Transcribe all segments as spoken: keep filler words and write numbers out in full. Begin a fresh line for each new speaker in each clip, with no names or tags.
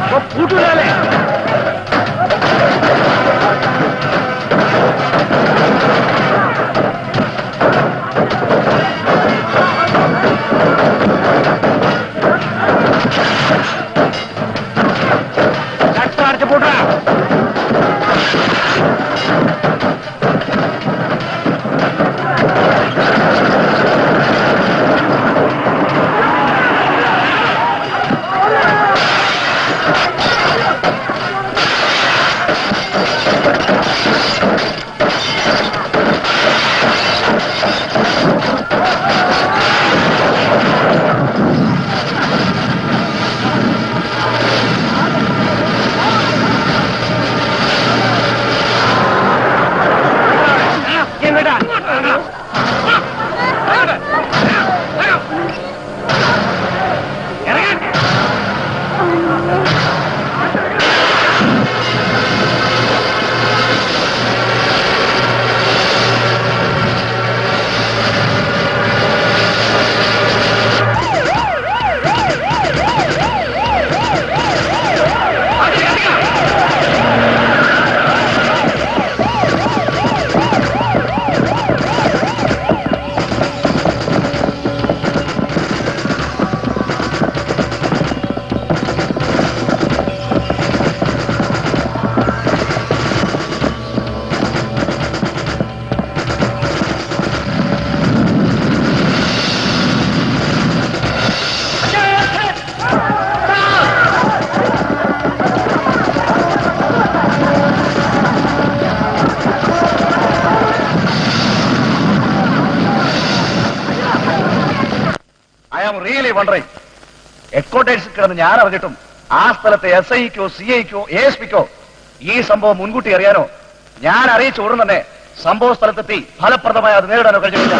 കൂട്ടൂലേ? അടിച്ചു പൂട്ടാ.
ഹെഡ്ക്വാർട്ടേഴ്സിൽ കിടന്ന് ഞാൻ അറിഞ്ഞിട്ടും ആ സ്ഥലത്തെ എസ് ഐക്കോ സി ഐക്കോ എ എസ് പിക്കോ ഈ സംഭവം മുൻകൂട്ടി അറിയാനോ ഞാൻ അറിയിച്ച ഉടൻ തന്നെ സംഭവ സ്ഥലത്തെത്തി ഫലപ്രദമായി അത് നേരിടാനോ കഴിഞ്ഞില്ല.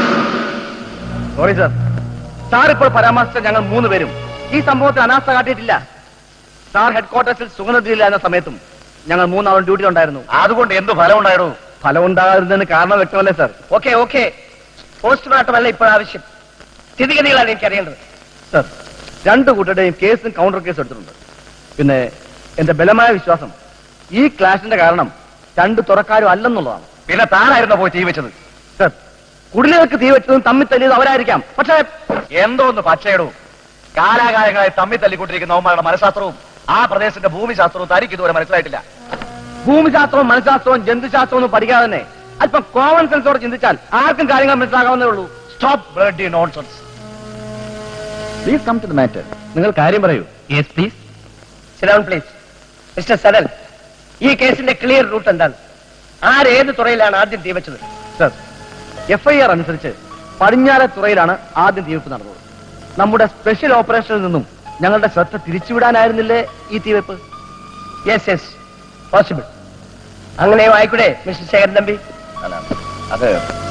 സോറി സർ, സാർ ഇപ്പോൾ പരാമർശിച്ച ഞങ്ങൾ മൂന്ന് പേരും ഈ സംഭവത്തിൽ അനാസ്ഥ കാട്ടിയിട്ടില്ല. സാർ ഹെഡ്ക്വാർട്ടേഴ്സിൽ സുഗന്ധയില്ല എന്ന സമയത്തും ഞങ്ങൾ മൂന്നാളും ഡ്യൂട്ടിയിലുണ്ടായിരുന്നു. അതുകൊണ്ട് എന്ത് ഫലം ഉണ്ടായിരുന്നു? ഫലം ഉണ്ടാകുന്നതിന് കാരണം വ്യക്തമല്ലേ സർ?
ഓക്കെ ഓക്കെ പോസ്റ്റ്മോർട്ടമല്ല ഇപ്പോൾ ആവശ്യം. സ്ഥിതിഗതികളാണ് എനിക്ക് അറിയേണ്ടത്.
സർ, രണ്ടു കൂട്ടരുടെയും കേസും കൗണ്ടർ കേസും എടുത്തിട്ടുണ്ട്. പിന്നെ എന്റെ ബലമായ വിശ്വാസം ഈ ക്ലാഷിന്റെ കാരണം രണ്ട് തുറക്കാരും അല്ലെന്നുള്ളതാണ്. പിന്നെ താനായിരുന്നോ പോയി തീ വെച്ചത്? സർ, കുടിലുകൾക്ക് തീ വെച്ചതും തമ്മിൽ തല്ലിയതും അവരായിരിക്കാം. പക്ഷേ എന്തോന്ന് പച്ചയിടവും കാലാകാലങ്ങളായി തമ്മിൽ തല്ലിക്കൊണ്ടിരിക്കുന്ന അവന്മാരുടെ മനഃശാസ്ത്രവും ആ പ്രദേശത്തിന്റെ ഭൂമിശാസ്ത്രവും തനിക്ക് ഇതുവരെ മനസ്സിലായിട്ടില്ല. ഭൂമിശാസ്ത്രവും മനഃശാസ്ത്രവും ജന്തുശാസ്ത്രവും ഒന്നും പഠിക്കാതെ തന്നെ അല്പം കോമൺ സെൻസോടെ ചിന്തിച്ചാൽ ആർക്കും കാര്യങ്ങൾ മനസ്സിലാകാവുന്നേ ഉള്ളൂ. Stop bloody nonsense. Please come to the matter. നിങ്ങൾ കാര്യം പറയൂ. Yes please.
Sit down please. Mister Sanal, ഈ കേസിന്റെ ക്ലിയർ റൂട്ട് എന്താണ്? ആരേത് തുറയിലാണ് ആദ്യം തീ വെച്ചത്?
സർ, എഫ് ഐ ആർ അനുസരിച്ച് പടിഞ്ഞാറെ തുറയിലാണ് ആദ്യം തീവെപ്പ് നടന്നത്. നമ്മുടെ സ്പെഷ്യൽ ഓപ്പറേഷനിൽ നിന്നും ഞങ്ങളുടെ ശ്രദ്ധ തിരിച്ചുവിടാനായിരുന്നില്ലേ ഈ തീവെപ്പ്?
Yes yes possible. അങ്ങനെയോ ആയിക്കൂടെ മിസ്റ്റർ ശേഖരൻ തമ്പി?
അത്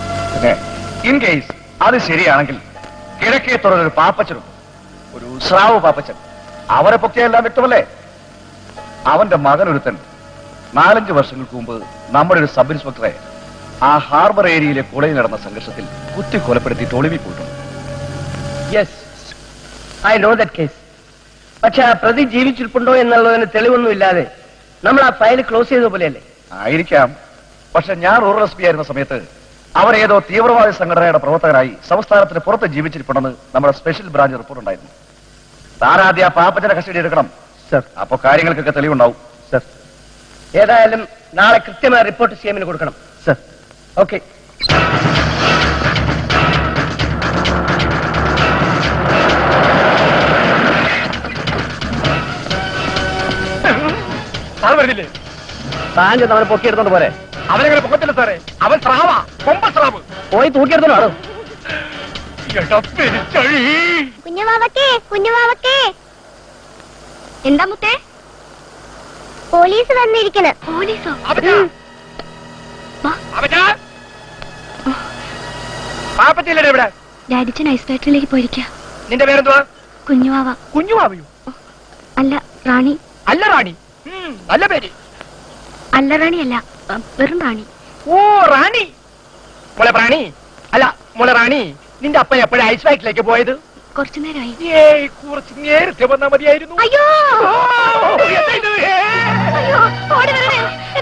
ഇൻ കേസ് അത് ശരിയാണെങ്കിൽ കിഴക്കേ തുറയിൽ ഒരു പാപ്പച്ചനും ഒരു സ്രാവ് പാപ്പച്ചൻ, അവരെ പൊക്കിയെല്ലാം വ്യക്തമല്ലേ? അവന്റെ മകനൊരുത്തൻ നാലഞ്ച് വർഷങ്ങൾക്ക് മുമ്പ് നമ്മുടെ ഒരു സബ് ഇൻസ്പെക്ടറെ ആ ഹാർബർ ഏരിയയിലെ കോളേജിൽ നടന്ന സംഘർഷത്തിൽ കുത്തി കൊലപ്പെടുത്തി ഒളിവിൽ പോയിട്ടുണ്ട്.
Yes, I know that case. പക്ഷെ ആ പ്രതി ജീവിച്ചിരിപ്പുണ്ടോ എന്നുള്ളതിന് തെളിവൊന്നും ഇല്ലാതെ നമ്മൾ ആ ഫയൽ ക്ലോസ് ചെയ്ത പോലെയല്ലേ?
ആയിരിക്കാം. പക്ഷെ ഞാൻ റൂറൽ എസ് പി ആയിരുന്ന സമയത്ത് അവരേതോ തീവ്രവാദി സംഘടനയുടെ പ്രവർത്തകരായി സംസ്ഥാനത്തിന് പുറത്ത് ജീവിച്ചിരിപ്പുണ്ടെന്ന് നമ്മുടെ സ്പെഷ്യൽ ബ്രാഞ്ച് റിപ്പോർട്ട് ഉണ്ടായിരുന്നു. താനാദ്യം ആ പാപ്പച്ചനെ കസ്റ്റഡി എടുക്കണം സർ. അപ്പൊ കാര്യങ്ങൾക്കൊക്കെ തെളിവുണ്ടാവും സർ.
ഏതായാലും നാളെ കൃത്യമായ റിപ്പോർട്ട് സി എമ്മിന് കൊടുക്കണം
സർ.
ഓക്കെ.
വരുന്നില്ലേ? താൻ ചെന്ന് അവനെ പൊക്കിയെടുത്തോണ്ട് പോരെ? അവനെങ്ങനെ പൊക്കത്തില്ല സാറേ, അവൻ സ്രാവാ, കൊമ്പ സ്രാവ്. പോയി തൂക്കിയെടുത്തോളൂ.
കുഞ്ഞുവാവക്കേ കുഞ്ഞുവാവക്കേ, എന്താ മുത്തേ? പോലീസ് വന്നിരിക്കണ്. പോലീസോ?
പാപ്പത്തില്ലേ ഇവിടെ?
ഡാഡിച്ചൻ ഐസ് ഫാക്ടറിയിലേക്ക് പോയിരിക്ക.
നിന്റെ പേരെന്തുവാ?
കുഞ്ഞുവാവ.
കുഞ്ഞുവാവയോ?
അല്ല റാണി.
അല്ല റാണി, നല്ല പേര്.
അല്ല റാണി അല്ല, വെറും റാണി.
ഓ റാണി. മോളെ പ്രാണി അല്ല മോളെ റാണി, നിന്റെ അപ്പൻ എപ്പോഴും ഐസ് ഫാക്ടറിയിലേക്ക് പോയത്?
കുറച്ചു നേരമായി.
ഏയ് കുറച്ച് നേരത്തെ വന്നാ മതിയായിരുന്നു.
അയ്യോ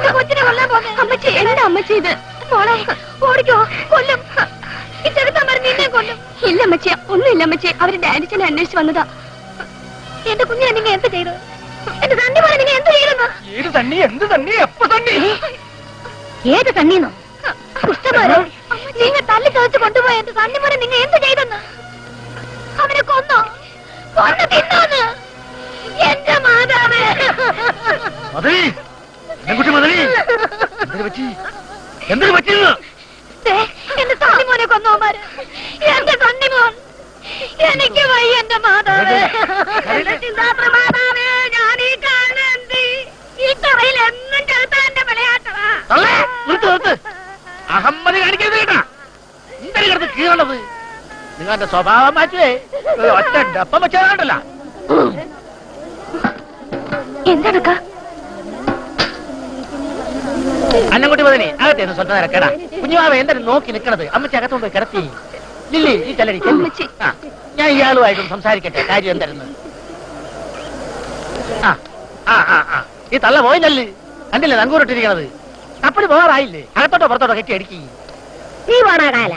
എന്റെ കൊച്ചിനെ കൊല്ലാൻ പോകുന്നു. അമ്മച്ചി എന്താ അമ്മച്ചി ഇത്? മോളെ ഓടിക്കോ, കൊല്ലും. ഈ ചെറുക്കന്മാർ നിന്നെ കൊല്ലും. ഇല്ല അമ്മച്ചി, ഒന്നുമില്ല അമ്മച്ചി. അവര് ഡാഡിച്ചനെ അന്വേഷിച്ച് വന്നതാ. എന്റെ കുഞ്ഞിനെ നിങ്ങൾ എന്ത് ചെയ്തു? എന്റെ തണ്ണി പോലെ നിങ്ങൾ എന്ത് ചെയ്തെന്ന്?
ഏത് തണ്ണി? എന്ത് തണ്ണി? എപ്പോ തണ്ണി?
ഏത് തണ്ണീന്നോ? കുഷ്ഠമാരോ? നിങ്ങൾ തല്ലി ചതച്ച് കൊണ്ടുപോയ എന്റെ തണ്ണി പോലെ നിങ്ങൾ എന്ത് ചെയ്തെന്ന്? അവനെ കൊന്നോ? കൊന്ന് തിന്നോന്ന്? എന്റെ മാതാവേ!
എന്തൊരു പറ്റിയെന്ന്?
എന്റെ തണ്ണിമോനെ കൊന്നോമാര്. എന്റെ തണ്ണിമോൻ. എനിക്ക് വയ്യ എന്റെ മാതാവേ. മാതാവേ, ഞാൻ ഈ കാണുന്നത് ഈ കറയിൽ എന്നും ചേർത്താ എന്റെ വിളയാട്ടവാ.
അഹമ്മദ് കാണിക്കരുത് കേട്ടാ. എന്തൊരു കിടന്ന് കീറണത്? നിങ്ങളുടെ സ്വഭാവം മാറ്റുവേ. ഒറ്റ ഡപ്പം വെച്ചാണ്ടല്ല.
എന്താണക്ക?
അന്നംകുട്ടി മദനി അകത്തേന്ന് സ്വന്തം നിരക്കടാ. കുഞ്ഞുമാവ എന്തായാലും നോക്കി നിൽക്കണത്. അമ്മച്ചി അകത്തോണ്ട് പോയി കിടത്തി. ലില്ലി ഈ ചെല്ലടി ചെല്ലി. ഞാൻ ഇയാളുമായിട്ടും സംസാരിക്കട്ടെ. കാര്യം എന്തായിരുന്നു? ആ ആ ആ ആ ഈ തള്ള പോയില്ലല്ലേ? കണ്ടില്ലേ നങ്കൂറിട്ടിരിക്കണത്? കപ്പല് പോകാറായില്ലേ? അകത്തോട്ടോ പുറത്തോട്ടോ കെട്ടി അടിക്കി.
നീ പോണാ കാല.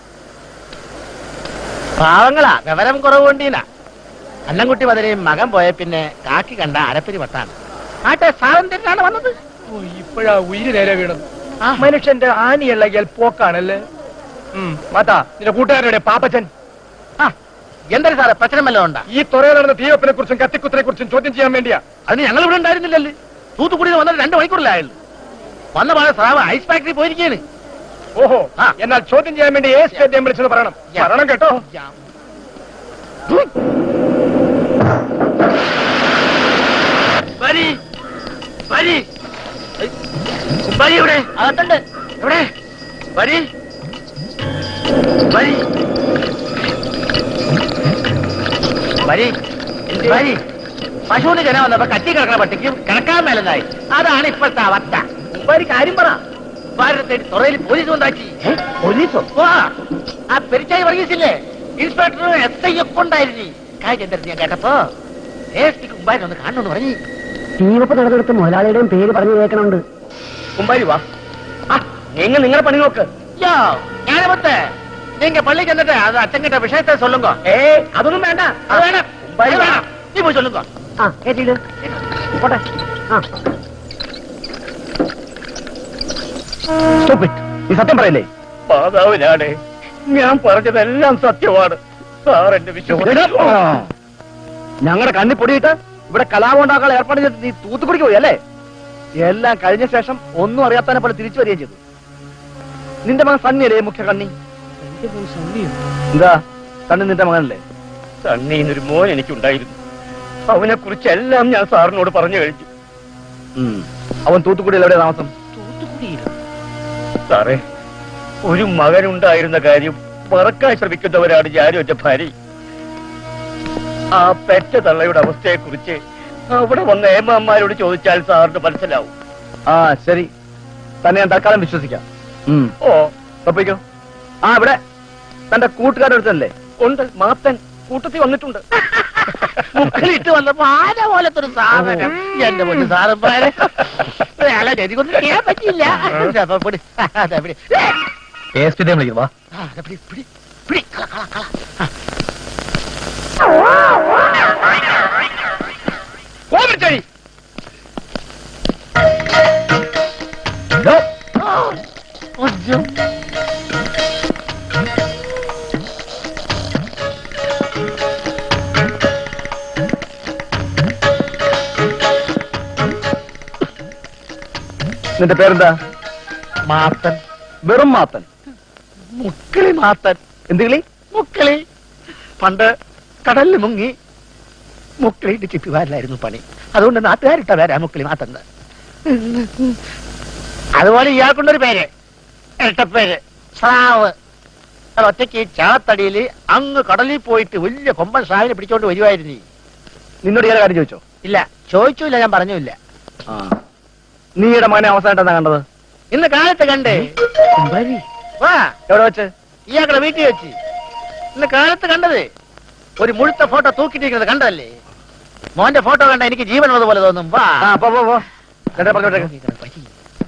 പാവങ്ങളാ, വിവരം കുറവ് കൊണ്ടീന. അന്നംകുട്ടി മദനിയും മകൻ പോയ പിന്നെ കാക്കി കണ്ട അരപ്പരി വട്ടാണ്. ആട്ടെ സ്വാതന്ത്ര്യത്തിനാണ് വന്നത്.
ഇപ്പോഴാ ഉയിര് നേരെ വീണത്. മനുഷ്യന്റെ ആനിയല്ലകിയാൽ പോക്കാണല്ലേ. മാതാ, നിന്റെ കൂട്ടുകാരുടെ പാപ്പച്ചൻ
ആ എന്തൊരു സാറേ പ്രശ്നം വല്ലതും ഉണ്ടാ?
ഈ തുറയിൽ നടന്ന തീവപ്പിനെ കുറിച്ചും കത്തിക്കുത്തിനെ കുറിച്ചും ചോദ്യം ചെയ്യാൻ വേണ്ടിയാ.
അതിന് ഞങ്ങൾ ഇവിടെ ഉണ്ടായിരുന്നില്ലല്ലേ. തൂത്തുക്കുടിയിൽ വന്നത് രണ്ടു മണിക്കൂറിലായുള്ളൂ. വന്ന പാടെ സ്രാവ് ഐസ് ഫാക്ടറി പോയിരിക്കുകയാണ്.
ഓഹോ, എന്നാൽ ചോദ്യം ചെയ്യാൻ വേണ്ടി ഏ സ്റ്റേഡിയം വിളിച്ചത് പറയണം. പറയണം കേട്ടോ.
ഇവിടെ അകത്തുണ്ട്. എവിടെ വരി വരി വരി വരി. പശുവിന് ജന വന്നപ്പോ കട്ടി കിടക്കണ പട്ടിക്ക് കിടക്കാൻ മേലെന്നായി. അതാണ് ഇപ്പോഴത്തെ അവസ്ഥ. വരി കാര്യം പറ. ഭാരതത്തേക്ക് തുറയിൽ പോലീസ് വന്നാക്കി. പോലീസോ? ആ പെരിച്ചായി വർഗീസില്ലേ, ഇൻസ്പെക്ടറും എസ് ഐ ഒക്കെ ഉണ്ടായിരുന്നു. കാര്യം എന്തായിരുന്നു ഞാൻ കേട്ടപ്പോ എസ് പിക്ക് മുമ്പായിട്ട് ഒന്ന് കാണണമെന്ന് പറഞ്ഞു.
തീവപ്പ് നടന്നെടുത്ത് മുതലാളിയുടെയും പേര് പറഞ്ഞു കേൾക്കണുണ്ട്.
മുമ്പായി വാ.
നിങ്ങൾ നിങ്ങളുടെ പണി നോക്ക്.
യോ ഞാനത്തെ നീങ്ക പള്ളി ചെന്നിട്ട് അത് അച്ഛൻ വിഷയത്തെ சொல்லுங்க.
ഏ അതൊന്നും വേണ്ട.
അത് വേണം. നീ പോയി சொல்லுங்க.
ആ കേട്ടില്ല പോട്ടെ. ആ
നീ സത്യം പറയില്ലേ? മാതാവിനാണ് ഞാൻ പറഞ്ഞതെല്ലാം സത്യമാണ്. സാർ എന്റെ വിശ്വാസം.
ഞങ്ങളുടെ കണ്ണി പൊടിയിട്ട് ഇവിടെ കലാപം ഉണ്ടാക്കാനുള്ള ഏർപ്പാട് ചെയ്തിട്ട് നീ തൂത്തുക്കുടിക്ക് പോയി അല്ലേ? എല്ലാം കഴിഞ്ഞ ശേഷം ഒന്നും അറിയാത്തതിനെ പോലെ തിരിച്ചു വരികയും ചെയ്തു. നിന്റെ മകൻ സണ്ണിയല്ലേ മുഖ്യ കണ്ണി? എന്താ സണ്ണി നിന്റെ മകനല്ലേ?
സണ്ണീന്നൊരു മോൻ എനിക്കുണ്ടായിരുന്നു. അവനെ കുറിച്ചെല്ലാം ഞാൻ സാറിനോട് പറഞ്ഞു കഴിഞ്ഞു.
അവൻ തൂത്തുക്കുടിയിൽ എവിടെ താമസം?
സാറേ, ഒരു മകനുണ്ടായിരുന്ന കാര്യം മറക്കാൻ ശ്രമിക്കുന്നവരാണ് ഞാനും എന്റെ ഭാര്യ. ആ പെറ്റ തള്ളയുടെ അവസ്ഥയെ കുറിച്ച് അവിടെ വന്ന ഏമാന്മാരോട് ചോദിച്ചാൽ സാറിന് മനസ്സിലാവും.
ആ ശരി, തന്നെ ഞാൻ തൽക്കാലം വിശ്വസിക്കാം.
ഓ
തപ്പിക്കോ. ആ ഇവിടെ തന്റെ കൂട്ടുകാരുടെ അടുത്തല്ലേ?
ഉണ്ട്, മാത്തൻ കൂട്ടത്തിൽ വന്നിട്ടുണ്ട്.
മുക്കിലിട്ട് വന്നപ്പോ ആന പോലത്തെ ഒരു സാധനം. എന്റെ പൊന്നു സാറന്മാരെ എനിക്കൊന്നും ചെയ്യാൻ പറ്റില്ല. വിളിക്കുവാ.
കോപിച്ചടി
നിന്റെ പേരെന്താ?
മാത്തൻ.
വെറും മാത്തൻ?
മുക്കിളി മാത്തൻ.
എന്ത് കിളി?
മുക്കിളി. പണ്ട് കടലിൽ മുങ്ങി മുക്കിളിട്ട് ചിപ്പിവാരിലായിരുന്നു പണി. അതുകൊണ്ട് നാട്ടുകാരിട്ട പേരാ മുക്കിളി മാത്തൻ.
അതുപോലെ ഇയാൾക്കൊണ്ടൊരു പേര്, ഇരട്ടപ്പേര് സ്രാവ്. അത് ഒറ്റയ്ക്ക് ചാത്തടിയിൽ അങ്ങ് കടലിൽ പോയിട്ട് വലിയ കൊമ്പൻ സ്രാവിനെ പിടിച്ചോണ്ട് വരുമായിരുന്നു.
നിന്നോട് ഇയാളെ കാര്യം ചോദിച്ചോ?
ഇല്ല, ചോദിച്ചില്ല, ഞാൻ പറഞ്ഞില്ല.
നീയുടെ മകനെ അവസാനമായിട്ട് എന്താ കണ്ടത്?
ഇന്ന് കാലത്ത് കണ്ടേ. വാ,
എവിടെ വെച്ച്?
ഇയാളുടെ വീട്ടിൽ വെച്ച് ഇന്ന് കാലത്ത് കണ്ടത്. ഒരു മുഴുത്ത ഫോട്ടോ തൂക്കിട്ടിരിക്കുന്നത് കണ്ടതല്ലേ? മോന്റെ ഫോട്ടോ കണ്ട എനിക്ക് ജീവൻ ഉള്ളതുപോലെ തോന്നും. വാ.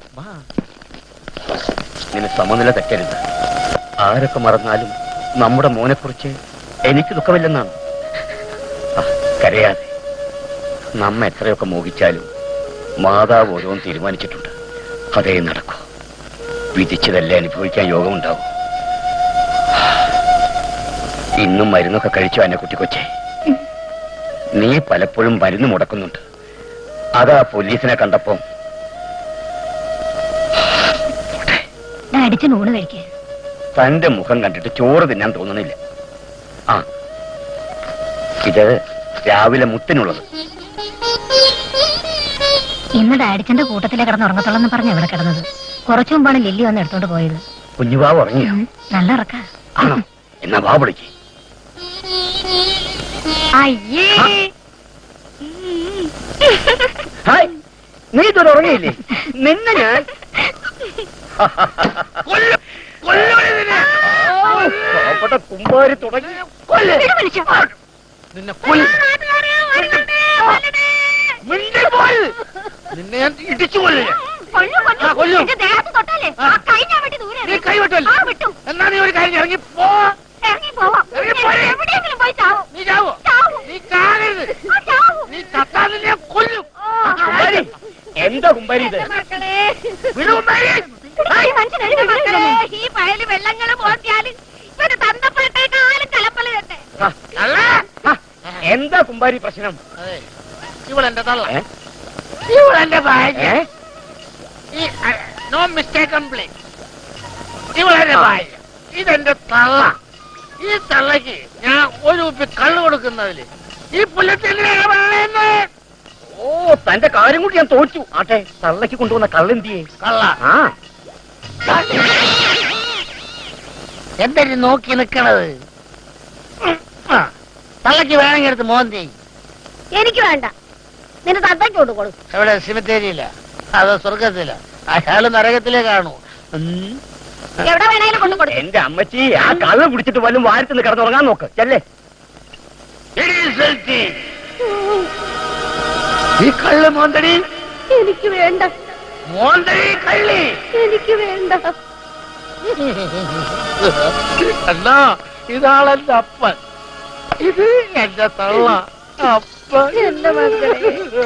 ഇങ്ങനെ സമനില തെറ്റരുത്. ആരൊക്കെ മറന്നാലും നമ്മുടെ മോനെക്കുറിച്ച് എനിക്ക് ദുഃഖമില്ലെന്നാണ്. കരയാതെ. നമ്മ എത്രയൊക്കെ മോഹിച്ചാലും മാതാവ് ഓരോന്ന് തീരുമാനിച്ചിട്ടുണ്ട്. അതേ നടക്കൂ. വിധിച്ചതല്ലേ അനുഭവിക്കാൻ യോഗമുണ്ടാവും. ഇന്നും മരുന്നൊക്കെ കഴിച്ചു എന്നെ കുട്ടിക്കൊച്ചേ. നീ പലപ്പോഴും മരുന്ന് മുടക്കുന്നുണ്ട്. അതാ പോലീസിനെ കണ്ടപ്പോ
ഊണ് കഴിക്കേ.
തന്റെ മുഖം കണ്ടിട്ട് ചോറ് തിന്നാൻ തോന്നുന്നില്ല. ആ ഇത് രാവിലെ മുത്തിനുള്ളത്.
ഇന്ന് ഡാഡിച്ചന്റെ കൂട്ടത്തിലെ കിടന്ന് ഉറങ്ങത്തുള്ളെന്ന് പറഞ്ഞ ഇവിടെ കിടന്നത്. കുറച്ചു മുമ്പാണ് ലില്ലി വന്ന് എടുത്തോണ്ട് പോയത്.
കുഞ്ഞുവാവ് ഉറങ്ങിയോ?
നല്ല ഉറക്ക.
ആണോ? എന്നാ വാ വിളിക്ക്.
അയ്യേ,
ഹായ്, നീ ഇതൊരു ഉറങ്ങിയില്ലേ? നിന്നെ ഞാൻ കുമ്പാരി തുടങ്ങി നിന്നെ നിന്നെ ഞാൻ ഇടിച്ചു കൊല്ലും. എന്നാ നീ ഒരു കാര്യം ഇറങ്ങി പോ. നീ ചാവോ? നീ കാണരുത്. നീ ചത്താൽ നിന്നെ കൊല്ലും. എന്താ കുമ്പാരി ഇത്?
ഈ പയല് വെള്ളങ്ങള് പോറ്റിയാല് ഇവര് തന്തപ്പഴത്തേക്കാളും കലപ്പല തന്നെ.
എന്താ കുമ്പാരി പ്രശ്നം?
ഇവളെന്റെ തള്ള, ഇവളെന്റെ ഭാര്യ. No mistaken please. ഇവളെന്റെ ഭാര്യ, ഇതെന്റെ തള്ള. ഈ തള്ളക്ക് ഞാൻ ഒരു കുപ്പി കള്ളു കൊടുക്കുന്നതില് ഈ പുല്ലത്തിനെയാണ് പറയുന്നത്.
ഓ, തന്റെ കാര്യം കൂടി ഞാൻ തോറ്റു. ആട്ടെ, തള്ളക്ക് കൊണ്ടുവന്ന കള്ളെന്തിയെ?
കള്ള
ആ
എന്തൊരു നോക്കി നിക്കണത്? തള്ളക്ക് വേണമെങ്കിൽ എടുത്ത് മോന്തി.
എനിക്ക് വേണ്ട, നിന്റെ തത്തയ്ക്ക് കൊണ്ട് കൊടുക്കും.
എവിടെ? സിമിത്തേരിയില്ല, അതോ സ്വർഗത്തില? അയാള് നരകത്തിലേ കാണൂ.
എവിടെ വേണേലും കൊണ്ട് കൊടുക്കും.
എന്റെ അമ്മച്ചി, ആ കള്ള് പിടിച്ചിട്ട് വല്ലതും വാരത്തിന് കിടന്നുറങ്ങാൻ നോക്ക്. ചെല്ലേ.
ഈ കള്ള് മോന്തടി.
എനിക്ക് വേണ്ട.
മോന്തടി കള്ളി.
എനിക്ക് വേണ്ട.
എന്നാ ഇതാളെന്റെ അപ്പൻ, ഇത് എന്റെ തള്ള. അപ്പൻ
എന്റെ മക്കളെ.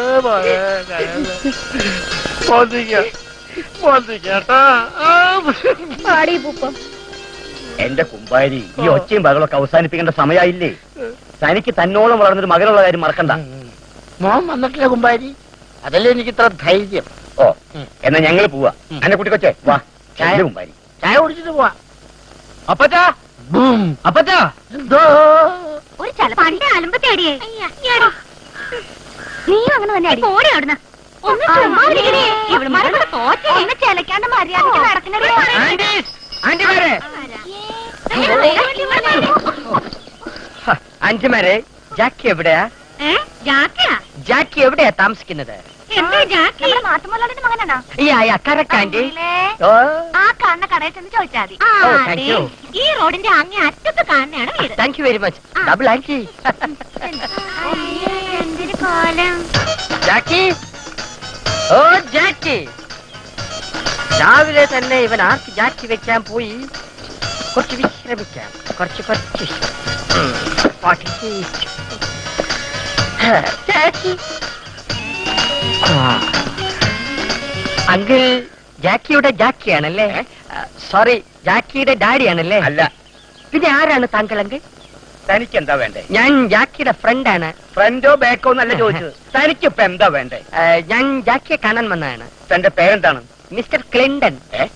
മോന്തിക്ക മോന്തിക്കേട്ടാ.
പാടി പൂപ്പം.
എന്റെ കുമ്പാരി, ഈ ഒച്ചയും ബഹളമൊക്കെ അവസാനിപ്പിക്കേണ്ട സമയമായില്ലേ? തനിക്ക് തന്നോളം വളർന്നൊരു മകനുള്ള കാര്യം മറക്കണ്ട.
മോൻ വന്നിട്ടില്ല കുമ്പാരി, അതല്ലേ എനിക്ക് ഇത്ര ധൈര്യം.
ഓ, എന്നാ ഞങ്ങള് പോവാ. എന്നെ കുട്ടിക്കൊച്ചേ വാ. ചായ കുമ്പാരി.
ചായ കുടിച്ചിട്ട് പോവാ.
അപ്പച്ചാ, അപ്പച്ചാ.
എന്തോ
ഒരു ചല പണ്ടേ അലമ്പ തേടിയേ. നീ അങ്ങനെ തന്നെ അടി. ഓടി അവിടുന്ന്. ഒന്ന് ചുമ്മാ ഇരിക്കണേ. ഇവളുമാരെ തോറ്റേ. ഒന്ന് ചിലക്കാണ്ട് മര്യാദയ്ക്ക് നടക്കുന്നവരെ.
അഞ്ചുമാരെ, ജാക്കി എവിടെയാ? ജാക്കി എവിടെയാ താമസിക്കുന്നത്?
മകനാണോ? ആ കാണുന്ന കടയിൽ ചെന്ന് ചോദിച്ചാൽ മതി. ഈ റോഡിന്റെ അങ്ങേ അറ്റത്ത് കാണുന്നതാണ് വീട്.
Thank you very much. Double aunty.
എന്തൊരു കോലം.
ജാക്കി, ഓ ജാക്കി. രാവിലെ തന്നെ ഇവൻ ആർക്ക് ജാക്കി വെക്കാൻ പോയി. കുറച്ച് വിശ്രമിക്കാം. കുറച്ച് കുറച്ച് അങ്കിൾ ജാക്കിയുടെ ജാക്കിയാണല്ലേ? സോറി, ജാക്കിയുടെ ഡാഡിയാണല്ലേ?
അല്ല.
പിന്നെ ആരാണ് താങ്കൾ അങ്കിൾ?
തനിക്ക് എന്താ വേണ്ടേ?
ഞാൻ ജാക്കിയുടെ ഫ്രണ്ടാണ്.
ഫ്രണ്ടോ ബാക്കോ എന്നല്ല ചോദിച്ചത്. തനിക്കിപ്പോ എന്താ വേണ്ടേ?
ഞാൻ ജാക്കിയെ കാണാൻ വന്നതാണ്.
തന്റെ പേരെന്താണ്?
Mister Clinton.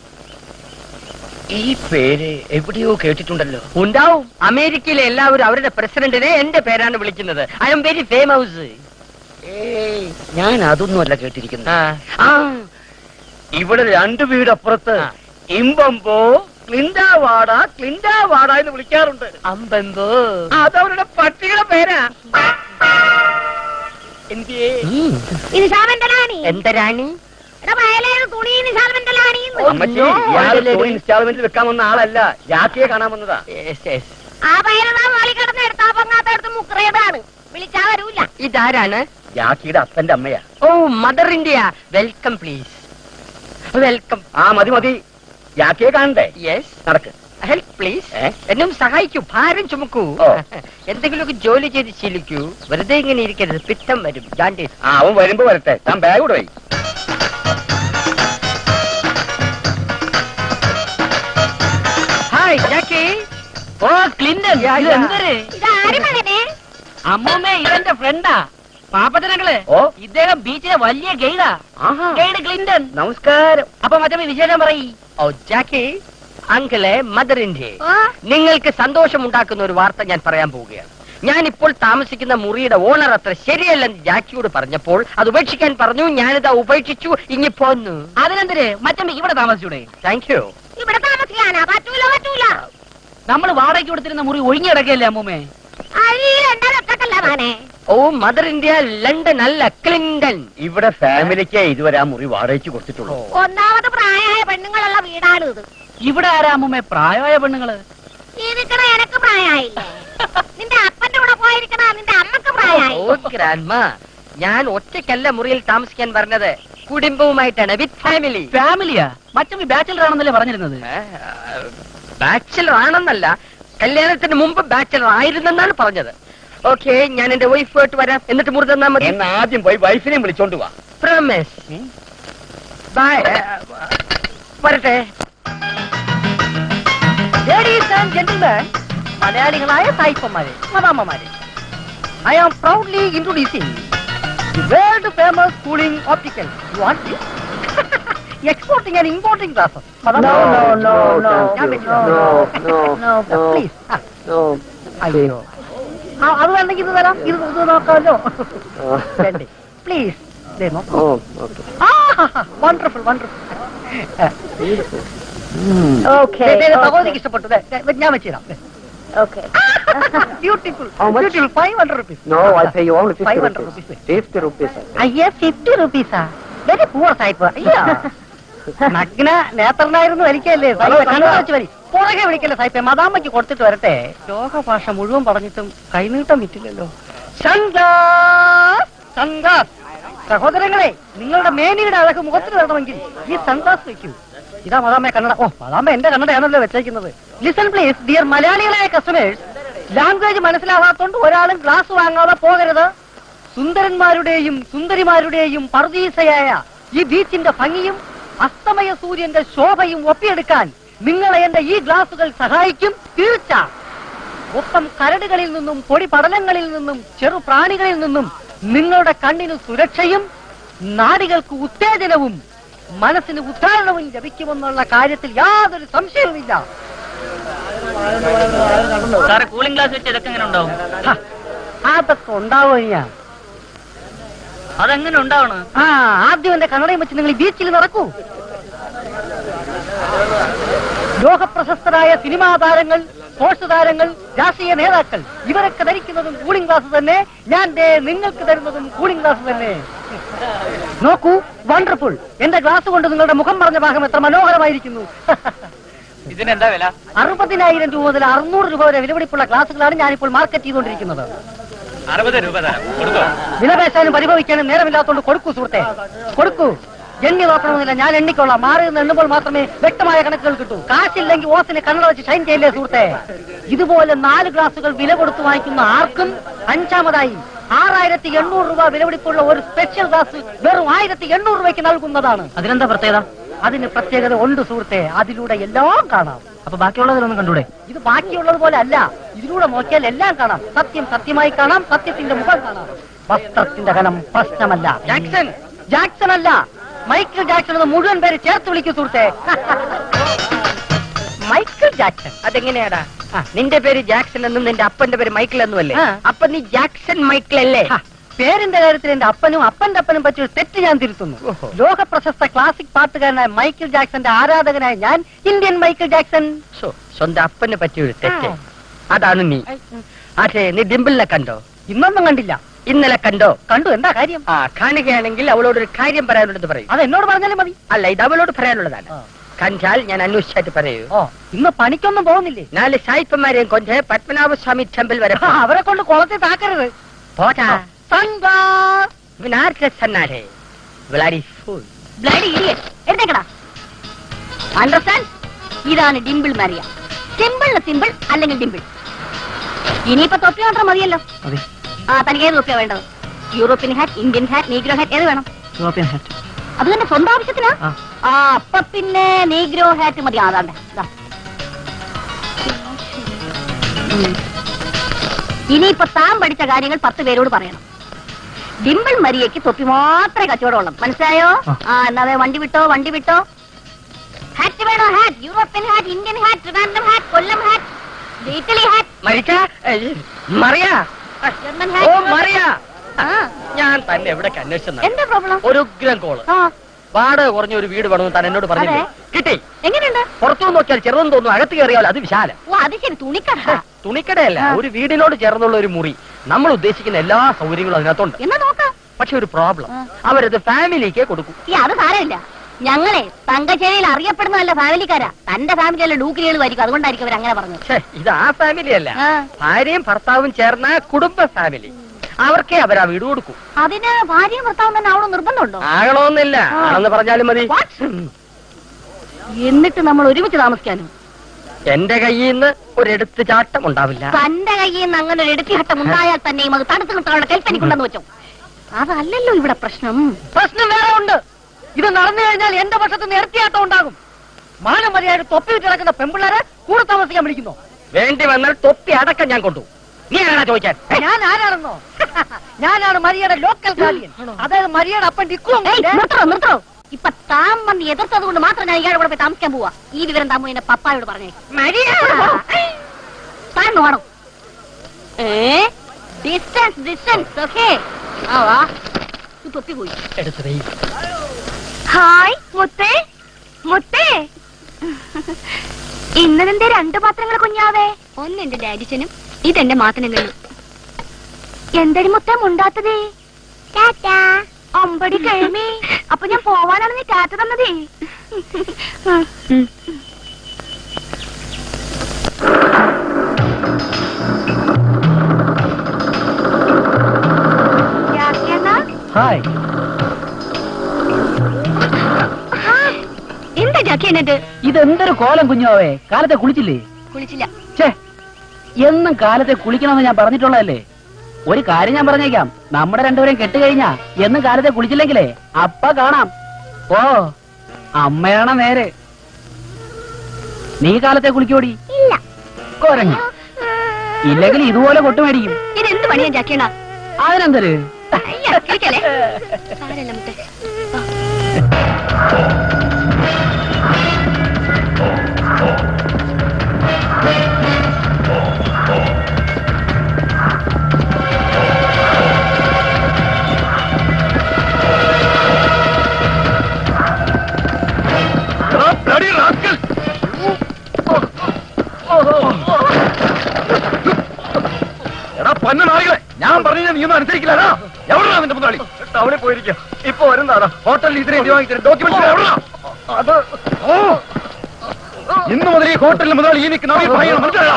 ഈ പേര് എവിടെയോ കേട്ടിട്ടുണ്ടല്ലോ.
ഉണ്ടാവും. അമേരിക്കയിലെ എല്ലാവരും അവരുടെ പ്രസിഡന്റിനെ എന്റെ പേരാണ് വിളിക്കുന്നത്. I am very famous.
ഏയ്, ഞാൻ അതൊന്നും അല്ല കേട്ടിരിക്കുന്നത്. ആ, ഇവിടെ രണ്ടു വീടപ്പുറത്ത് ഇമ്പമ്പോ ക്ലിൻഡാവാട ക്ലിൻഡാവാട എന്ന് വിളിക്കാറുണ്ട്.
അമ്പമ്പോ
അതവരുടെ പട്ടികളുടെ പേരാ. എന്തിയേ?
എന്താ റാണി?
ഇൻസ്റ്റാൾമെന്റിൽ വെക്കാൻ വന്ന ആളല്ല, ജാക്കിയെ കാണാൻ വന്നതാ.
ഇതാരാണ്?
ജാക്കിയുടെ അപ്പന്റെ അമ്മയാ.
ഓ, mother India. Welcome please. Welcome.
ആ മതി മതി. ജാക്കിയെ കാണണ്ടേ?
യെസ്,
നടക്ക്.
Help please.
ഏ?
എന്നും സഹായിക്കൂ, ഭാരം ചുമക്കൂ.
ഓ.
എന്തെങ്കിലുമൊക്കെ ജോലി ചെയ്ത് ശീലിക്കൂ. വെറുതെ ഇങ്ങനെ ഇരിക്കരുത്, പിത്തം വരും. ജാൻഡീസ്.
ആ, അവൻ വരുമ്പോ വരട്ടെ. താൻ ബാഗ് കൂടെ പോയി.
ഹായ് ജാക്കി.
ഓ ക്ലിന്റൺ,
യാ,
ഇത്
യാ.
എന്തൊരു
ഇതാരും മകനെ?
അമ്മൂമ്മേ, ഇതെന്റെ ഫ്രണ്ടാ പാപ്പത്തനങ്ങള്.
ഓ.
ഇദ്ദേഹം ബീച്ചിലെ വലിയ ഗൈഡാ.
ആഹാ.
Guide Clinton.
നമസ്കാരം.
അപ്പൊ മറ്റേ വിശേഷം പറയ്.
ഓ ജാക്കി, അങ്കിളെ മദറിന്റെ
ഓ,
നിങ്ങൾക്ക് സന്തോഷമുണ്ടാക്കുന്ന ഒരു വാർത്ത ഞാൻ പറയാൻ പോവുകയാണ്. ഞാൻ ഇപ്പോൾ താമസിക്കുന്ന മുറിയുടെ ഓണർ അത്ര ശരിയല്ലെന്ന് ജാക്കിയോട് പറഞ്ഞപ്പോൾ അത് ഉപേക്ഷിക്കാൻ പറഞ്ഞു. ഞാനിതാ ഉപേക്ഷിച്ചു, ഇങ്ങി പോന്നു.
അതിനെന്തിന് മറ്റമ്മ ഇവിടെ താമസിച്ചൂടെ?
Thank you.
ഇവിടെ താമസിക്കാനാ? പറ്റൂല പറ്റൂല.
നമ്മൾ വാടകയ്ക്ക് കൊടുത്തിരുന്ന മുറി ഒഴിഞ്ഞു കിടക്കല്ലേ അമ്മൂമ്മേ?
അഴിയിലുണ്ടല്ല മകനെ.
ഓ മദർ ഇന്ത്യ ലണ്ടൻ അല്ല, ക്ലിന്റൺ.
ഇവിടെ ഫാമിലിക്ക് ഇതുവരെ ആ മുറി വാടകയ്ക്ക് കൊടുത്തിട്ടുള്ളൂ.
ഒന്നാമത് പ്രായമായ പെണ്ണുങ്ങളുള്ള വീടാണ് ഇത്.
ഇവിടെ ആരാ അമ്മൂമ്മേ പ്രായമായ പെണ്ണുങ്ങള്?
ഈ നിക്കണ എനക്ക് പ്രായമായില്ലേ? നിന്റെ അപ്പന്റെ കൂടെ പോയിരിക്കണ നിന്റെ അമ്മക്ക് പ്രായമായി.
ഓ ഗ്രാൻഡ്മ, ഞാൻ ഒറ്റയ്ക്കല്ല മുറിയിൽ താമസിക്കാൻ പറഞ്ഞത്, കുടുംബവുമായിട്ടാണ്, വിത്ത് ഫാമിലി.
ഫാമിലിയാ? മറ്റമ്മ ബാച്ചിലർ ആണെന്നല്ലേ പറഞ്ഞിരുന്നത്?
ബാച്ചിലർ ആണെന്നല്ല, കല്യാണത്തിന് മുമ്പ് ബാച്ചിലർ ആയിരുന്നെന്നാണ് പറഞ്ഞത്. ഓക്കെ, ഞാൻ എന്റെ വൈഫായിട്ട് വരാം, എന്നിട്ട് മുറി തന്നാ മതി.
എന്ന് ആദ്യം പോയി വൈഫിനെ വിളിച്ചോണ്ട് വാ.
പ്രോമിസ്. ബൈ. വരട്ടെ. ലേഡീസ് ആൻഡ് ജെന്റിൽമാൻ, മലയാളികളായ സായിപ്പന്മാരെ, മദാമ്മമാരെ, I am proudly introducing the world famous cooling optical. You want this? Exporting and importing glasses. Please. അയ്യോ, അത് വേണ്ടെങ്കിൽ ഇത് തരാം. ഇത് ഇത് നോക്കാമല്ലോ. വേണ്ടേ? പ്ലീസ്. Wonderful wonderful. സഹോദരിക്ക് ഇഷ്ടപ്പെട്ടു. ദേ, ദേ, ഞാൻ വെച്ചുതരാം. Beautiful beautiful. Five hundred rupees. Five hundred rupees. അയ്യേ, ഫിഫ്റ്റി റുപ്പീസാ? വെരി പൂവർ സായിപ്പ്. അയ്യോ, നഗ്ന നേത്രനായിരുന്നു വലിക്കല്ലേ സായിപ്പ്? കണ്ണു വെച്ച് വരി. പുറകെ വിളിക്കല്ലേ സായിപ്പെ? മദാമ്മയ്ക്ക് കൊടുത്തിട്ട് വരട്ടെ. ലോകഭാഷ മുഴുവൻ പറഞ്ഞിട്ടും കൈനീട്ടം വിറ്റില്ലല്ലോ. Sunglass sunglass. സഹോദരങ്ങളെ, നിങ്ങളുടെ മേനിയുടെ അഴക് മുഖത്തിന് തരണമെങ്കിൽ ഈ സൺഗ്ലാസ് വെക്കൂ. ഇതാ മദാമ്മ കന്നഡ. ഓ, മദാമ്മ എന്റെ കന്നഡയാണല്ലോ വെച്ചേക്കുന്നത്. ലിസൺ പ്ലീസ് ഡിയർ മലയാളികളായ കസ്റ്റമേഴ്സ്. ലാംഗ്വേജ് മനസ്സിലാവാത്തോണ്ട് ഒരാളും ഗ്ലാസ് വാങ്ങാതെ പോകരുത്. സുന്ദരന്മാരുടെയും സുന്ദരിമാരുടെയും പർദീസയായ ഈ ബീച്ചിന്റെ ഭംഗിയും അസ്തമയ സൂര്യന്റെ ശോഭയും ഒപ്പിയെടുക്കാൻ നിങ്ങളെ എന്റെ ഈ ഗ്ലാസുകൾ സഹായിക്കും, തീർച്ച. ഒപ്പം കരടുകളിൽ നിന്നും പൊടി പടലങ്ങളിൽ നിന്നും ചെറു പ്രാണികളിൽ നിന്നും നിങ്ങളുടെ കണ്ണിന് സുരക്ഷയും നാടികൾക്ക് ഉത്തേജനവും മനസ്സിന് ഉദ്ധാരണവും ലഭിക്കുമെന്നുള്ള കാര്യത്തിൽ യാതൊരു സംശയവുമില്ല.
സാറേ, കൂളിംഗ് ഗ്ലാസ് വെച്ച് ഇതൊക്കെ എങ്ങനെ ഉണ്ടാവും?
ഹ, അതൊക്കെ ഉണ്ടാവോ? ഞാൻ
അതെങ്ങനെ ഉണ്ടാവണം?
ആ ആദ്യം എന്റെ കണ്ണടയും വെച്ച് നിങ്ങൾ ഈ ബീച്ചിൽ നടക്കൂ. ലോകപ്രശസ്തരായ സിനിമാ താരങ്ങൾ, സ്പോർട്സ് താരങ്ങൾ, രാഷ്ട്രീയ നേതാക്കൾ ഇവരൊക്കെ ധരിക്കുന്നതും കൂളിംഗ് ഗ്ലാസ് തന്നെ. ഞാൻ ദേ നിങ്ങൾക്ക് തരുന്നതും കൂളിംഗ് ഗ്ലാസ് തന്നെ. നോക്കൂ, വണ്ടർഫുൾ. എന്റെ ഗ്ലാസ് കൊണ്ട് നിങ്ങളുടെ മുഖം പറഞ്ഞ ഭാഗം എത്ര മനോഹരമായിരിക്കുന്നു.
ഇതിനെന്താ വില?
അറുപതിനായിരം രൂപ മുതൽ അറുന്നൂറ് രൂപ വരെ വിലപിടിപ്പുള്ള ഗ്ലാസുകളാണ് ഞാനിപ്പോൾ മാർക്കറ്റ് ചെയ്തുകൊണ്ടിരിക്കുന്നത്.
അറുപത് രൂപ
വിലപേശാനും പരിഭവിക്കാനും നേരമില്ലാത്തതുകൊണ്ട് കൊടുക്കൂ സുഹൃത്തെ, കൊടുക്കൂ. എണ്ണി നോക്കണമെന്നില്ല, ഞാൻ എണ്ണിക്കൊള്ളാം. മാറി നിന്ന് എണ്ണുമ്പോൾ മാത്രമേ വ്യക്തമായ കണക്കുകൾ കിട്ടൂ. കാശില്ലെങ്കിൽ ഓസിന് കണ്ണട വെച്ച് ഷൈൻ ചെയ്യില്ലേ സുഹൃത്തെ? ഇതുപോലെ നാല് ഗ്ലാസുകൾ വില കൊടുത്തു വാങ്ങിക്കുന്ന ആർക്കും അഞ്ചാമതായി ആറായിരത്തി എണ്ണൂറ് രൂപ വിലപിടിപ്പുള്ള ഒരു സ്പെഷ്യൽ ഗ്ലാസ് വെറും ആയിരത്തി എണ്ണൂറ് രൂപയ്ക്ക് നൽകുന്നതാണ്.
അതിനെന്താ പ്രത്യേകത?
അതിന് പ്രത്യേകത ഉണ്ട് സുഹൃത്തെ, അതിലൂടെ എല്ലാം കാണാം.
അപ്പൊ ബാക്കിയുള്ളതിലൊന്നും കണ്ടൂടെ?
ഇത് ബാക്കിയുള്ളത് പോലെ അല്ല, ഇതിലൂടെ നോക്കിയാൽ എല്ലാം കാണാം. സത്യം സത്യമായി കാണാം, സത്യത്തിന്റെ മുഖം കാണാം. വസ്ത്രത്തിന്റെ കനം പ്രശ്നമല്ല. ജാക്സൺ ജാക്സൺ അല്ല, മൈക്കിൾ ജാക്സൺ എന്ന് മുഴുവൻ പേര് ചേർത്ത് വിളിക്കും സുഹൃത്തെ. Michael Jackson. അതെങ്ങനെയാടാ? നിന്റെ പേര് ജാക്സൺ എന്നും നിന്റെ അപ്പന്റെ പേര് മൈക്കിൾ എന്നും അല്ലേ? അപ്പൊ നീ ജാക്സൺ മൈക്കിൾ അല്ലേ? പേരിന്റെ കാര്യത്തിൽ എന്റെ അപ്പനും അപ്പന്റെ അപ്പനും പറ്റിയ തെറ്റ് ഞാൻ തിരുത്തുന്നു. ലോക പ്രശസ്ത ക്ലാസിക് പാട്ടുകാരനായ മൈക്കിൾ ജാക്സന്റെ ആരാധകനായ ഞാൻ ഇന്ത്യൻ മൈക്കിൾ ജാക്സൺ. സ്വന്തം അപ്പനെ പറ്റിയൊരു തെറ്റ്, അതാണ് നീ. ആട്ടെ, നീ ഡിംപിളിനെ കണ്ടോ? ഇന്നൊന്നും കണ്ടില്ല. ഇന്നലെ കണ്ടോ? കണ്ടു. എന്താ കാര്യം? ആ, കാണുകയാണെങ്കിൽ അവളോടൊരു കാര്യം പറയാനുള്ളത് പറയും. അത് എന്നോട് പറഞ്ഞാലും മതി. അല്ല, ഇത് അവളോട് പറയാനുള്ളതാണ്. കണ്ടാൽ ഞാൻ അന്വേഷിച്ചായിട്ട് പറയൂ. ഓ, ഇന്ന് പണിക്കൊന്നും പോകുന്നില്ലേ? നാല് സായിപ്പന്മാരെയും കൊണ്ട് പത്മനാഭസ്വാമി ടെമ്പിൾ വരെ. അവരെ കൊണ്ട് കുളത്തിൽ താക്കരുത്. പോട്ടാ. ഇവനാർക്കെ സന്നാരേ? Bloody fool.
Bloody idiot. എഴുന്നേക്കടാ. അണ്ടർസ്റ്റാൻഡ്? ഇതാണ് ഡിംപിൾ മരിയ. സിമ്പിളിന് സിമ്പിൾ അല്ലെങ്കിൽ ഡിംപിൾ. ഇനിയിപ്പോ തൊപ്പി മാത്രം മതിയല്ലോ. ആ തനിക്ക് ഏത് തൊപ്പിയാ വേണ്ടത്? European hat, Indian hat, negro hat, ഏത് വേണം?
European hat.
അത് തന്നെ സ്വന്തം ആവശ്യത്തിനാ? ആ അപ്പൊ പിന്നെ നീഗ്രോ ഹാറ്റ് മതി. ആതാണ്ട് ഇനിയിപ്പോ താൻ പഠിച്ച കാര്യങ്ങൾ പത്ത് പേരോട് പറയണം. ഡിംപിൾ മരിയയ്ക്ക് തൊപ്പി മാത്രമേ കച്ചവടമുള്ളൂ. മനസ്സിലായോ? ആ എന്നാ വണ്ടി വിട്ടോ വണ്ടി വിട്ടോ. ഹാറ്റ് വേണോ? Hat European hat, Indian hat, Trivandrum hat, Kollam hat, Italy hat, German hat.
ഞാൻ തന്നെ എവിടേക്ക് അന്വേഷിച്ചു?
എന്താ പ്രോബ്ലം?
ഒരു ഉഗ്രം കോള്. വാടക കുറഞ്ഞ ഒരു വീട് വേണമെന്ന് താൻ എന്നോട് പറഞ്ഞു. കിട്ടി.
എങ്ങനെയുണ്ട്?
പുറത്തു നോക്കിയാൽ ചെറുതെന്ന് തോന്നുന്നു, അകത്ത് കയറിയാൽ അത് വിശാലം.
ഓ അത് ശരി, തുണിക്കട.
തുണിക്കടയല്ല, ഒരു വീടിനോട് ചേർന്നുള്ള ഒരു മുറി. നമ്മൾ ഉദ്ദേശിക്കുന്ന എല്ലാ സൗകര്യങ്ങളും അതിനകത്തുണ്ട്.
എന്നാ നോക്കാം.
പക്ഷെ ഒരു പ്രോബ്ലം, അവരത് ഫാമിലിക്ക് കൊടുക്കും.
ഈ അത് സാരമില്ല. ഞങ്ങളെ തങ്കശ്ശേരിയിൽ അറിയപ്പെടുന്നതല്ല ഫാമിലിക്കാരാ. തന്റെ ഫാമിലിയല്ല ഡൂക്കിരികൾ വരിക്കും. അതുകൊണ്ടായിരിക്കും അവർ അങ്ങനെ പറഞ്ഞത്.
ഇത് ആ ഫാമിലി അല്ല, ഭാര്യയും ഭർത്താവും ചേർന്ന കുടുംബ ഫാമിലി. അവർക്കേ അവരാ വീട് കൊടുക്കും.
അതിന് ഭാര്യയും ഭർത്താവും തന്നെ ആവണം നിർബന്ധമുണ്ടോ?
ആകണമെന്നില്ല, ആണെന്ന് പറഞ്ഞാലും മതി.
എന്നിട്ട് നമ്മൾ ഒരുമിച്ച് താമസിക്കാനും?
എന്റെ കയ്യിൽ നിന്ന് ഒരെടുത്ത് ചാട്ടം ഉണ്ടാവില്ല.
തന്റെ കയ്യിൽ നിന്ന് അങ്ങനെ ഒരു എടുത്തിഘട്ടം ഉണ്ടായാൽ തന്നെയും അത് തടുത്തു നിർത്താനുള്ള കൽപ്പനിക്കുണ്ടെന്ന് വെച്ചോ. അതല്ലല്ലോ ഇവിടെ പ്രശ്നം.
പ്രശ്നം വേറെ ഉണ്ട്. ഇത് നടന്നു കഴിഞ്ഞാൽ എന്റെ പക്ഷത്ത് നിർത്തിയാട്ടം ഉണ്ടാകും. മാനമര്യാദ തൊപ്പി വിട്ട് കിടക്കുന്ന പെമ്പിള്ളേരെ കൂടെ താമസിക്കാൻ വിളിക്കുന്നു.
വേണ്ടി വന്നാൽ തൊപ്പി അടക്കം ഞാൻ കൊണ്ടു. നീ ആരാ ചോദിക്കാൻ?
ഞാൻ ആരാണെന്നോ? ഞാനാണ് മരിയയുടെ ലോക്കൽ ഗാർഡിയൻ. അതായത് മരിയയുടെ അപ്പൻ ഡിക്കോ.
നിർത്തോ നിർത്തോ. ഇപ്പൊ താൻ വന്ന് എതിർത്തത് കൊണ്ട് മാത്രം ഞാൻ ഇയാളുടെ കൂടെ പോയി താമസിക്കാൻ പോവാ. ഈ വിവരം താമോ എന്റെ പപ്പായോട് പറഞ്ഞേ. താൻ നോടോ. ഏ ഡിസ്റ്റൻസ് ഡിസ്റ്റൻസ്. ഓക്കേ. ആ വാ. തൊപ്പി പോയി.
എടുത്തേ.
ഹായ് മുത്തേ. മുത്തേ ഇന്നലെന്തേ രണ്ടു പാത്രങ്ങൾ കുഞ്ഞാവേ? ഒന്ന് എന്റെ ഡാഡിച്ചനും ഇതെന്റെ മാത്തനും. എന്തടി മുത്തേ മുണ്ടാത്തതേ? അമ്പടി കഴിമി. അപ്പൊ ഞാൻ പോവാനാണ് നീ ടാറ്റ തന്നതേ.
ഹായ്.
എന്താ ജാക്കി എന്നത്?
ഇതെന്തൊരു കോലം കുഞ്ഞാവേ. കാലത്തെ കുളിച്ചില്ലേ?
കുളിച്ചില്ല.
ഛേ, എന്നും കാലത്തെ കുളിക്കണമെന്ന് ഞാൻ പറഞ്ഞിട്ടുള്ളതല്ലേ. ഒരു കാര്യം ഞാൻ പറഞ്ഞേക്കാം, നമ്മുടെ രണ്ടുപേരെയും കെട്ടുകഴിഞ്ഞാ എന്നും കാലത്തെ കുളിച്ചില്ലെങ്കിലേ അപ്പ കാണാം. ഓ അമ്മയാണ് നേരെ. നീ കാലത്തെ കുളിക്കോടി?
ഇല്ല.
കൊരങ്ങ. ഇല്ലെങ്കിൽ ഇതുപോലെ കൊട്ടുമേടിക്കും.
ഇതെന്ത് പണിയാ ജാക്കിയണ?
അതിനെന്തര്?
ഞാൻ പറഞ്ഞ നീ ഒന്നും അനുസരിക്കില്ല. എവിടെയാ നിന്റെ മുതലാളി? ടൗണിൽ പോയിരിക്കുക. ഇപ്പൊ വരുന്നതാണോ? ഹോട്ടലിൽ ഇതിനെ ഡോക്യുമെന്റ് അത് ഇന്ന് മുതൽ ഈ ഹോട്ടലിൽ മുതലാളി ഈ നിൽക്കുന്ന മനസ്സിലാ.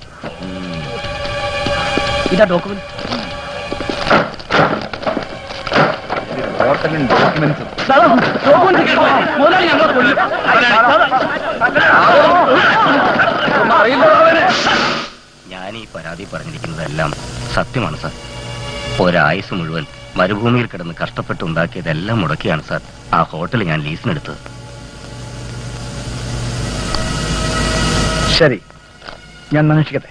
ഇതാ ഡോക്യുമെന്റ്.
ഹോട്ടലിൽ ഡോക്യുമെന്റ്സും
ഞാൻ ഈ പരാതി പറഞ്ഞിരിക്കുന്നതെല്ലാം സത്യമാണ് സാർ. ഒരായുസ് മുഴുവൻ മരുഭൂമിയിൽ കിടന്ന് കഷ്ടപ്പെട്ടുണ്ടാക്കിയതെല്ലാം മുടക്കിയാണ് സാർ ആ ഹോട്ടൽ ഞാൻ ലീസിനെടുത്തത്.
ശരി, ഞാൻ അന്വേഷിക്കട്ടെ.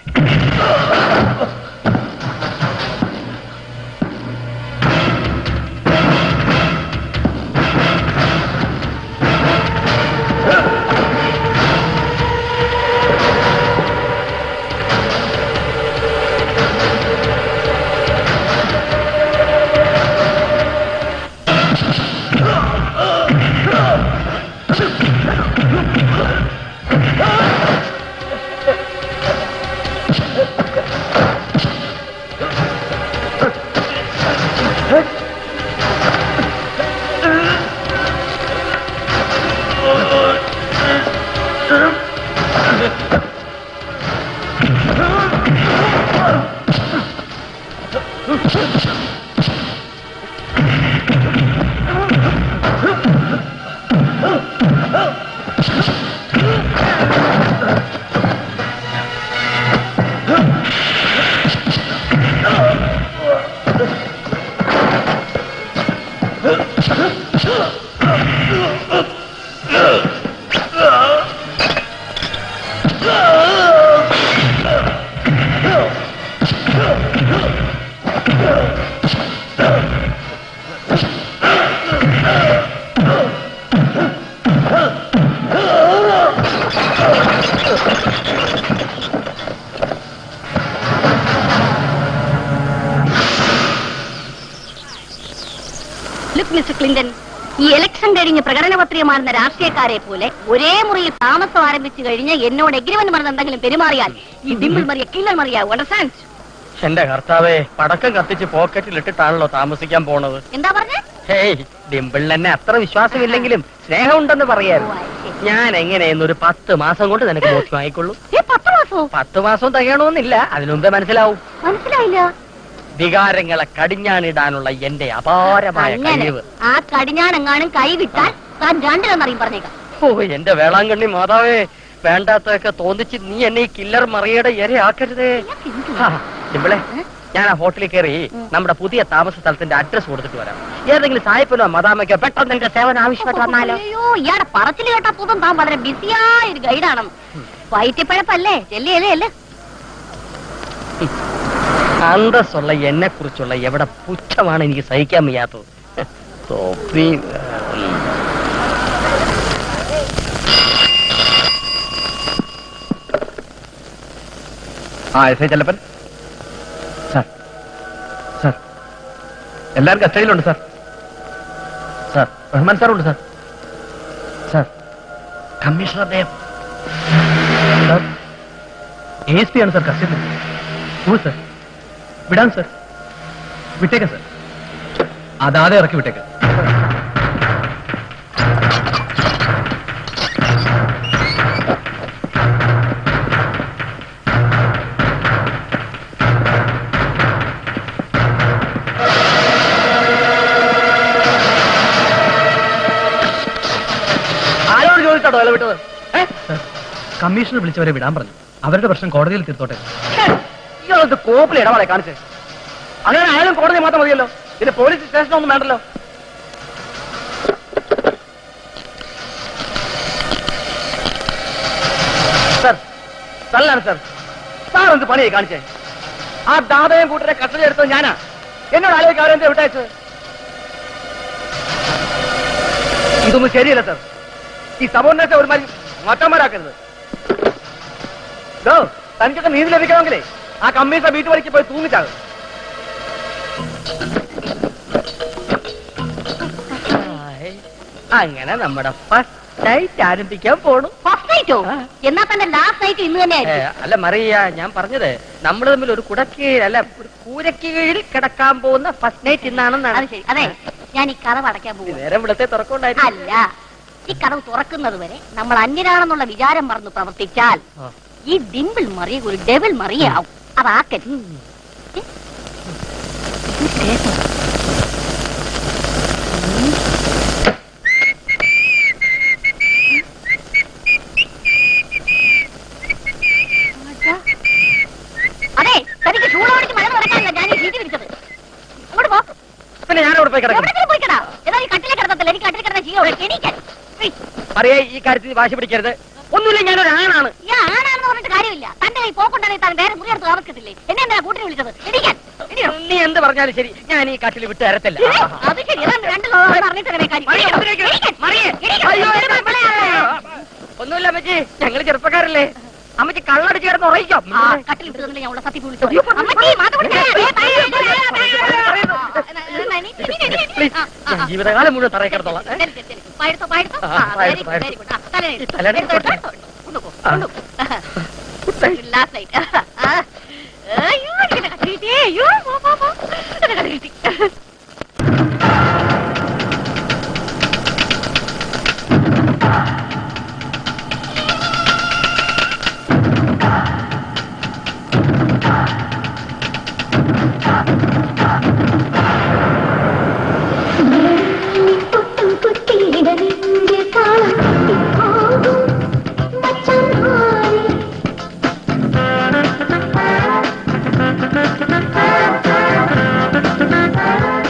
മിസ്റ്റർ ക്ലിന്റൺ, ഈ ഇലക്ഷൻ കഴിഞ്ഞ് പ്രകടന പത്രികമാറുന്ന രാഷ്ട്രീയക്കാരെ പോലെ ഒരേ മുറിയിൽ താമസം ആരംഭിച്ചു കഴിഞ്ഞ് എന്നോട് എഗ്രിമെന്റ് പറഞ്ഞ് എന്തെങ്കിലും പെരുമാറിയാൽ ഈ Dimple Maria killer Maria understand?
എന്റെ കർത്താവേ, പടക്കം കത്തിച്ച് പോക്കറ്റിൽ ഇട്ടിട്ടാണല്ലോ താമസിക്കാൻ പോണത്.
എന്താ പറഞ്ഞ?
ഹേയ്, ഡിംപിളിന് എന്നെ അത്ര വിശ്വാസമില്ലെങ്കിലും സ്നേഹമുണ്ടെന്ന് പറയാറ്. ഞാൻ എങ്ങനെയെന്നൊരു പത്ത് മാസം കൊണ്ട് നിനക്ക് ബോധ്യമായിക്കൊള്ളൂ.
പത്ത് മാസോ?
പത്ത് മാസം തികയണമെന്നില്ല, അതിനുമുമ്പേ മനസ്സിലാവും.
മനസ്സിലായില്ല.
വികാരങ്ങളെ കടിഞ്ഞാണിടാനുള്ള എന്റെ അപാരമായ കഴിവ്.
ആ കടിഞ്ഞാണെങ്ങാനും കൈവിട്ടാൽ താൻ രണ്ടിലെന്നറിയും പറഞ്ഞേക്കാം.
ഓ എന്റെ വേളാങ്കണ്ണി മാതാവേ, വേണ്ടാത്തൊക്കെ തോന്നിച്ച് നീ എന്നെ ഈ കില്ലർ മറിയുടെ ഇരയാക്കരുതേ. ഡിംപിളെ, ഞാൻ ആ ഹോട്ടലിൽ കയറി നമ്മുടെ പുതിയ താമസ സ്ഥലത്തിന്റെ അഡ്രസ് കൊടുത്തിട്ട് വരാം. ഏതെങ്കിലും സായിപ്പിനോ മദാമയ്ക്കോ പെട്ടെന്ന് എന്റെ സേവനം ആവശ്യമായിട്ട് വന്നാലോ?
അയ്യോ, ഇയാടെ പറച്ചിൽ കേട്ടാ തോന്നും താൻ വളരെ ബിസിയായ ഒരു ഗൈഡാണെന്ന്. വയറ്റിപ്പഴപ്പല്ലേ? ചെല്ലിയല്ലേ അല്ലേ?
അന്തസ്സുള്ള എന്നെ കുറിച്ചുള്ള എവിടെ പുച്ഛമാണ് എനിക്ക് സഹിക്കാൻ വയ്യാത്തത്.
ആ S I Chellappan sir. Sir, എല്ലാവരും കസ്റ്റഡിയിലുണ്ട് സാർ. സാർ, റഹ്മാൻ സാറുണ്ട് sir. Sir, commissioner Dev sir, A S P ആണ് സാർ കസ്റ്റഡിയിൽ. ഓ സാർ, വിടാം സാർ, വിട്ടേക്കാം സാർ. അതാതെ ഇറക്കി വിട്ടേക്കാം.
ആരോട് ചോദിച്ചാട്ടോ വില വിട്ടത്?
കമ്മീഷണർ വിളിച്ചവരെ വിടാൻ പറഞ്ഞു. അവരുടെ പ്രശ്നം കോടതിയിൽ തീർത്തോട്ടെ.
ഇയാളത് കോപ്പിൽ ഇടപാടെ കാണിച്ചേ. അങ്ങനെ ആയാലും കോടതി മാത്രം മതിയല്ലോ, ഇതിന് പോലീസ് സ്റ്റേഷനൊന്നും വേണ്ടല്ലോ. Sir, തല്ലാണ് sir. സാർ എന്ത് പണിയായി കാണിച്ചേ? ആ ദാതയും കൂട്ടരെ കസ്റ്റഡി എടുത്തത് ഞാനാ. എന്നോട് ആലോചിക്കാൻ അവരെന്താ വിട്ടയച്ചത്? ഇതൊന്നും ശരിയല്ല സാർ. ഈ സബോർഡിനേഷൻ ഒരുമാതിരി മറ്റന്മാരാക്കരുത്. തനിക്കൊക്കെ നീതി ലഭിക്കണമെങ്കിലേ ആ കമ്മീഷണർ വീട്ടുവഴിക്ക് പോയി തൂങ്ങിച്ചാകും. അങ്ങനെ നമ്മുടെ ഫസ്റ്റ് നൈറ്റ് ആരംഭിക്കാൻ പോണു.
ഫസ്റ്റ് നൈറ്റോ? എന്നാ തന്നെ ലാസ്റ്റ് നൈറ്റ് ഇന്ന് തന്നെ.
അല്ല മറിയ, ഞാൻ പറഞ്ഞത് നമ്മൾ തമ്മിൽ ഒരു കുടക്ക് അല്ല ഒരു കൂരക്ക് കീഴിൽ കിടക്കാൻ പോകുന്ന ഫസ്റ്റ് നൈറ്റ് ഇന്നാണെന്നാണ്.
ശരി. അതെ, ഞാൻ ഈ കഥ അടയ്ക്കാൻ പോകും.
നേരം വിളത്തെ തുറക്കുണ്ടായിരുന്നു.
അല്ല, ഈ കഥ തുറക്കുന്നത് വരെ നമ്മൾ അന്യരാണെന്നുള്ള വിചാരം പറഞ്ഞു പ്രവർത്തിച്ചാൽ ഈ ഡിംപിൾ മറിയ ഒരു ഡെവിൾ മറിയാവും. അതാക്കരുത്. അതെ, തനിക്ക് ചൂടോടിച്ച് മഴ നടക്കാനല്ല ഞാൻ ഈ സീറ്റ് വിളിച്ചത്. അങ്ങോട്ട് പോ.
പിന്നെ ഞാൻ അവിടെ പോയി കിടക്കാം.
എവിടെയെങ്കിലും പോയി കിടാ. ഏതായാലും കട്ടിലെ കിടത്തത്തില്ല, എനിക്ക് കട്ടിൽ കിടന്ന ചെയ്യോ എണീക്കാൻ.
അറിയാ, ഈ കാര്യത്തിൽ വാശി പിടിക്കരുത്. ഒന്നുമില്ല, ഞാനൊരു ആണാണ്.
ഞാൻ ആണാണെന്ന് പറഞ്ഞിട്ട് കാര്യമില്ല. തന്റെ കൈ പോക്കുണ്ടാണെങ്കിൽ താൻ വേറെ മുറിയെടുത്ത് താമസിക്കത്തില്ലേ? എന്നെ എന്താ കൂട്ടിന് വിളിച്ചത്? എണീക്കാൻ.
നീ എന്ത് പറഞ്ഞാലും ശരി, ഞാൻ ഈ കാട്ടിൽ വിട്ട് തരത്തില്ല.
അത് ശരി, രണ്ട് ലോകം പറഞ്ഞിട്ട് കാര്യം.
ഒന്നുമില്ല അമ്മച്ചി, ഞങ്ങള് ചെറുപ്പക്കാരല്ലേ. അമ്മച്ചി കള്ളടിച്ച് കിടന്ന് ഉറയിക്കോ.
കട്ടിൽ വിട്ടു ഞാൻ ഉള്ള സത്യം വിളിച്ചത്.
ജീവിതകാലം മുഴുവൻ തറയിൽ കിടന്നോളാം.
Thank you.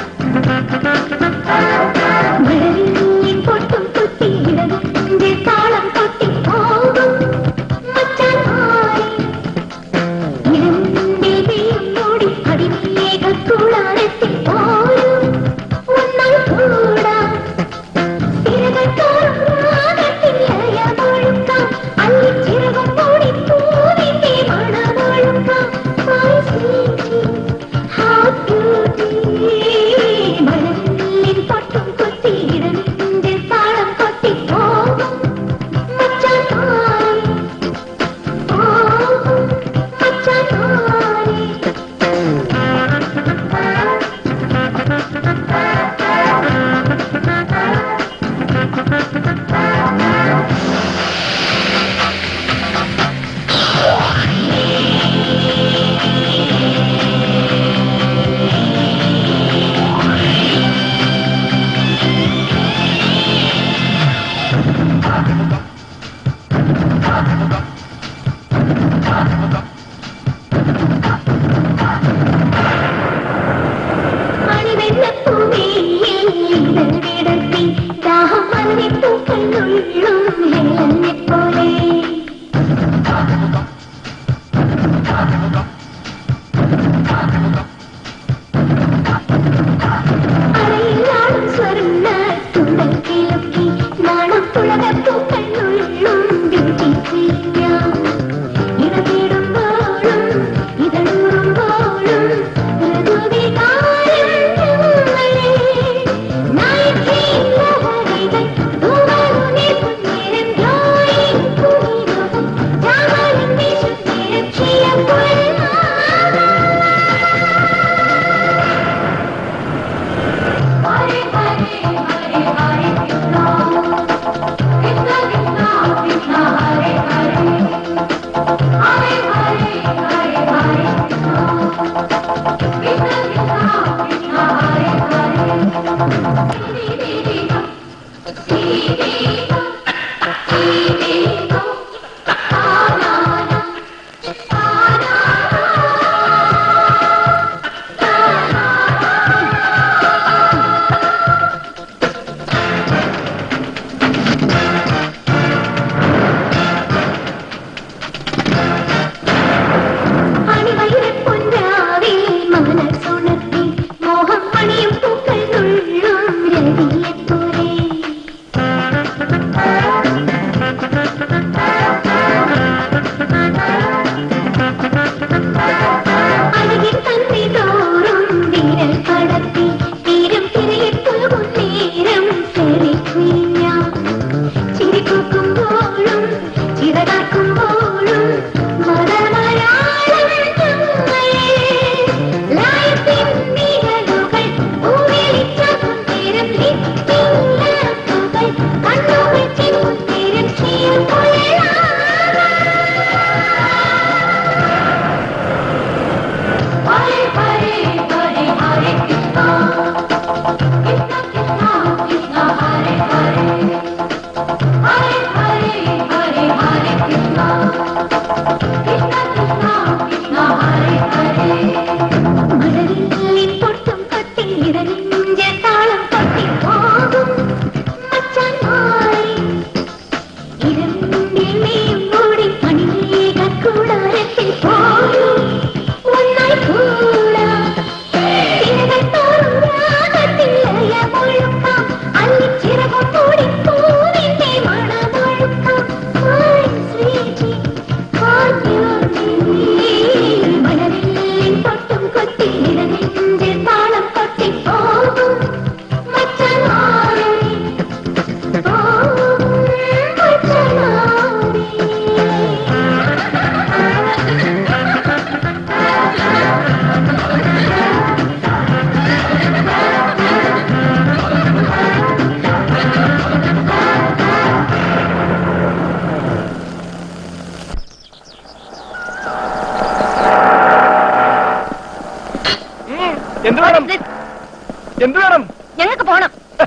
ഞങ്ങൾക്ക് പോണം.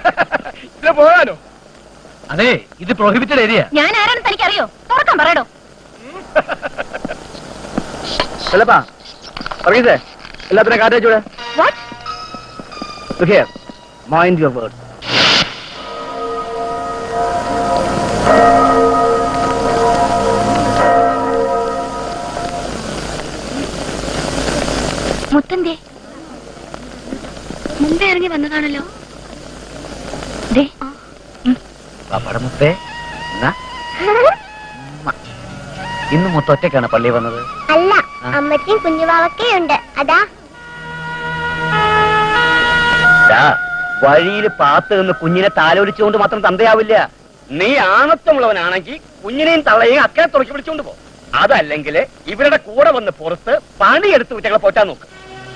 പോകാനോ?
അതെ, ഇത് പ്രോഹിബിറ്റഡ് ഏരിയ.
ഞാൻ ആരാണെന്ന് തനിക്കറിയോ? തുറക്കാൻ പറയടോ.
എല്ലാത്തിനും കാറ്റ് വെച്ചൂടെ? Mind your word.
മുത്തന്റെ മുമ്പേ ഇറങ്ങി വന്നതാണല്ലോ.
മുത്തേ, ഇന്ന് മുത്തൊറ്റക്കാണ് പള്ളി വന്നത്?
അല്ല, അമ്മയ്ക്കും കുഞ്ഞുവാവക്കയുണ്ട്. അതാ
വഴിയിൽ പാത്ത് നിന്ന് കുഞ്ഞിനെ താലോലിച്ചുകൊണ്ട് മാത്രം തന്തയാവില്ല. നീ ആണത്തമുള്ളവനാണെങ്കിൽ കുഞ്ഞിനെയും തള്ളയെയും അക്കരെ തുറക്കി പിടിച്ചുകൊണ്ട് പോ. അതല്ലെങ്കിൽ ഇവരുടെ കൂടെ വന്ന് പുറത്ത് പണിയെടുത്ത് കുറ്റങ്ങളെ പോറ്റാൻ നോക്ക്.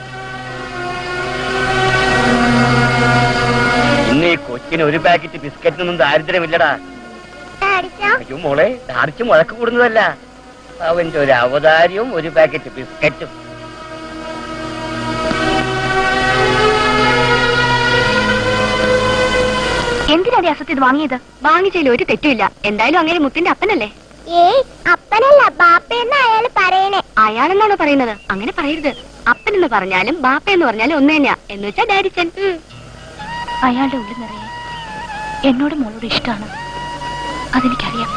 ഇന്ന് ഈ കൊച്ചിന് ഒരു പാക്കറ്റ് ബിസ്ക്കറ്റിനൊന്നും ദാരിദ്ര്യമില്ലടാ. അയ്യോ മോളെ, ദാരിദ്ര്യം മുഴക്ക് കൂടുന്നതല്ല, അവന്റെ ഒരു അവതാരവും ഒരു പാക്കറ്റ് ബിസ്ക്കറ്റും.
എന്തിനാണ് അസത്ത് ഇത് വാങ്ങിയത്? വാങ്ങിച്ചതിൽ ഒരു തെറ്റുമില്ല. എന്തായാലും അങ്ങനെ മുത്തിന്റെ അപ്പനല്ലേ?
ഏയ്, അപ്പനല്ല, ബാപ്പയെന്ന് അയാൾ പറയണേ.
അയാളെന്നാണോ പറയുന്നത്? അങ്ങനെ പറയരുത്. അപ്പൻ എന്ന് പറഞ്ഞാലും ബാപ്പ എന്ന് പറഞ്ഞാലും ഒന്ന് തന്നെയാ. എന്ന് വെച്ചാൽ ഡാഡിച്ചൻ. അയാളുടെ ഉള്ളിൽ നിറയെ എന്നോട് മോളോട് ഇഷ്ടമാണ്, അതെനിക്കറിയാം.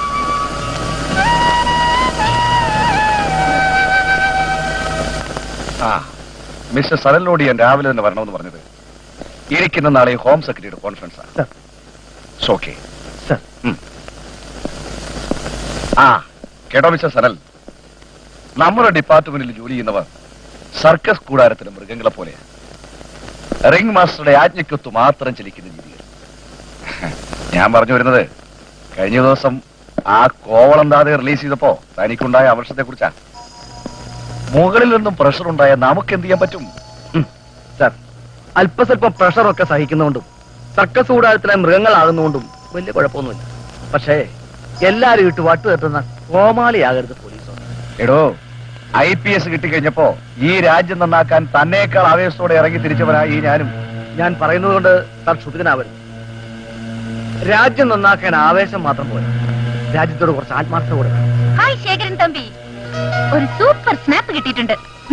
ആ മിസ്റ്റർ സരലിനോട് ഞാൻ രാവിലെ തന്നെ വരണമെന്ന് പറഞ്ഞത്. ഇരിക്കുന്ന നാളെ ഹോം സെക്രട്ടറിയുടെ കോൺഫറൻസ്. ഓക്കെ ആ കേട്ടോ മിസ്റ്റർ സരൽ, നമ്മുടെ ഡിപ്പാർട്ട്മെന്റിൽ ജോലി ചെയ്യുന്നവർ സർക്കസ് കൂടാരത്തിലെ മൃഗങ്ങളെ പോലെയാണ്. റിംഗ് മാസ്റ്ററുടെ ആജ്ഞയ്ക്കൊത്തു മാത്രം ചലിക്കുന്ന രീതികൾ. ഞാൻ പറഞ്ഞു വരുന്നത്, കഴിഞ്ഞ ദിവസം ആ കോവളന്താതെ റിലീസ് ചെയ്തപ്പോ തനിക്കുണ്ടായ അവർഷത്തെ കുറിച്ചാ. മുകളിൽ നിന്നും പ്രഷർ ഉണ്ടായ നമുക്ക് എന്ത് ചെയ്യാൻ പറ്റും?
സാർ, അല്പസ്വല്പം പ്രഷറൊക്കെ സഹിക്കുന്നതുകൊണ്ടും സർക്കസ് കൂടാരത്തിലെ മൃഗങ്ങളാകുന്നതുകൊണ്ടും വലിയ കുഴപ്പമൊന്നുമില്ല. പക്ഷേ എല്ലാരും ഇട്ട് വട്ടു തെറ്റുന്ന കോമാളിയാകരുത് പോലീസോ.
എടോ, ഐ പി എസ് കിട്ടിക്കഴിഞ്ഞപ്പോ ഈ രാജ്യം നന്നാക്കാൻ തന്നേക്കാൾ ആവേശത്തോടെ ഇറങ്ങി തിരിച്ചവനായി ഈ ഞാനും
ഞാൻ പറയുന്നത് കൊണ്ട് സാർ ക്ഷുഭിതനാവരുത്. രാജ്യം നന്നാക്കാൻ ആവേശം മാത്രം പോരാ, രാജ്യത്തോട് കുറച്ച് ആത്മാർത്ഥത കൂടെ വേണം.
ഹായ് ശേഖരൻ തമ്പി, ഒരു സൂപ്പർ സ്നാപ്പ് കിട്ടിയിട്ടുണ്ട്.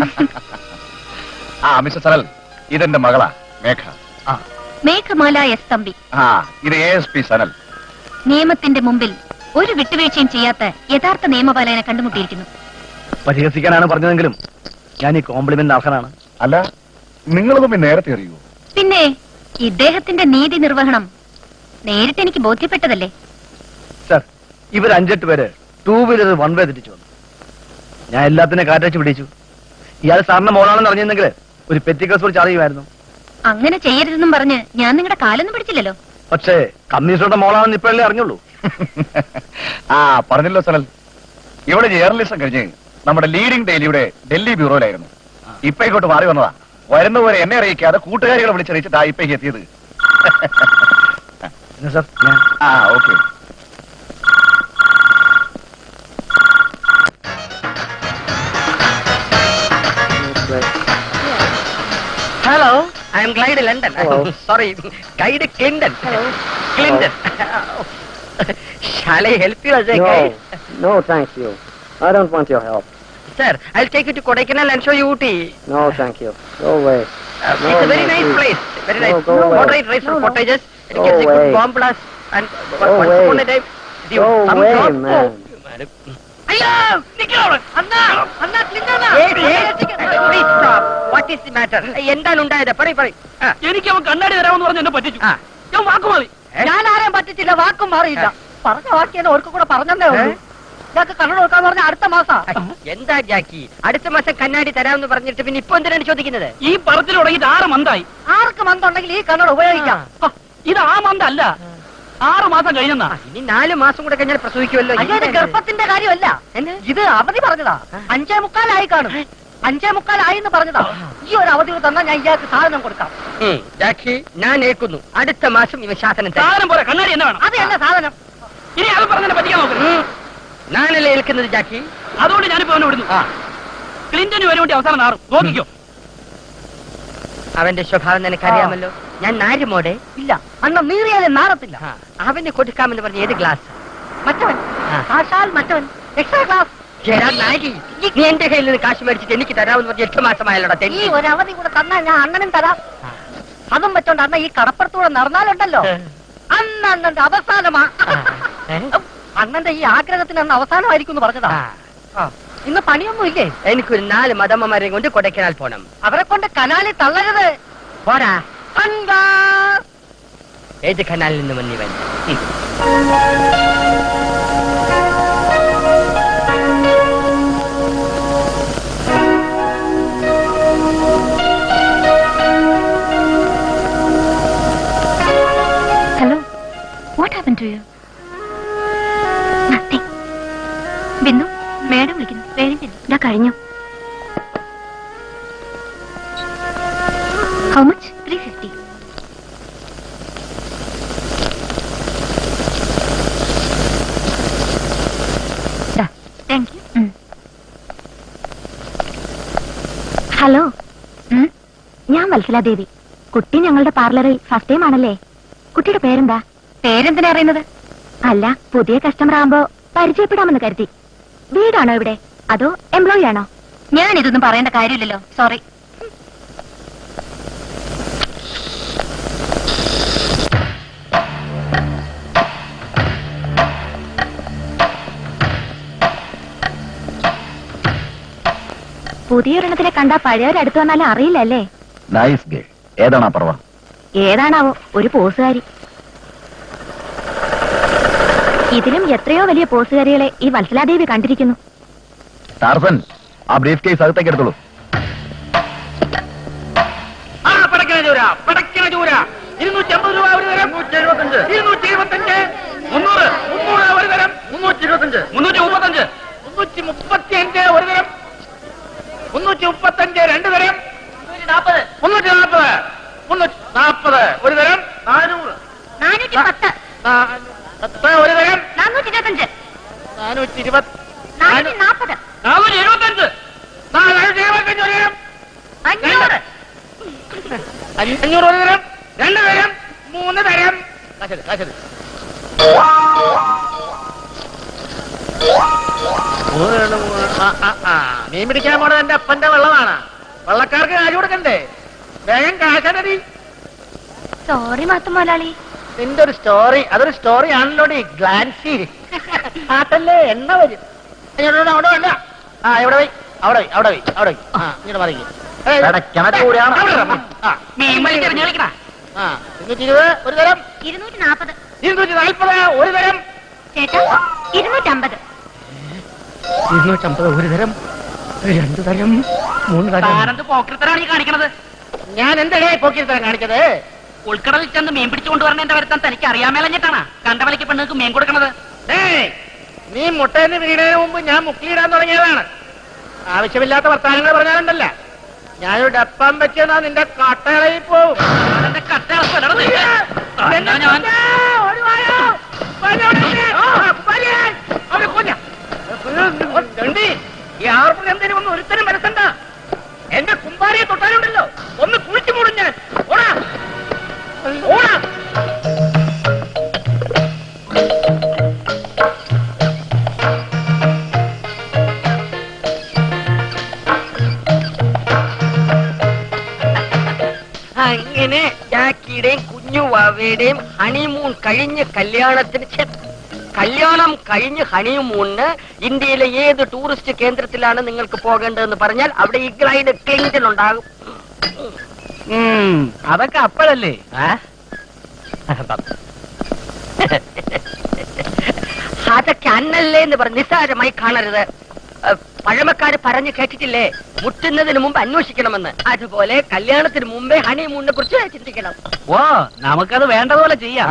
ആ മിസ്റ്റർ സനൽ, ഇതെന്റെ മകളാ മേഘ.
മേഘമാല എസ് തമ്പി.
ആ ഇത് എ എസ് പി സനൽ.
നിയമത്തിന്റെ മുമ്പിൽ ഒരു വിട്ടുവീഴ്ചയും ചെയ്യാത്ത യഥാർത്ഥ നിയമപാലകനെ കണ്ടുമുട്ടിയിരിക്കുന്നു.
പരിഹസിക്കാനാണ് പറഞ്ഞതെങ്കിലും ഞാൻ ഈ കോംപ്ലിമെന്റ് അർഹനാണ്.
അല്ല, നിങ്ങൾ തമ്മിൽ നേരത്തെ അറിയൂ?
പിന്നെ ഇദ്ദേഹത്തിന്റെ നീതി നിർവഹണം നേരിട്ട് എനിക്ക് ബോധ്യപ്പെട്ടതല്ലേ.
സർ, ഇവർ അഞ്ചെട്ട് പേര് ടൂ വീലർ വൺ വേ തെറ്റിച്ചു വന്നു. ഞാൻ എല്ലാത്തിനെ കാറ്റച്ച് പിടിച്ചു. ഇയാൾ സാറിന്റെ മോളാണെന്ന് അറിഞ്ഞിരുന്നെങ്കിൽ ഒരു പെറ്റിക്കോസ് പോയി ചാറിയുമായിരുന്നു.
അങ്ങനെ ചെയ്യരുതെന്നും പറഞ്ഞ് ഞാൻ നിങ്ങളുടെ കാലൊന്നും പിടിച്ചില്ലല്ലോ.
പക്ഷേ കമ്മീഷണറുടെ മോളാണെന്ന് ഇപ്പോഴല്ലേ അറിഞ്ഞുള്ളൂ.
ആ പറഞ്ഞല്ലോ സനൽ, ഇവിടെ ജേർണലിസം കഴിഞ്ഞ് നമ്മുടെ ലീഡിംഗ് ഡെയിലിയുടെ ഡൽഹി ബ്യൂറോയിലായിരുന്നു. ഇപ്പൊ ഇങ്ങോട്ട് മാറി വന്നതാ. വരുന്നവരെ എന്നെ അറിയിക്കാതെ കൂട്ടുകാരികളെ വിളിച്ചറിയിച്ചിട്ടാ ഇപ്പേക്ക് എത്തിയത്.
സർ, ഞാൻ
ആ okay.
Hello, I am Clyde London. Sorry, Clyde Clinton. Clinton. Shall I help you as a guide?
No, thank you. I don't want your help.
Sir, I'll take you to Kodaikanal and show you Ooty.
No, thank you. Go away.
Uh,
No,
it's a very
no,
nice
please.
place. Very
No,
nice.
go away.
Moderate rates for
No, no.
cottages. It
Go
gets a good
away.
bomb blast. And
Go
once
away.
upon a time, the
Go
some
away,
job-
man.
അയ്യോ, നിക്കവിടെ. അണ്ണാ, അണ്ണാ, ക്ലിൻഡനാ. Please stop. What is the matter? എന്താണ് ഉണ്ടായത്? പറയ് പറയ്. ആ.
എനിക്ക് അവൻ കണ്ണാടി തരാമെന്ന് പറഞ്ഞ് എന്നെ പറ്റിച്ചു.
ആ.
ഞാൻ വാക്കുമാറി.
ഞാൻ ആരെയും പറ്റിച്ചില്ല, വാക്കും മാറിയില്ല. പറഞ്ഞ വാക്ക് തന്നെ ഓർക്ക് കൂടെ പറഞ്ഞേ ഉള്ളൂ. ഇതൊക്കെ കണ്ണട കൊടുക്കാന്ന് പറഞ്ഞ അടുത്ത മാസം. എന്താ ജാക്കി, അടുത്ത മാസം കണ്ണാടി തരാമെന്ന് പറഞ്ഞിട്ട് പിന്നെ ഇപ്പൊ എന്തിനാണ് ചോദിക്കുന്നത്?
ഈ പറത്തിൽ തുടങ്ങിയിട്ട് ആറ് മന്തായി.
ആർക്ക് മന്തുണ്ടെങ്കിൽ ഈ കണ്ണട ഉപയോഗിക്കാം.
ഹ, ഇത് ആ മന്തല്ല, ആറ് മാസം കഴിഞ്ഞെന്നാ.
ഇനി നാല് മാസം കൂടെ കഴിഞ്ഞാൽ പ്രസവിക്കുമല്ലോ. ഇത് ഗർഭത്തിന്റെ കാര്യമല്ല, ഇത് അവധി പറഞ്ഞതാ. അഞ്ചേ മുക്കാലായി കാണും. അഞ്ചേ മുക്കാലായി എന്ന് പറഞ്ഞതാ. ഈ ഒരു അവധി തന്നാൽ ഞാൻ ഇയാൾക്ക് സാധനം കൊടുക്കാം. ജാക്കി, ഞാൻ ഏൽക്കുന്നു. അടുത്ത മാസം ഇവ ശാസനം തരാം.
സാധനം പോരാ, കണ്ണാടി എന്നെ വേണം.
അത് തന്നെ സാധനം.
ഇനി അത് പറഞ്ഞെ പറ്റിക്കാൻ നോക്കുന്നു.
ഞാനല്ലേ ഏൽക്കുന്നത് ജാക്കി.
അതുകൊണ്ട് ഞാനിപ്പോ അവനെ വിടുന്നു. ക്ലിന്റന് വരെ വേണ്ടി അവസാനം നാറും നോക്കിക്കോ.
അവന്റെ സ്വഭാവം നിനക്കറിയാമല്ലോ. ഞാൻ നാരുമോടെ ഇല്ല, അണ്ണ നീറിയാലേ നാറത്തില്ല. അവന് കൊടുക്കാമെന്ന് പറഞ്ഞ ഏത് ഗ്ലാസ്? മറ്റവൻ, സാക്ഷാൽ മറ്റവൻ, എക്സ്ട്രാ ഗ്ലാസ്. നീ എന്റെ കയ്യിൽ നിന്ന് കാശ് മേടിച്ചിട്ട് എനിക്ക് തരാമെന്ന് പറഞ്ഞ എട്ട് മാസമായല്ലോടാ. ഈ ഒരു അവധി കൂടെ തന്നാൽ ഞാൻ അണ്ണനും തരാം. അതും വെച്ചോണ്ട് അണ്ണ ഈ കടപ്പുറത്തൂടെ നടന്നാലുണ്ടല്ലോ, അന്ന് അണ്ണന്റെ അവസാനമാ. അണ്ണന്റെ ഈ ആഗ്രഹത്തിന് അന്ന് അവസാനമായിരിക്കും എന്ന് പറഞ്ഞതാ. ഇന്ന് പണിയൊന്നും ഇല്ലേ? എനിക്കൊരു നാല് മദമ്മമാരെയും കൊണ്ട് കൊടൈക്കനാൽ പോണം. അവരെ കൊണ്ട് കനാലിൽ തള്ളരുത്. പോരാ, ഏത് കനാലിൽ നിന്ന് വന്നിവൻ?
Hello, what happen to you? Nothing. Bindu, madam വിളിക്കുന്നു. വേഗം ഇതാ കഴിഞ്ഞു. How much? Three fifty. Thank you.
Hello, ഞാൻ വത്സലാദേവി. കുട്ടി ഞങ്ങളുടെ പാർലറിൽ ഫസ്റ്റ് ടൈം ആണല്ലേ? കുട്ടിയുടെ പേരെന്താ?
പേരെന്തിനാ അറിയുന്നത്?
അല്ല, പുതിയ കസ്റ്റമർ ആകുമ്പോ പരിചയപ്പെടാമെന്ന് കരുതി. വീടാണോ ഇവിടെ, അതോ എംപ്ലോയി ആണോ?
ഞാൻ ഇതൊന്നും പറയേണ്ട കാര്യമില്ലല്ലോ, സോറി.
പുതിയൊരെണ്ണത്തിനെ കണ്ടാ പഴയവരടുത്ത് വന്നാലും അറിയില്ലല്ലേ?
നൈസ് ഗേ. ഏതാണാ പറവ?
ഏതാണാവോ, ഒരു പോസുകാരി. ഇതിലും എത്രയോ വലിയ പോസുകാരികളെ ഈ വത്സലാദേവി കണ്ടിരിക്കുന്നു.
ടാർസൻ, ആ ബ്രീഫ് കേസ് അകത്തേക്ക് എടുത്തോളൂ.
ആ പടക്കണ ചൂര, പടക്കണ ചൂര. ഇരുന്നൂറ്റി അമ്പത് രൂപ ഒരു തരം. ഇരുന്നൂറ്റി എഴുപത്തഞ്ച്. ഇരുന്നൂറ്റി എഴുപത്തഞ്ച്. മുന്നൂറ്. മുന്നൂറ് ഒരു തരം. മുന്നൂറ്റി ഇരുപത്തഞ്ച്. മുന്നൂറ്റി മുപ്പത്തഞ്ച്. മുന്നൂറ്റി മുപ്പത്തി അഞ്ച് ഒരു തരം. മുന്നൂറ്റി മുപ്പത്തഞ്ച് രണ്ട് തരം. നാൽപ്പത്. മുന്നൂറ്റി നാൽപ്പത്. മുന്നൂറ്റി നാൽപ്പത് ഒരു തരം. നാനൂറ്.
നാനൂറ്റി പത്ത്.
പത്ത് ഒരു തരം.
നാനൂറ്റി ഇരുപത്തഞ്ച്.
നാനൂറ്റി ഇരുപത്തി
നാനൂറ്റി നാൽപ്പത്.
നാനൂറ്റി എഴുപത്തഞ്ച്. നാനൂറ്റി എഴുപത്തഞ്ച് ഒരു തരം.
അഞ്ഞൂറ്.
അഞ്ഞൂറ് ഒരു തരം.
രണ്ട് തരം മൂന്ന് തരം മീൻ പിടിക്കാൻ പോണത് എന്റെ അപ്പന്റെ വെള്ളമാണ്. വള്ളക്കാർക്ക് കാശ് കൊടുക്കണ്ടേ? വേഗം കാശടി.
സോറി മാത്തു മുതലാളി.
നിന്റെ ഒരു സ്റ്റോറി, അതൊരു സ്റ്റോറി ആണല്ലോ. ഗ്ലാൻസി ആട്ടല്ലേ എണ്ണ വരും. അവിടെ വേണ്ട. ആ ഇവിടെ പോയി അവിടെ പോയി അവിടെ പോയി അവിടെ പോയി ആ ഇങ്ങോട്ട് പറയും. ഇരുന്നൂറ്റി ഇരുപത് ഒരു തരം.
ഇരുന്നൂറ്റി നാപ്പത്.
ഇരുന്നൂറ്റി നാൽപ്പത് ഒരു തരം.
ചേട്ടാ ഇരുന്നൂറ്റമ്പത്.
ഇരുന്നൂറ്റമ്പത് ഒരു തരം. രണ്ട് തരം മൂന്ന് തരം.
പോക്കൃത്തരാണ് ഈ കാണിക്കണത്.
ഞാൻ എന്താണ് പോക്കിരുത്തരം കാണിച്ചത്?
ഉൾക്കടലിൽ ചെന്ന് മീൻ പിടിച്ചുകൊണ്ട് വരണേന്റെ വരുത്താൻ തനിക്ക് അറിയാമേലഞ്ഞിട്ടാണ് കണ്ടവളിക്ക് പെണ്ണുങ്ങൾക്ക് മീൻ കൊടുക്കണത്.
നീ മുട്ടേന്ന് വീണതിന് മുമ്പ് ഞാൻ മുക്കിയിടാൻ തുടങ്ങിയതാണ്. ആവശ്യമില്ലാത്ത വർത്താനങ്ങൾ പറഞ്ഞാലുണ്ടല്ല ഞാനൊരു ഡപ്പം വെച്ചാ നിന്റെ കട്ടകളയിൽ പോവും. ഈ ആർപ്പിൽ എന്തേലും ഒന്ന് ഒരുത്തരം വരത്തണ്ട. എന്റെ കുമ്പാരിയെ തൊട്ടാലുണ്ടല്ലോ ഒന്ന് കുളിച്ചു മൂടും ഞാൻ. ഓടാ ഓടാ. അങ്ങനെ ജാക്കിയുടെയും കുഞ്ഞുവാവയുടെയും ഹണിമൂൺ കഴിഞ്ഞ് കല്യാണത്തിന് കല്യാണം കഴിഞ്ഞ് ഹണിമൂണിന് ഇന്ത്യയിലെ ഏത് ടൂറിസ്റ്റ് കേന്ദ്രത്തിലാണ് നിങ്ങൾക്ക് പോകേണ്ടതെന്ന് പറഞ്ഞാൽ അവിടെ ഈ ഗ്ലൈഡ് ക്ലിങ്ടൺ ഉണ്ടാകും.
അതൊക്കെ അപ്പോഴല്ലേ?
അതൊക്കെ അന്നല്ലേ എന്ന് പറഞ്ഞ് നിസ്സാരമായി കാണരുത്. പഴമക്കാര് പറഞ്ഞു കേട്ടിട്ടില്ലേ, മുട്ടുന്നതിന് മുമ്പ് അന്വേഷിക്കണമെന്ന്. അതുപോലെ കല്യാണത്തിന് മുമ്പേ ഹണിമൂണിനെ കുറിച്ച് ചിന്തിക്കണം.
ഓ നമുക്കത് വേണ്ടതുപോലെ ചെയ്യാം.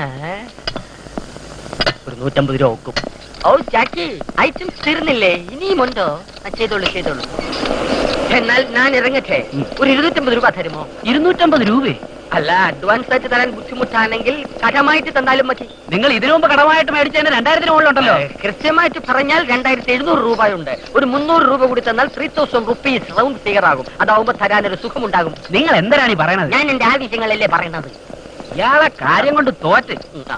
ഒരു നൂറ്റമ്പത് രൂപ ഒക്കും. ഓ ജാക്കി, ഐറ്റംസ് തീർന്നില്ലേ? ഇനിയുമുണ്ടോ? ചെയ്തോളൂ ചെയ്തോളൂ. എന്നാൽ ഞാൻ ഇറങ്ങട്ടെ. ഒരു ഇരുന്നൂറ്റമ്പത് രൂപ തരുമോ?
ഇരുന്നൂറ്റമ്പത് രൂപ?
അല്ല, അഡ്വാൻസ് ആയിട്ട് തരാൻ ബുദ്ധിമുട്ടാണെങ്കിൽ കടമായിട്ട് തന്നാലും മതി.
നിങ്ങൾ ഇതിനു മുമ്പ് കടമായിട്ട് മേടിച്ചതിന് രണ്ടായിരത്തിന് മുകളിലുണ്ടല്ലോ.
കൃത്യമായിട്ട് പറഞ്ഞാൽ രണ്ടായിരത്തി എഴുന്നൂറ് രൂപയുണ്ട്. ഒരു മുന്നൂറ് രൂപ കൂടി തന്നാൽ three thousand rupees round figure ആകും. അതാവുമ്പോ തരാനൊരു സുഖമുണ്ടാകും.
നിങ്ങൾ എന്തിനാണ് ഈ പറയണത്?
ഞാൻ എന്റെ ആവശ്യങ്ങളല്ലേ പറയണത്.
ഇയാളെ കാര്യം കൊണ്ട് തോറ്റ്.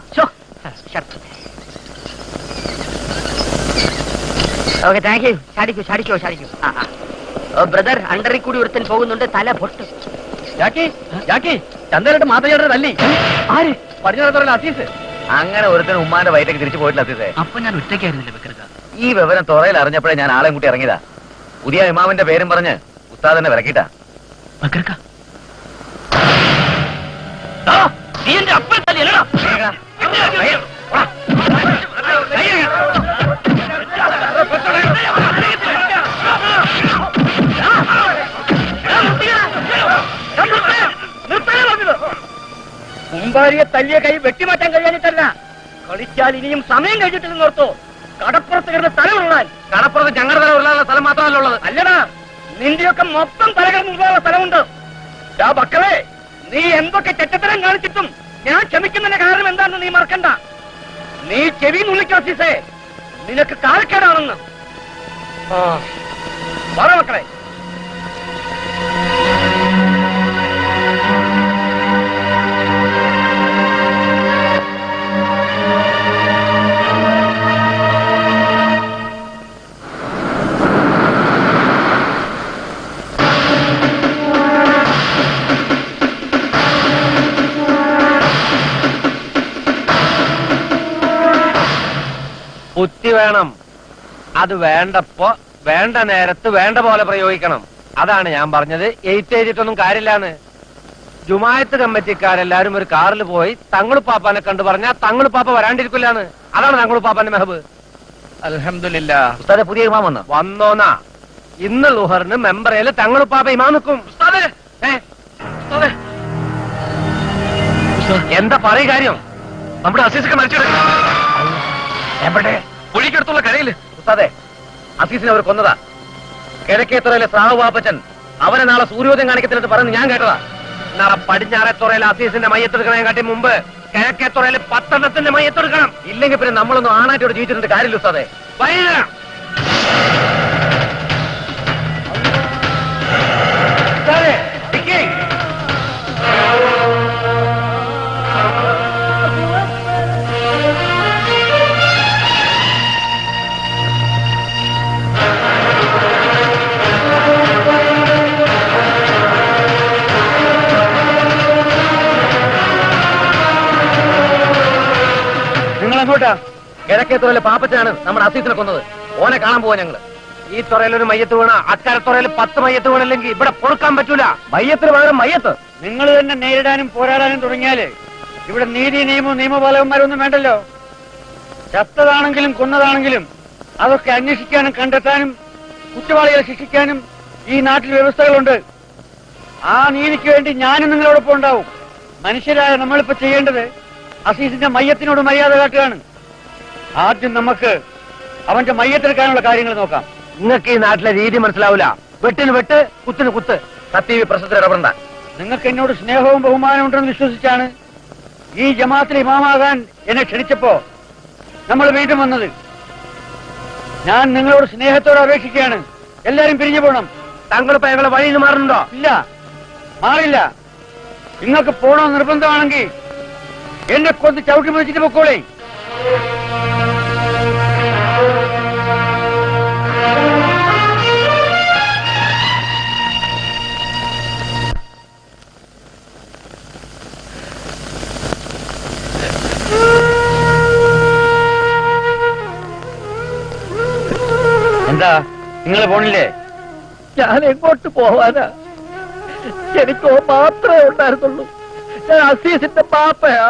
Okay, thank you. ചാടിക്കൂ ചാടിക്കോ ചാടിക്കൂ. ബ്രദർ, അണ്ടറിൽ കൂടി ഒരുത്തൻ പോകുന്നുണ്ട്. തല പൊട്ട്.
ജാക്കി ജാക്കി ചന്ദ്രനായിട്ട് മാതയുടെ തല്ലി. ആര്? പടിഞ്ഞാറ അസീസ്. അങ്ങനെ ഒരുത്തൻ ഉമ്മാന്റെ വയറ്റേക്ക് തിരിച്ചു പോയിട്ടില്ല അസീസേ.
അപ്പൊ ഞാൻ ഒറ്റയ്ക്കായിരുന്നില്ല ബക്കർക്ക.
ഈ വിവരം തുറയിൽ അറിഞ്ഞപ്പോഴേ ഞാൻ ആളെ കൂട്ടി ഇറങ്ങിയതാ. പുതിയ ഇമാമിന്റെ പേരും പറഞ്ഞ് ഉസ്താദ് തന്നെ വിലക്കിട്ടാ.
ബക്കർക്ക നീ എന്റെ അപ്പൻ തല്ലിയല്ലടാ.
കുമ്പാരിയെ തല്ലിയ കൈ വെട്ടിമാറ്റാൻ കഴിയാനിട്ടല്ല, കളിച്ചാൽ ഇനിയും സമയം കഴിഞ്ഞിട്ടില്ലെന്ന് ഓർത്തോ. കടപ്പുറത്ത് കിടന്ന് തല ഉരുളാൻ.
കടപ്പുറത്ത് ഞങ്ങളുടെ തല ഉരുളാനുള്ള സ്ഥലം മാത്രമല്ല ഉള്ളത്.
അല്ലടാ, നിന്റെയൊക്കെ മൊത്തം തല കിടന്നുള്ള സ്ഥലമുണ്ട്. ആ ബക്കറേ, നീ എന്തൊക്കെ ചെറ്റത്തരം കാണിച്ചിട്ടും ഞാൻ ക്ഷമിക്കുന്നതിന്റെ കാരണം എന്താണെന്ന് നീ മറക്കണ്ട. നീ ചെവി നുള്ളിക്കോ സീസേ, നിനക്ക് കാൽക്കേടാണെന്ന്. പറ മക്കളെ.
ബുദ്ധി വേണം. അത് വേണ്ടപ്പോ വേണ്ട നേരത്ത് വേണ്ട പോലെ പ്രയോഗിക്കണം. അതാണ് ഞാൻ പറഞ്ഞത്. എയ്റ്റ് എഴുതിയിട്ടൊന്നും കാര്യമില്ലാന്ന്. ജുമായത്ത് കമ്മിറ്റിക്കാരെല്ലാരും ഒരു കാറിൽ പോയി തങ്ങളുപ്പാപ്പാനെ കണ്ടു പറഞ്ഞാൽ തങ്ങളുപ്പാപ്പ വരാണ്ടിരിക്കില്ലാന്ന്. അതാണ് തങ്ങളുപ്പാപ്പാന്റെ മെഹബ്.
അൽഹംദുലില്ലാ.
ഉസ്താദെ, പുതിയ ഇമാം വന്നു വന്നോന്നാ. ഇന്ന് ലുഹറിന് മെമ്പറയില് തങ്ങളുപ്പാപ്പ ഇമാം നിൽക്കും. എന്താ പറയ കാര്യം? നമ്മുടെ അസീസൊക്കെ മരിച്ചെടുക്കും. എവിടെ? പുള്ളിക്കടുത്തുള്ള കരയില്. ഉസ്താദെ, അസീസിനെ അവർ കൊന്നതാ. കിഴക്കേത്തുറയിലെ സാഹു വാപ്പച്ചൻ അവനെ നാളെ സൂര്യോദയം കാണിക്കത്തില്ലെന്ന് പറഞ്ഞ് ഞാൻ കേട്ടതാ. നാളെ പടിഞ്ഞാറേത്തുറയിലെ അസീസിന്റെ മയ്യത്തെടുക്കണേ കാട്ടി മുമ്പ് കിഴക്കേത്തുറയിലെ പത്തെണ്ണത്തിന്റെ മയ്യത്തെടുക്കണം. ഇല്ലെങ്കിൽ പിന്നെ നമ്മളൊന്നും ആണായിട്ടോട് ജീവിച്ചിട്ട് കാര്യമില്ല ഉസ്താദെ.
നിങ്ങൾ അങ്ങോട്ടാ?
കിഴക്കേ തുറയിലെ പാപ്പച്ചനാണ് നമ്മുടെ അസീസിനെ കൊന്നത്. ഓനെ കാണാൻ പോവാ ഞങ്ങള്.
ഈ തുറയിലൊരു മയ്യത്ത് വീണ അക്കരത്തുറയിൽ പത്ത് മയ്യത്ത് വീണില്ലെങ്കിൽ ഇവിടെ പൊറുക്കാൻ പറ്റൂല.
മയ്യത്തിന് പകരം മയ്യത്ത്.
നിങ്ങൾ തന്നെ നേരിടാനും പോരാടാനും തുടങ്ങിയാല് ഇവിടെ നീതി നിയമവും നിയമപാലകന്മാരൊന്നും വേണ്ടല്ലോ. ചത്തതാണെങ്കിലും കൊന്നതാണെങ്കിലും അതൊക്കെ അന്വേഷിക്കാനും കണ്ടെത്താനും കുറ്റവാളികളെ ശിക്ഷിക്കാനും ഈ നാട്ടിൽ വ്യവസ്ഥകളുണ്ട്. ആ നീതിക്ക് വേണ്ടി ഞാനും നിങ്ങളോടൊപ്പം ഉണ്ടാവും. മനുഷ്യരായ നമ്മളിപ്പോ ചെയ്യേണ്ടത് അസീസിന്റെ മയ്യത്തിനോട് മര്യാദ കാട്ടുകയാണ്. ആദ്യം നമുക്ക് അവന്റെ മയ്യത്തെടുക്കാനുള്ള കാര്യങ്ങൾ നോക്കാം.
നിങ്ങൾക്ക് ഈ നാട്ടിലെ രീതി മനസ്സിലാവില്ല. വെട്ടിന് വെട്ട്, കുത്തിന് കുത്ത്.
സത്യവി പ്രശ്നത്തിൽ ഇടപെടണ്ട.
നിങ്ങൾക്ക് എന്നോട് സ്നേഹവും ബഹുമാനവും ഉണ്ടെന്ന് വിശ്വസിച്ചാണ് ഈ ജമാഅത്തിലെ ഇമാമാകാൻ എന്നെ ക്ഷണിച്ചപ്പോ നമ്മൾ വീണ്ടും വന്നത്. ഞാൻ നിങ്ങളോട് സ്നേഹത്തോടെ അപേക്ഷിക്കുകയാണ്, എല്ലാരും പിരിഞ്ഞു പോകണം.
താങ്കളിപ്പോ ഞങ്ങളെ വഴിയിൽ നിന്ന് മാറുന്നുണ്ടോ?
ഇല്ല, മാറില്ല. നിങ്ങൾക്ക് പോണോ നിർബന്ധമാണെങ്കിൽ എന്നെ കൊന്ന് ചവിട്ടി പിടിച്ചിട്ട് പൊക്കോളേ. എന്താ നിങ്ങൾ പോണില്ലേ?
ഞാൻ എങ്ങോട്ട് പോവാനാ? എനിക്കോ മാത്രമേ ഉണ്ടായിരുന്നുള്ളൂ. ഞാൻ അസീസിന്റെ പാപ്പയാ.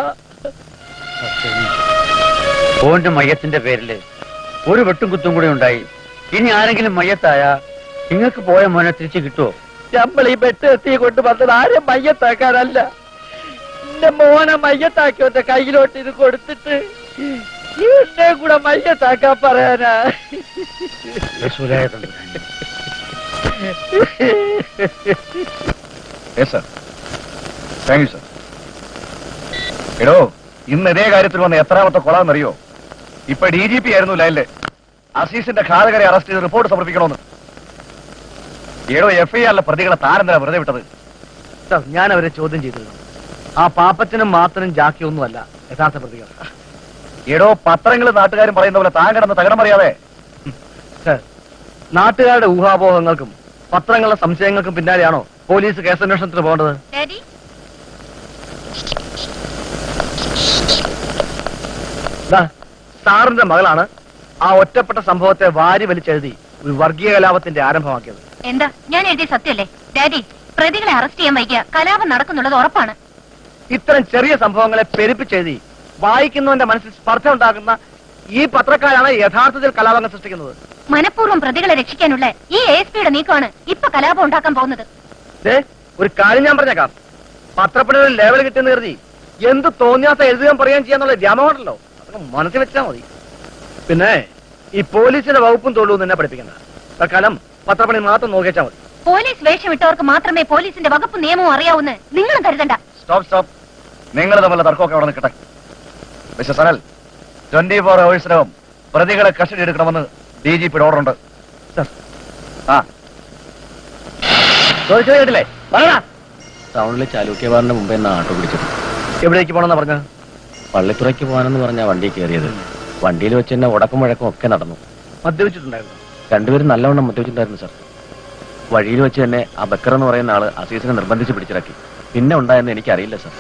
ഓന്റെ മയ്യത്തിന്റെ പേരില് ഒരു വെട്ടും കുത്തും കൂടെ ഉണ്ടായി. ഇനി ആരെങ്കിലും മയ്യത്തായ നിങ്ങൾക്ക് പോയ മോനെ തിരിച്ചു കിട്ടുമോ?
നമ്മൾ ഈ വെട്ട് എത്തി കൊണ്ട് വന്നത് ആരും മയ്യത്താക്കാനല്ല. എന്റെ മോനെ മയ്യത്താക്കിയോന്റെ കയ്യിലോട്ട് ഇത് കൊടുത്തിട്ട് എന്നെ കൂടെ മയ്യത്താക്കാൻ പറയാനാ.
എടോ, ഇന്ന് ഇതേ കാര്യത്തിൽ വന്ന എത്രാമത്തെ കൊളാന്നറിയോ? ഇപ്പൊ ഡി ജി പി ആയിരുന്നു ലൈനില് അസീസിന്റെ ഘാതകരെ അറസ്റ്റ് ചെയ്ത് റിപ്പോർട്ട് സമർപ്പിക്കണമെന്ന്. ഏടോ, എഫ് ഐ ആറിലെ പ്രതികളെ താരെന്താ വെറുതെ വിട്ടത്?
ഞാൻ അവരെ ചോദ്യം ചെയ്തിരുന്നു. ആ പാപ്പത്തിനും മാത്രം ജാക്കിയൊന്നുമല്ല യഥാർത്ഥ പ്രതികൾ.
ഏടോ, പത്രങ്ങൾ നാട്ടുകാരും പറയുന്ന പോലെ താൻ കിടന്ന് തകടം അറിയാതെ.
സർ, നാട്ടുകാരുടെ ഊഹാപോഹങ്ങൾക്കും പത്രങ്ങളുടെ സംശയങ്ങൾക്കും പിന്നാലെയാണോ പോലീസ് കേസന്വേഷണത്തിന് പോകേണ്ടത്? സാറിന്റെ മകളാണ് ആ ഒറ്റപ്പെട്ട സംഭവത്തെ വാരി വലിച്ചെഴുതി ഒരു വർഗീയ കലാപത്തിന്റെ ആരംഭമാക്കിയത്.
എന്താ ഞാൻ എഴുതിയ സത്യമല്ലേ ഡാഡി? പ്രതികളെ അറസ്റ്റ് ചെയ്യാൻ വൈകിയ കലാപം നടക്കുന്നുള്ളത് ഉറപ്പാണ്.
ഇത്തരം ചെറിയ സംഭവങ്ങളെ പെരുപ്പിച്ചെഴുതി വായിക്കുന്നവന്റെ മനസ്സിൽ സ്പർദ്ധ ഉണ്ടാക്കുന്ന ഈ പത്രക്കാരാണ് യഥാർത്ഥത്തിൽ കലാപങ്ങൾ സൃഷ്ടിക്കുന്നത്.
മനഃപൂർവ്വം പ്രതികളെ രക്ഷിക്കാനുള്ള ഈ എ എസ് പിയുടെ നീക്കമാണ് ഇപ്പൊ കലാപം ഉണ്ടാക്കാൻ പോകുന്നത്.
ഒരു കാര്യം ഞാൻ പറഞ്ഞേക്കാം, പത്രപ്പണികളിൽ ലേവൽ കിട്ടിയെന്ന് കരുതി എന്ത് തോന്നിയാത്ത എഴുതുകയും പറയുകയും ചെയ്യാന്നുള്ള വ്യാമോണ്ടല്ലോ, അതൊക്കെ മനസ്സിൽ വെച്ചാൽ മതി. പിന്നെ ഈ പോലീസിന്റെ വകുപ്പും തൊഴിലും നിന്നെ പഠിപ്പിക്കണ്ട. തൽക്കാലം പത്രപ്പണി മാത്രം നോക്കിയാൽ മതി.
പോലീസ് വേഷം ഇട്ടവർക്ക് മാത്രമേ പോലീസിന്റെ വകുപ്പ് നിയമവും അറിയാവൂന്ന് നിങ്ങളും കരുതണ്ട.
സ്റ്റോപ്പ് സ്റ്റോപ്പ് നിങ്ങൾ തമ്മിലുള്ള തർക്കമൊക്കെ അവിടെ നിൽക്കട്ടെ. മിസ്റ്റർ സനൽ, ട്വന്റി ഫോർ അവേഴ്സിനകം പ്രതികളെ കസ്റ്റഡി എടുക്കണമെന്ന് ഡി ജി പിയുടെ ഓർഡർ ഉണ്ട്. ആ
കേട്ടില്ലേ?
ടൗണിലെ ചാലൂക്യവാറിന്റെ മുമ്പ് എന്നാ ആട്ടോ പിടിച്ചത്.
എവിടേക്ക് പോകണമെന്നാ പറഞ്ഞത്?
പള്ളിത്തുറയ്ക്ക് പോകാനെന്ന് പറഞ്ഞാ വണ്ടി കയറിയത്. വണ്ടിയിൽ വെച്ച് തന്നെ ഉടക്കും മുഴക്കും ഒക്കെ നടന്നു.
മദ്യപിച്ചിട്ടുണ്ടായിരുന്നു?
രണ്ടുപേരും നല്ലവണ്ണം മദ്യപിച്ചിട്ടുണ്ടായിരുന്നു സാർ. വഴിയിൽ വെച്ച് തന്നെ ആ ബക്കർ എന്ന് പറയുന്ന ആള് അസീസിനെ നിർബന്ധിച്ച് പിടിച്ചിറക്കി. പിന്നെ ഉണ്ടായെന്ന് എനിക്കറിയില്ല സാർ.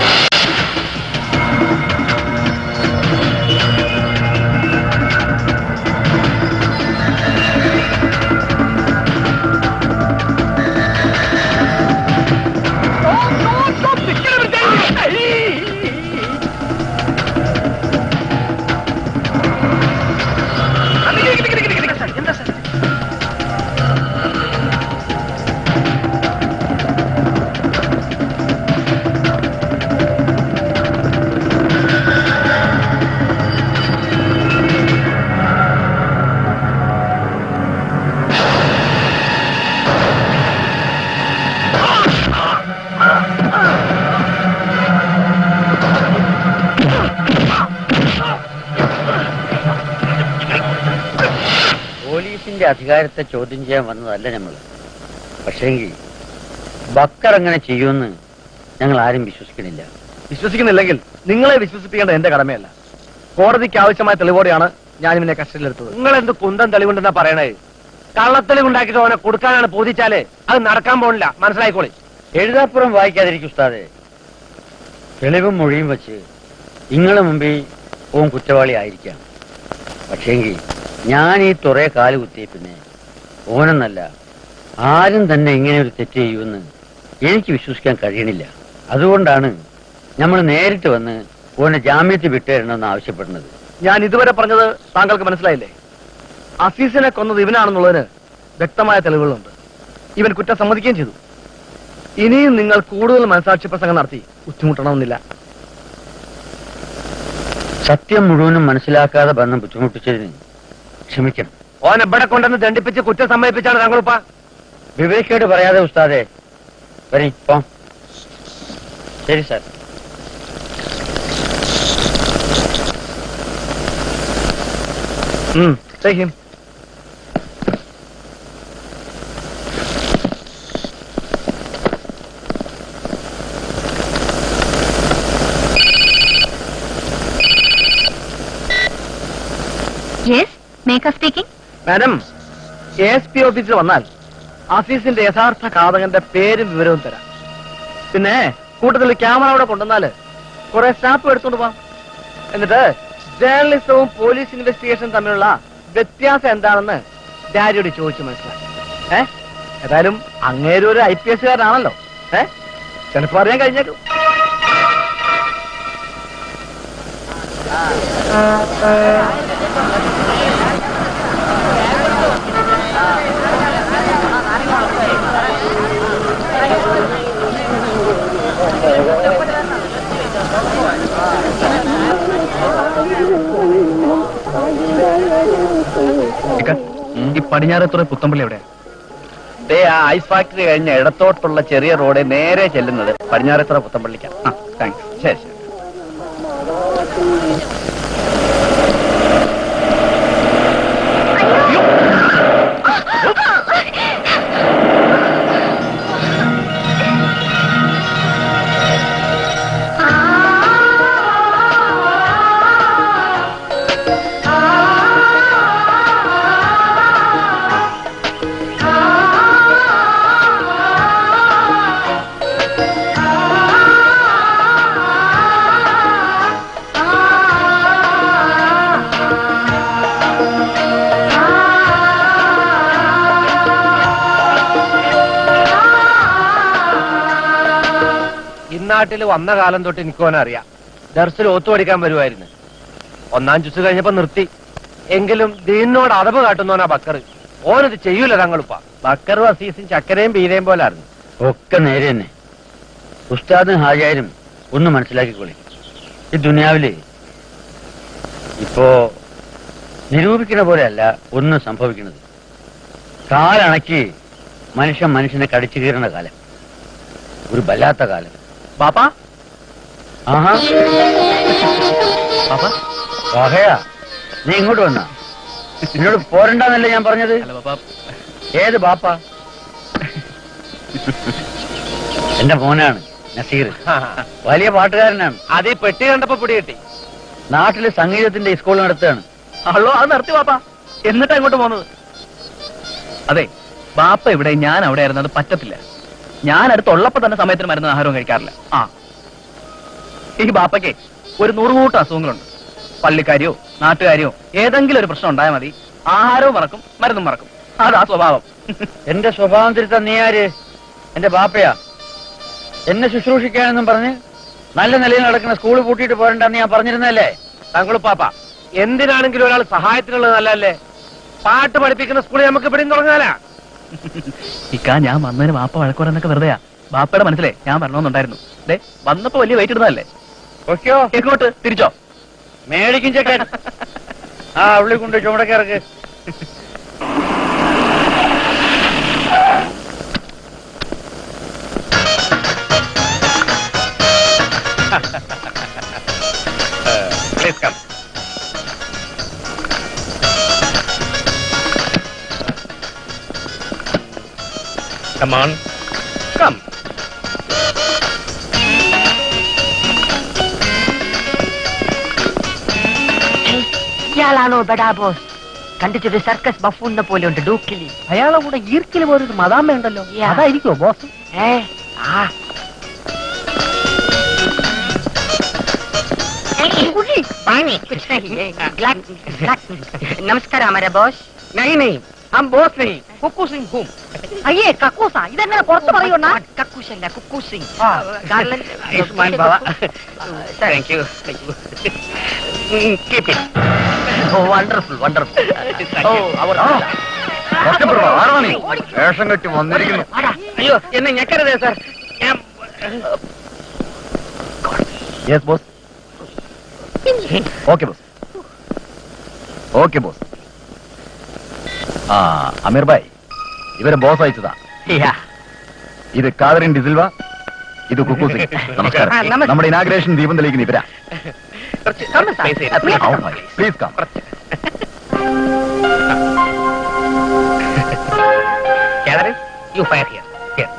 പോലീസിന്റെ അധികാരത്തെ ചോദ്യം ചെയ്യാൻ വന്നതല്ല ഞങ്ങൾ. പക്ഷേങ്കിൽ ബക്കർ അങ്ങനെ ചെയ്യുമെന്ന് ഞങ്ങൾ ആരും വിശ്വസിക്കണില്ല.
വിശ്വസിക്കുന്നില്ലെങ്കിൽ നിങ്ങളെ വിശ്വസിപ്പിക്കേണ്ടത് എന്റെ കടമയല്ല. കോടതിക്ക് ആവശ്യമായ തെളിവോടെയാണ് ഞാൻ ഇവനെ കസ്റ്റഡിയിലെടുത്തത്. നിങ്ങൾ എന്ത് കുന്തം തെളിവുണ്ടെന്നാ പറയണേ? കള്ളത്തെളിവുണ്ടാക്കിയിട്ട് അവനെ കൊടുക്കാനാണ് പോതിച്ചാലേ അത് നടക്കാൻ പോണില്ല, മനസ്സിലായിക്കോളി.
എഴുതാപ്പുറം വായിക്കാതിരിക്കും ഉസ്താദെ. തെളിവും മൊഴിയും വെച്ച് നിങ്ങളെ മുമ്പിൽ ഓൻ കുറ്റവാളി ആയിരിക്കാം. പക്ഷേങ്കിൽ ഞാൻ ഈ തുറയെ കാല് കുത്തിയ പിന്നെ ഓനെന്നല്ല ആരും തന്നെ ഇങ്ങനെ ഒരു തെറ്റ് ചെയ്യുമെന്ന് എനിക്ക് വിശ്വസിക്കാൻ കഴിയണില്ല. അതുകൊണ്ടാണ് നമ്മൾ നേരിട്ട് വന്ന് ഓനെ ജാമ്യത്തിൽ വിട്ടുതരണമെന്ന് ആവശ്യപ്പെടുന്നത്.
ഞാൻ ഇതുവരെ പറഞ്ഞത് താങ്കൾക്ക് മനസ്സിലായില്ലേ? അസീസിനെ കൊന്നത് ഇവനാണെന്നുള്ളതിന് വ്യക്തമായ തെളിവുകളുണ്ട്. ഇവൻ കുറ്റം സമ്മതിക്കുകയും ചെയ്തു. ഇനിയും നിങ്ങൾ കൂടുതൽ മനസാക്ഷി പ്രസംഗം നടത്തി ബുദ്ധിമുട്ടണമെന്നില്ല.
സത്യം മുഴുവനും മനസ്സിലാക്കാതെ ബന്ധം ബുദ്ധിമുട്ടിച്ചതിന് ക്ഷമിക്കണം.
ഓൻ എവിടെ കൊണ്ടെന്ന് ദണ്ഡിപ്പിച്ച് കുറ്റം സമ്മതിപ്പിച്ചാണ് താങ്കളുപ്പ.
വിവേകേട് പറയാതെ ഉസ്താദെ. വരി പോ. ശരി sir.
Hmm take him.
Yes, Megha speaking.
Madam, A S P ഓഫീസിൽ വന്നാൽ അസീസിന്റെ യഥാർത്ഥ ഘാതകന്റെ പേരും വിവരവും തരാം. പിന്നെ കൂട്ടത്തിൽ ക്യാമറ അവിടെ കൊണ്ടുവന്നാല് കുറെ സ്റ്റാഫ് എടുത്തോണ്ട് പോവാം. എന്നിട്ട് ജേർണലിസവും പോലീസ് ഇൻവെസ്റ്റിഗേഷനും തമ്മിലുള്ള വ്യത്യാസം എന്താണെന്ന് ഡാഡിയോട് ചോദിച്ചു മനസ്സിലാക്കി. ഏഹ് ഏതായാലും അങ്ങേരും ഒരു ഐ പി എസുകാരനാണല്ലോ. ഏഹ് ചിലപ്പോ അറിയാൻ കഴിഞ്ഞേക്കും. ഈ പടിഞ്ഞാറത്തുറ പുത്തമ്പള്ളി എവിടെയാ?
ദേ ആ ഐസ് ഫാക്ടറി കഴിഞ്ഞ ഇടത്തോട്ടുള്ള ചെറിയ റോഡ് നേരെ ചെല്ലുന്നത് പടിഞ്ഞാറത്തുറ പുത്തമ്പള്ളിക്കാണ്.
ആ താങ്ക്സ്.
ശരി ശരി.
നാട്ടിൽ വന്ന കാലം തൊട്ട് എനിക്കോനറിയാം. ദർസിൽ ഒത്തുപടിക്കാൻ വരുമായിരുന്നു. ഒന്നാം ചുസ് കഴിഞ്ഞപ്പോ നിർത്തി. എങ്കിലും ദീനോട് അതവ് കാട്ടുന്നോനാ ബക്കർ. ഓനത് ചെയ്യൂല തങ്ങളുപ്പ. ബക്കറും അസീസും ചക്കരയും ബീരയും പോലായിരുന്നു.
ഒക്കെ നേരെ തന്നെ. ഉസ്താദും ഹാജാരും ഒന്ന് മനസ്സിലാക്കിക്കൊള്ളി. ഈ ദുനിയാവില് ഇപ്പോ നിരൂപിക്കുന്ന പോലെയല്ല ഒന്നും സംഭവിക്കുന്നത്. കാലണക്കി മനുഷ്യൻ മനുഷ്യനെ കടിച്ചു കീറുന്ന കാലം. ഒരു വല്ലാത്ത കാലം.
ബാപ്പാ
ആഹാ
ബാപ്പാ
വാഹയാ, നീ ഇങ്ങോട്ട് വന്ന. നിന്നോട് പോരണ്ടെന്നല്ലേ ഞാൻ പറഞ്ഞത്? ഏത് ബാപ്പ? എന്റെ മോനാണ് നസീർ. വലിയ പാട്ടുകാരനാണ്.
അത് ഈ പെട്ടി കണ്ടപ്പോ പിടി കിട്ടി.
നാട്ടില് സംഗീതത്തിന്റെ സ്കൂൾ നടത്തുകയാണ്.
അല്ലോ അത് നിർത്തി ബാപ്പാ. എന്നിട്ടാ ഇങ്ങോട്ട് പോകുന്നത്? അതെ, ബാപ്പ ഇവിടെ, ഞാൻ അവിടെ ആയിരുന്നു. അത് പറ്റത്തില്ല. ഞാൻ അടുത്തുള്ളപ്പോ തന്നെ സമയത്തിന് മരുന്ന് ആഹാരവും കഴിക്കാറില്ല. ആ ഈ ബാപ്പയ്ക്ക് ഒരു നൂറുകൂട്ടം അസുഖങ്ങളുണ്ട്. പള്ളിക്കാരിയോ നാട്ടുകാരിയോ ഏതെങ്കിലും ഒരു പ്രശ്നം ഉണ്ടായാൽ മതി, ആഹാരവും മറക്കും മരുന്നും മറക്കും. അതാ സ്വഭാവം.
എന്റെ സ്വഭാവം തിരുത്താൻ നീ ആര്? എന്റെ ബാപ്പയാ. എന്നെ ശുശ്രൂഷിക്കാനെന്നും പറഞ്ഞ് നല്ല നിലയിൽ നടക്കുന്ന സ്കൂൾ പൂട്ടിയിട്ട് പോരണ്ടെന്ന് ഞാൻ പറഞ്ഞിരുന്നല്ലേ?
തങ്ങളുപ്പാപ്പ, എന്തിനാണെങ്കിലും ഒരാൾ സഹായത്തിനുള്ളത് നല്ലല്ലേ? പാട്ട് പഠിപ്പിക്കുന്ന സ്കൂളിൽ നമുക്ക് ഇവിടെ തുടങ്ങാനാ.
ഇക്കാ ഞാൻ വന്നതിന് ബാപ്പ വഴക്കുറന്നൊക്കെ വെറുതെയാ. ബാപ്പയുടെ മനസ്സിലെ ഞാൻ വരണമെന്നുണ്ടായിരുന്നു. ദേ വന്നപ്പോ വലിയ വെയിറ്റ് ഇടുന്നതല്ലേ.
ഓക്കെയോ?
എങ്ങോട്ട് തിരിച്ചോ?
മേടിക്കും ചെക്കൻ. ആ ഉള്ളി കൊണ്ട് ചുമടക്ക് ഇറക്ക്.
Please come. Come on. Come.
ഇയാളാണോ ബഡാ ബോസ്? കണ്ടിട്ടൊരു സർക്കസ് ബഫൂണിനെ പോലെ ഉണ്ട്. ഡൂക്കിലി. അയാളെ കൂടെ ഈർക്കിൽ പോലൊരു മദാമ്മ ഉണ്ടല്ലോ. അതായിരിക്കോ ബോസ്? ഏ ആ पानी कुछ नहीं नमस्कार हमारे बॉस नहीं नहीं हम बॉस नहीं कुक्कू सिंह हूँ അയ്യേ കക്കൂസ ഇതെങ്ങനെ പുറത്ത് പറയൂണ്ണ കക്കൂസല്ല കുക്കു സിംഗ് ആയുഷ്മാൻ ബാബ thank you keep it wonderful wonderful ഓ അവർ
വേഷം കെട്ടി വന്നിരിക്കുന്നു.
അയ്യോ എന്നെ ഞെക്കരുതേ സാർ ഞാൻ
yes boss. Okay boss. Okay boss. ആ അമീർ ഭായ് ഇവരെ ബോസ് അയച്ചതാ. ഇത് കാതറിൻ ഡിസിൽവ, ഇത് കുക്കു സിംഗ്. നമസ്കാരം. നമ്മുടെ ഇനാഗ്രേഷൻ ദീപം തെളിയിക്കുന്ന ഇവരാ. Please come.
You fire here. Here.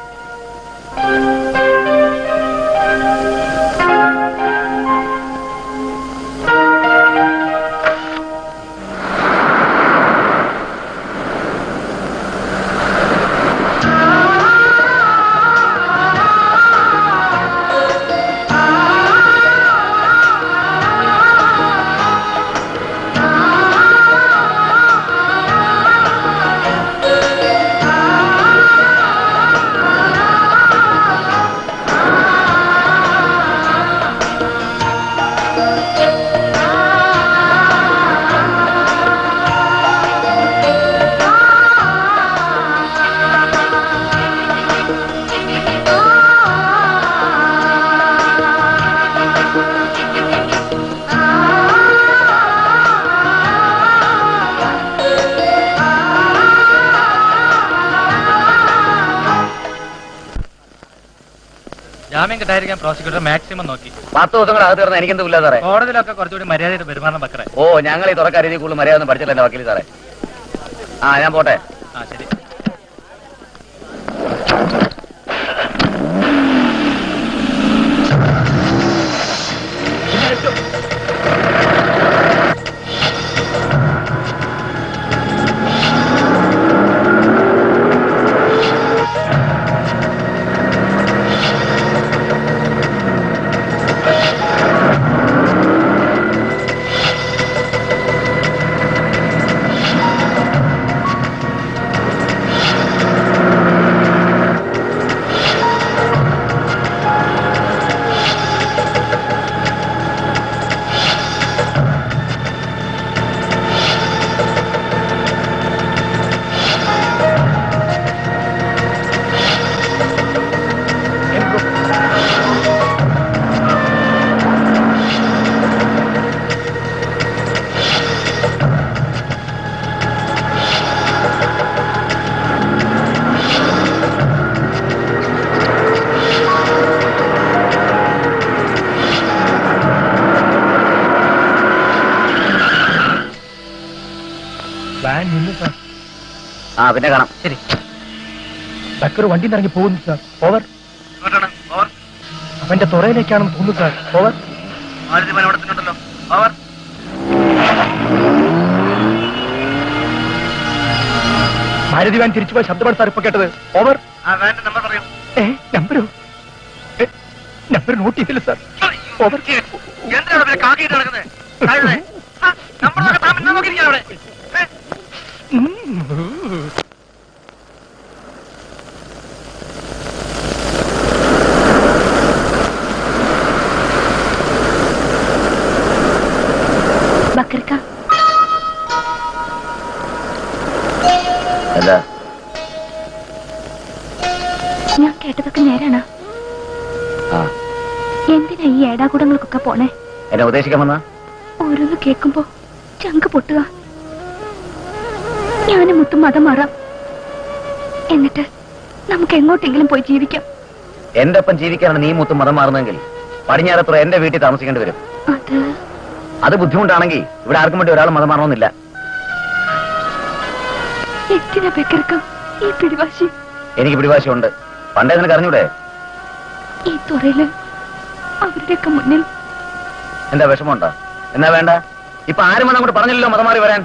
ജാമ്യം കിട്ടായിരിക്കാൻ പ്രോസിക്യൂട്ടർ മാക്സിമം നോക്കി.
പത്ത് ദിവസം കൂടെ അകത്ത് കിടന്ന് എനിക്കെന്ത് ഇല്ല സാറേ.
കോടതിയിലൊക്കെ കുറച്ചുകൂടി മര്യാദയുടെ പെരുമാറണം ബക്കറെ.
ഓ ഞങ്ങൾ ഈ തുറക്കാൻ രീതിയിൽ കൂടുതൽ മര്യാദ ഒന്നും പഠിച്ചില്ല എന്റെ വക്കീൽ സാറേ. ആ ഞാൻ പോട്ടെ.
ആ ശരി.
ആ പിന്നെ കാണാം.
ശരി.
ബക്കർ വണ്ടി ഇറങ്ങി പോകുന്നു സാർ. ഓവർ. അവന്റെ തുറയിലേക്കാണെന്ന് തോന്നുന്നു സാർ. ഓവർ. മാരുതി വാൻ തിരിച്ചു പോയ ശബ്ദമാണ് സാർ ഇപ്പൊ കേട്ടത്. ഓവർ. ഏ നമ്പരോ നമ്പർ നോട്ട് ചെയ്തില്ല സാർ. ഓവർ.
ബക്കർക്ക ഞാൻ കേട്ടതൊക്കെ നേരാണ്. എന്തിനാ ഈ ഏടാകൂടങ്ങൾക്കൊക്കെ പോണേ?
എന്നെ ഉദ്ദേശിക്കാമെന്നാ
ഓരോന്ന് കേൾക്കുമ്പോ ചങ്ക് പൊട്ടുക. ഞാനും മുത്തും മതം മാറാം. എന്നിട്ട് നമുക്ക് എങ്ങോട്ടെങ്കിലും പോയി ജീവിക്കാം.
എന്റെ ഒപ്പം ജീവിക്കാനാണ് നീ മുത്തും മതം മാറുന്നെങ്കിൽ പടിഞ്ഞാറത്തുറ എന്റെ വീട്ടിൽ താമസിക്കേണ്ടി വരും.
അത്
അത് ബുദ്ധിമുട്ടാണെങ്കിൽ ഇവിടെ ആർക്കും വേണ്ടി ഒരാൾ മതം മാറണമെന്നില്ല.
എന്തിനാ ബക്കർക്ക ഈ പിടിവാശി?
എനിക്ക് പിടിവാശിയുണ്ട്. പണ്ടേ നിനക്ക് അറിഞ്ഞൂടെ?
ഈ തുറയില് അവരുടെയൊക്കെ മുന്നിൽ
എന്താ വിഷമമുണ്ടോ? എന്നാ വേണ്ട. ഇപ്പൊ ആരും വന്ന് അങ്ങോട്ട് പറഞ്ഞില്ലല്ലോ മതം മാറി വരാൻ.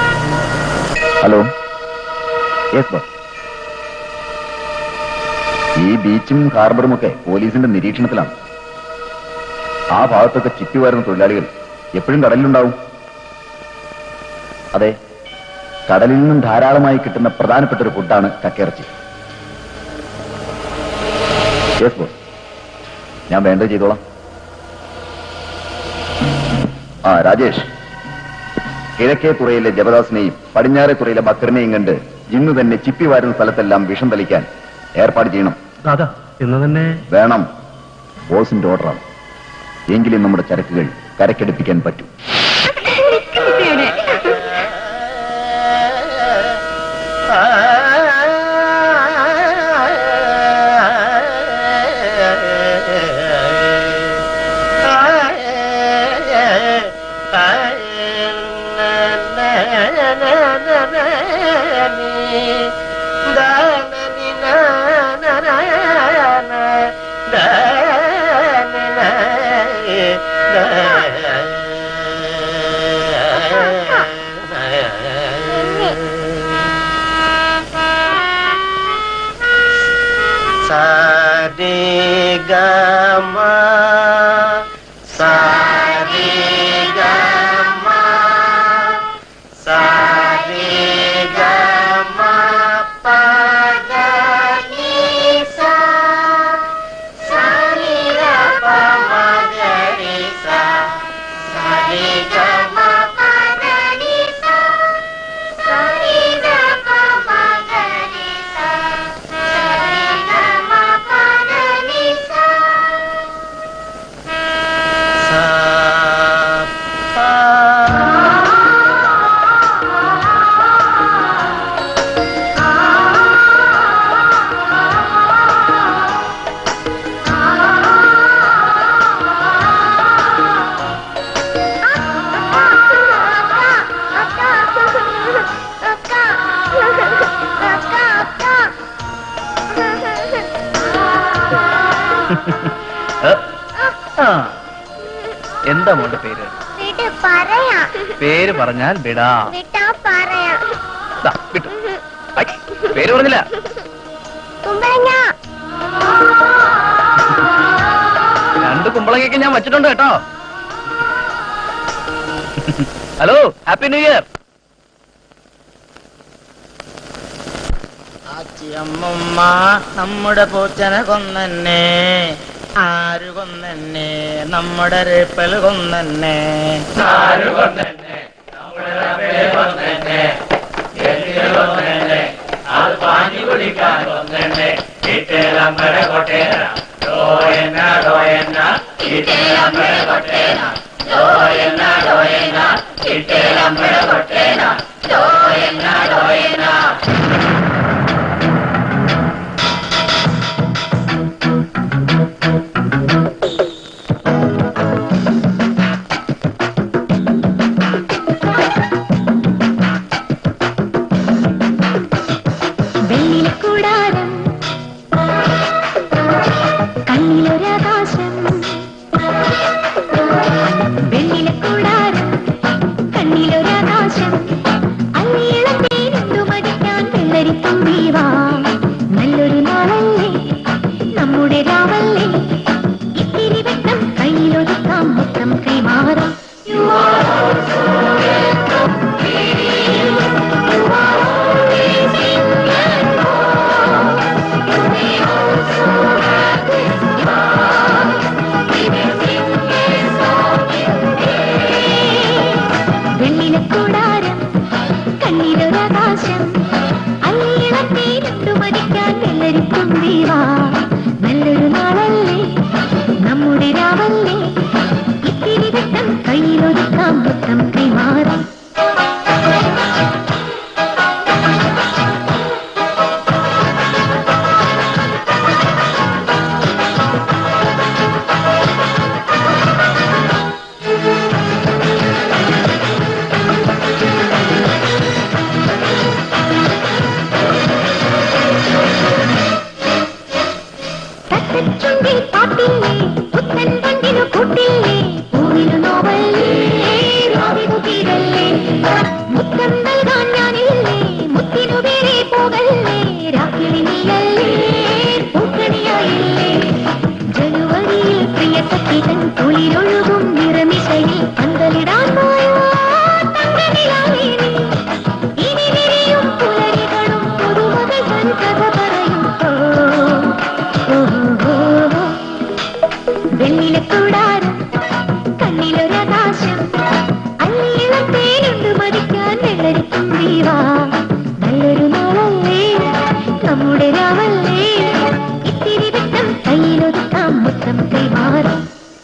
ഹലോ. Yes boss.
ഈ ബീച്ചും ഹാർബറും ഒക്കെ പോലീസിന്റെ നിരീക്ഷണത്തിലാണ്. ആ ഭാഗത്തൊക്കെ ചുറ്റുവരുന്ന തൊഴിലാളികൾ എപ്പോഴും കടലിലുണ്ടാവും. അതെ, കടലിൽ നിന്നും ധാരാളമായി കിട്ടുന്ന പ്രധാനപ്പെട്ട ഒരു ഫുഡാണ് കക്കയിറച്ചി. യെസ് ബോസ്, ഞാൻ വേണ്ടത് ചെയ്തോളാം. ആ രാജേഷ്, കിഴക്കേ തുറയിലെ ജബദാസിനെയും പടിഞ്ഞാറേ തുറയിലെ ബക്കറിനെയും കണ്ട് ഇന്ന് തന്നെ ചിപ്പി വാരുന്ന സ്ഥലത്തെല്ലാം വിഷം തളിക്കാൻ ഏർപ്പാട് ചെയ്യണം.
ദാദാ, ഇന്ന് തന്നെ
വേണം. ബോസിന്റെ ഓർഡറാണ്. എങ്കിലും നമ്മുടെ ചരക്കുകൾ കരക്കെടുപ്പിക്കാൻ പറ്റും.
എന്താ മോന്റെ പേര്? പേര് പറഞ്ഞാൽ വിടാ. വിട്ടു. പേര് പറഞ്ഞില്ല. രണ്ട് കുമ്പളങ്ങയൊക്കെ ഞാൻ വച്ചിട്ടുണ്ട് കേട്ടോ. Hello, happy new year.
അമ്മമ്മ നമ്മുടെ പൂച്ചനെ കൊന്നെ. ആര് കൊന്നെ? നമ്മുടെ റേപ്പൽ കൊന്നെ. ആര് കൊന്നെ? നമ്മുടെ റേപ്പൽ കൊന്നെ. അത് പാഞ്ഞു കുടിക്കാൻ കൊന്നെ. ഇട്ടേലമ്പര കൊട്ടേന ഡോയന ഡോയന ഇട്ടേലമ്പര കൊട്ടേന ഡോയന ഡോയന ഇട്ടേലമ്പര കൊട്ടേന ഡോയന ഡോയന.
മുത്തിനു വേറെ പോകല്ലേ രാത്രി നീയല്ലേ പൂക്കണി
കുളിരൊഴുകും നിറനിശയിൽ പന്തലിടാൻ പോയോ തങ്കനിലാവേ നീ. ഇനി വിരിയും പുലരികളും പുതുമകൾ തൻ കഥ പറയും. വെണ്ണിലക്കൂടാരം കണ്ണിലൊരാകാശം അല്ലിയിളം തേനുണ്ട് മതിക്കാൻ വെള്ളരിക്കും ദീവാ. നല്ലൊരു നാളല്ലേ നമ്മുടെ രാവല്ലേ, ഇത്തിരി വിട്ടം കയ്യിലൊതുക്കാം മുത്തം കൈമാറും.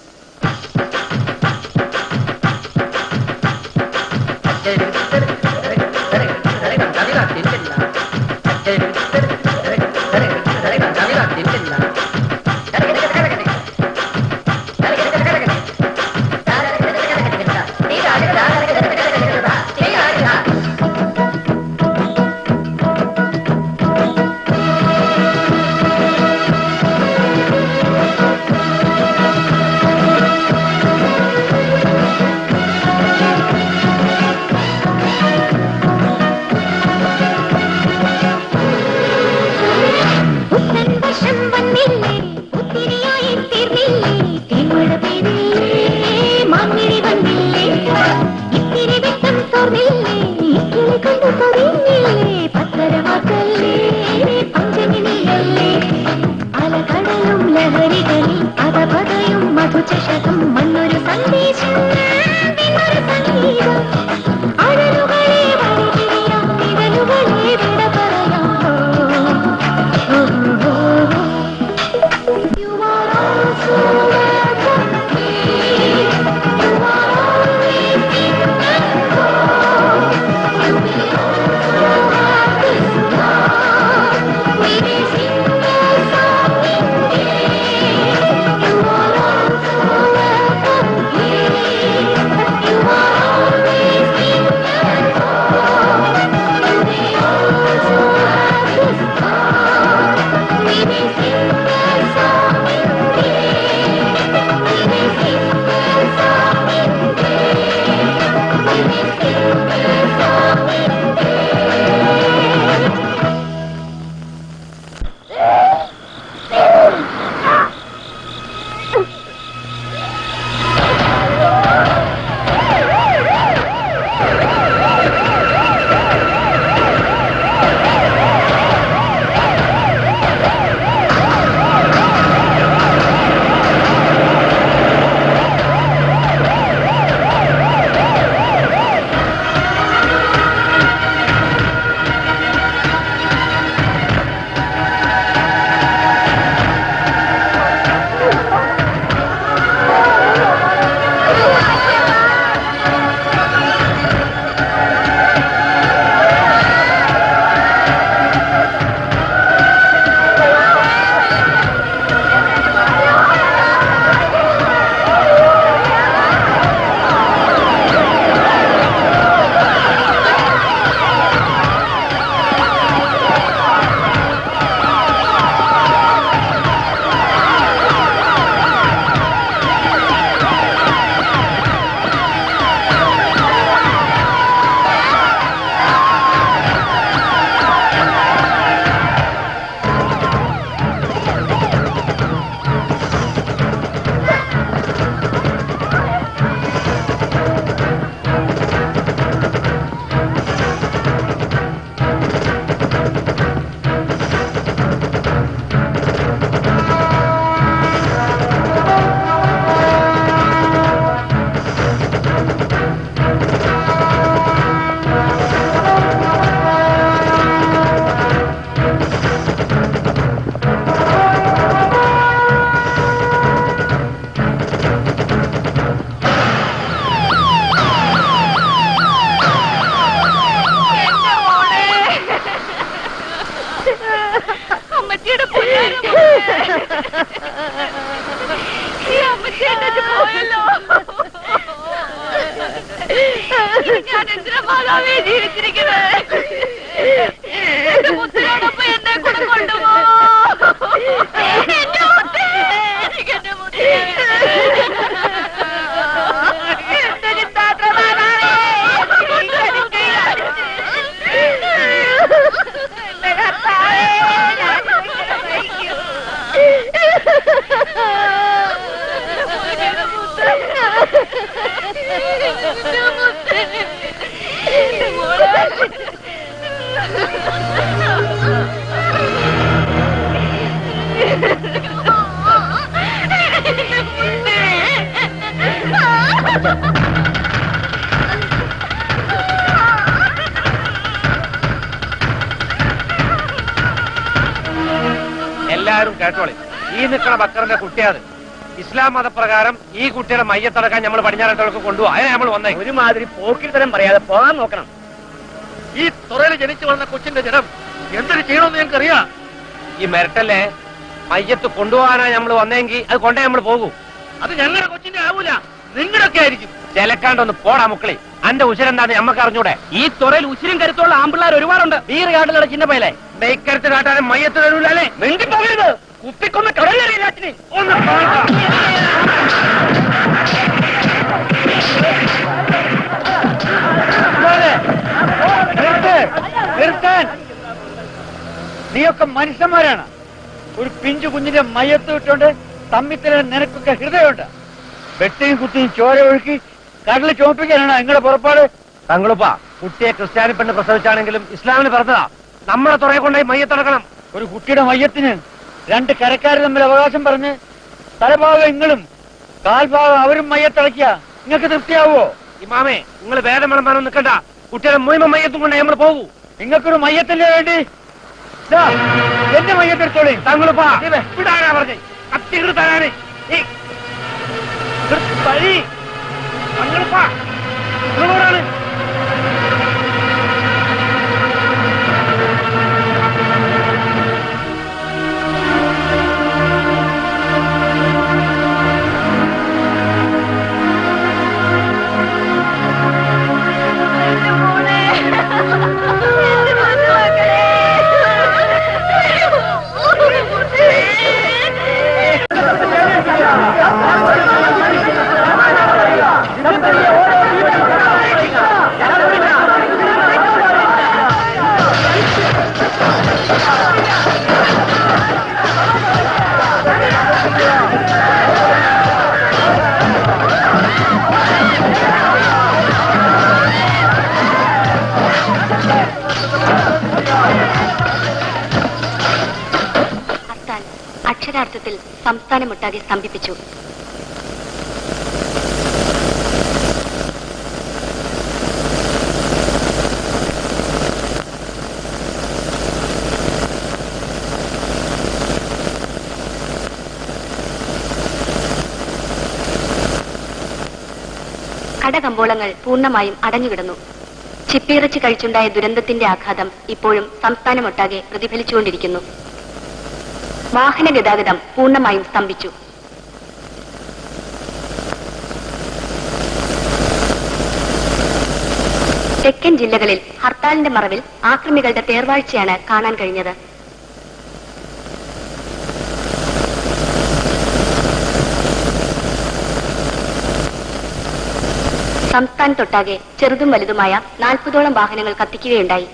ഞാൻ എന്തിനാ മാതാവേ ജീവിച്ചിരിക്കുന്നത്? എന്റെ മുത്തിനോടൊപ്പം എന്നെ കൂടെ കൊണ്ടുപോ. എന്റെ മുത്തേ, എനിക്ക് എന്റെ മുത്തേ എന്തൊരു താത്രമാനാണ്. എന്റെ കർത്താവേ, ഞാൻ മരിക്കൂ.
എല്ലാരും കേട്ടോളി, ഈ നിൽക്കണ ബക്കറിന്റെ കുട്ടിയാണ്. ഇസ്ലാം മതപ്രകാരം ഈ കുട്ടിയുടെ മയ്യത്തടക്കാൻ നമ്മൾ പടിഞ്ഞാറേട്ടവർക്ക് കൊണ്ടുപോകും. അതിനെ നമ്മൾ വന്നേ. ഒരുമാതിരി പോക്കിൽ തരം പറയാതെ പോകാൻ നോക്കണം. ഈ തുറയിൽ ജനിച്ചു വന്ന കൊച്ചിന്റെ ജനം എന്തൊരു ചെയ്യണമെന്ന് ഞങ്ങൾക്ക് അറിയാം. ഈ മെരട്ടല്ലേ മയ്യത്ത് കൊണ്ടുപോകാനാ നമ്മൾ വന്നെങ്കിൽ അത് കൊണ്ടേ നമ്മൾ പോകൂ. അത് ഞങ്ങളുടെ കൊച്ചിന്റെ ആവൂല, നിങ്ങളൊക്കെ ആയിരിക്കും. ചിലക്കാണ്ടൊന്ന് പോടാ മുക്കളി. അന്റെ ഉശിരെന്താന്ന് ഞമ്മക്ക് അറിഞ്ഞൂടെ? ഈ തുറയിൽ ഉശിരും കരുത്തുള്ള ആമ്പിള്ളേർ ഒരുപാടുണ്ട്. ബീർ കാട്ടിലുള്ള ചിന്ന പയലെ നെയ്ക്കരുത്ത് കാട്ടാനും മയ്യത്ത് തരൂലേ. നീണ്ടി പോകരുത്, കുത്തിക്കൊന്ന് കടലറിയില്ല. ഒന്ന് നിർത്താൻ. നീയൊക്കെ മനുഷ്യന്മാരാണ്. ഒരു പിഞ്ചു കുഞ്ഞിന്റെ മയ്യത്ത് വിട്ടുകൊണ്ട് തമ്മിത്തല നിനക്കൊക്കെ ഹൃദയമുണ്ട്. വെട്ടിയും കുത്തിയും ചോര ഒഴുക്കി കടല് ചോപ്പിക്കാനാണ് നിങ്ങളുടെ പുറപ്പാട്. തങ്ങളുപ്പാ, കുട്ടിയെ ക്രിസ്ത്യാനി പെണ്ണ് പ്രസവിച്ചാണെങ്കിലും ഇസ്ലാമിന് പറഞ്ഞതാ നമ്മളെ തുറയെ കൊണ്ടായി മയ്യത്തടക്കണം. ഒരു കുട്ടിയുടെ മയ്യത്തിന് രണ്ട് കരക്കാർ തമ്മിൽ അവകാശം പറഞ്ഞ് തലഭാഗം നിങ്ങളും കാൽഭാഗം അവരും മയ്യത്തടക്കിയ നിങ്ങൾക്ക് തൃപ്തിയാവോ? ഇമാമേ, നിങ്ങൾ വേദം വിളമ്പാനോ നിൽക്കണ്ട. കുട്ടിയുടെ മുഴുവൻ മയ്യത്തും കൊണ്ടേ നമ്മൾ പോകൂ. നിങ്ങൾക്കൊരു മയ്യത്തല്ലേ വേണ്ടി? എന്റെ മയ്യത്തെടുത്തോളി. തങ്ങളുപ്പാ വിടാനാ പറഞ്ഞേ. കത്തി തരാനേ തങ്ങളുപ്പാ നിങ്ങളോടാണ്.
അക്ഷരാർത്ഥത്തിൽ സംസ്ഥാനമൊട്ടാകെ സ്തംഭിപ്പിച്ചു. കടകമ്പോളങ്ങൾ പൂർണ്ണമായും അടഞ്ഞുകിടന്നു. ചിപ്പിയിറച്ചി കഴിച്ചുണ്ടായ ദുരന്തത്തിന്റെ ആഘാതം ഇപ്പോഴും സംസ്ഥാനമൊട്ടാകെ പ്രതിഫലിച്ചുകൊണ്ടിരിക്കുന്നു. വാഹന ഗതാഗതം പൂർണ്ണമായും സ്തംഭിച്ചു. തെക്കൻ ജില്ലകളിൽ ഹർത്താലിന്റെ മറവിൽ ആക്രമികളുടെ തേർവാഴ്ചയാണ് കാണാൻ കഴിഞ്ഞത്. സംസ്ഥാനത്തൊട്ടാകെ ചെറുതും വലുതുമായ നാൽപ്പതോളം വാഹനങ്ങൾ കത്തിക്കുകയുണ്ടായി.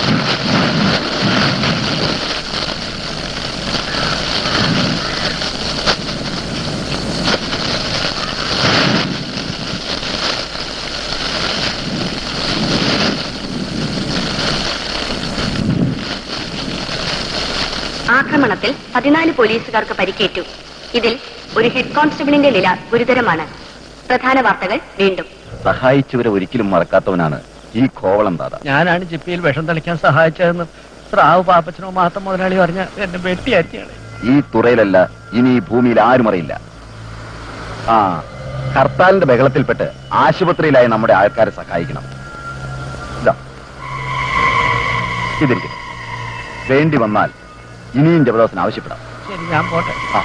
ആക്രമണത്തിൽ പതിനാല് പോലീസുകാർക്ക് പരിക്കേറ്റു. ഇതിൽ ഒരു ഹെഡ് കോൺസ്റ്റബിളിന്റെ നില ഗുരുതരമാണ്. പ്രധാന വാർത്തകൾ വീണ്ടും.
സഹായിച്ചവരെ ഒരിക്കലും മറക്കാത്തവനാണ് ഈ കോവളം ദാദ.
ഞാനാണ് ചിപ്പിയിൽ വിഷം തളിക്കാൻ സഹായിച്ചതെന്ന് സ്രാവ് പാപ്പച്ചനോ മാത്തം മുതലാളി പറഞ്ഞ എന്നെ വെട്ടിയാറ്റിയാണ്.
ഈ തുറയിലല്ല ഇനി ഈ ഭൂമിയിൽ ആരും അറിയില്ല. ആ ഹർത്താലിന്റെ ബഹളത്തിൽപ്പെട്ട് ആശുപത്രിയിലായി നമ്മുടെ ആൾക്കാരെ സഹായിക്കണം. ഇതാ ഇതിരിക്കും. വേണ്ടി വന്നാൽ ഇനിയും ജബദാസിന് ആവശ്യപ്പെടാം.
ശരി, ഞാൻ പോട്ടെ.
ആ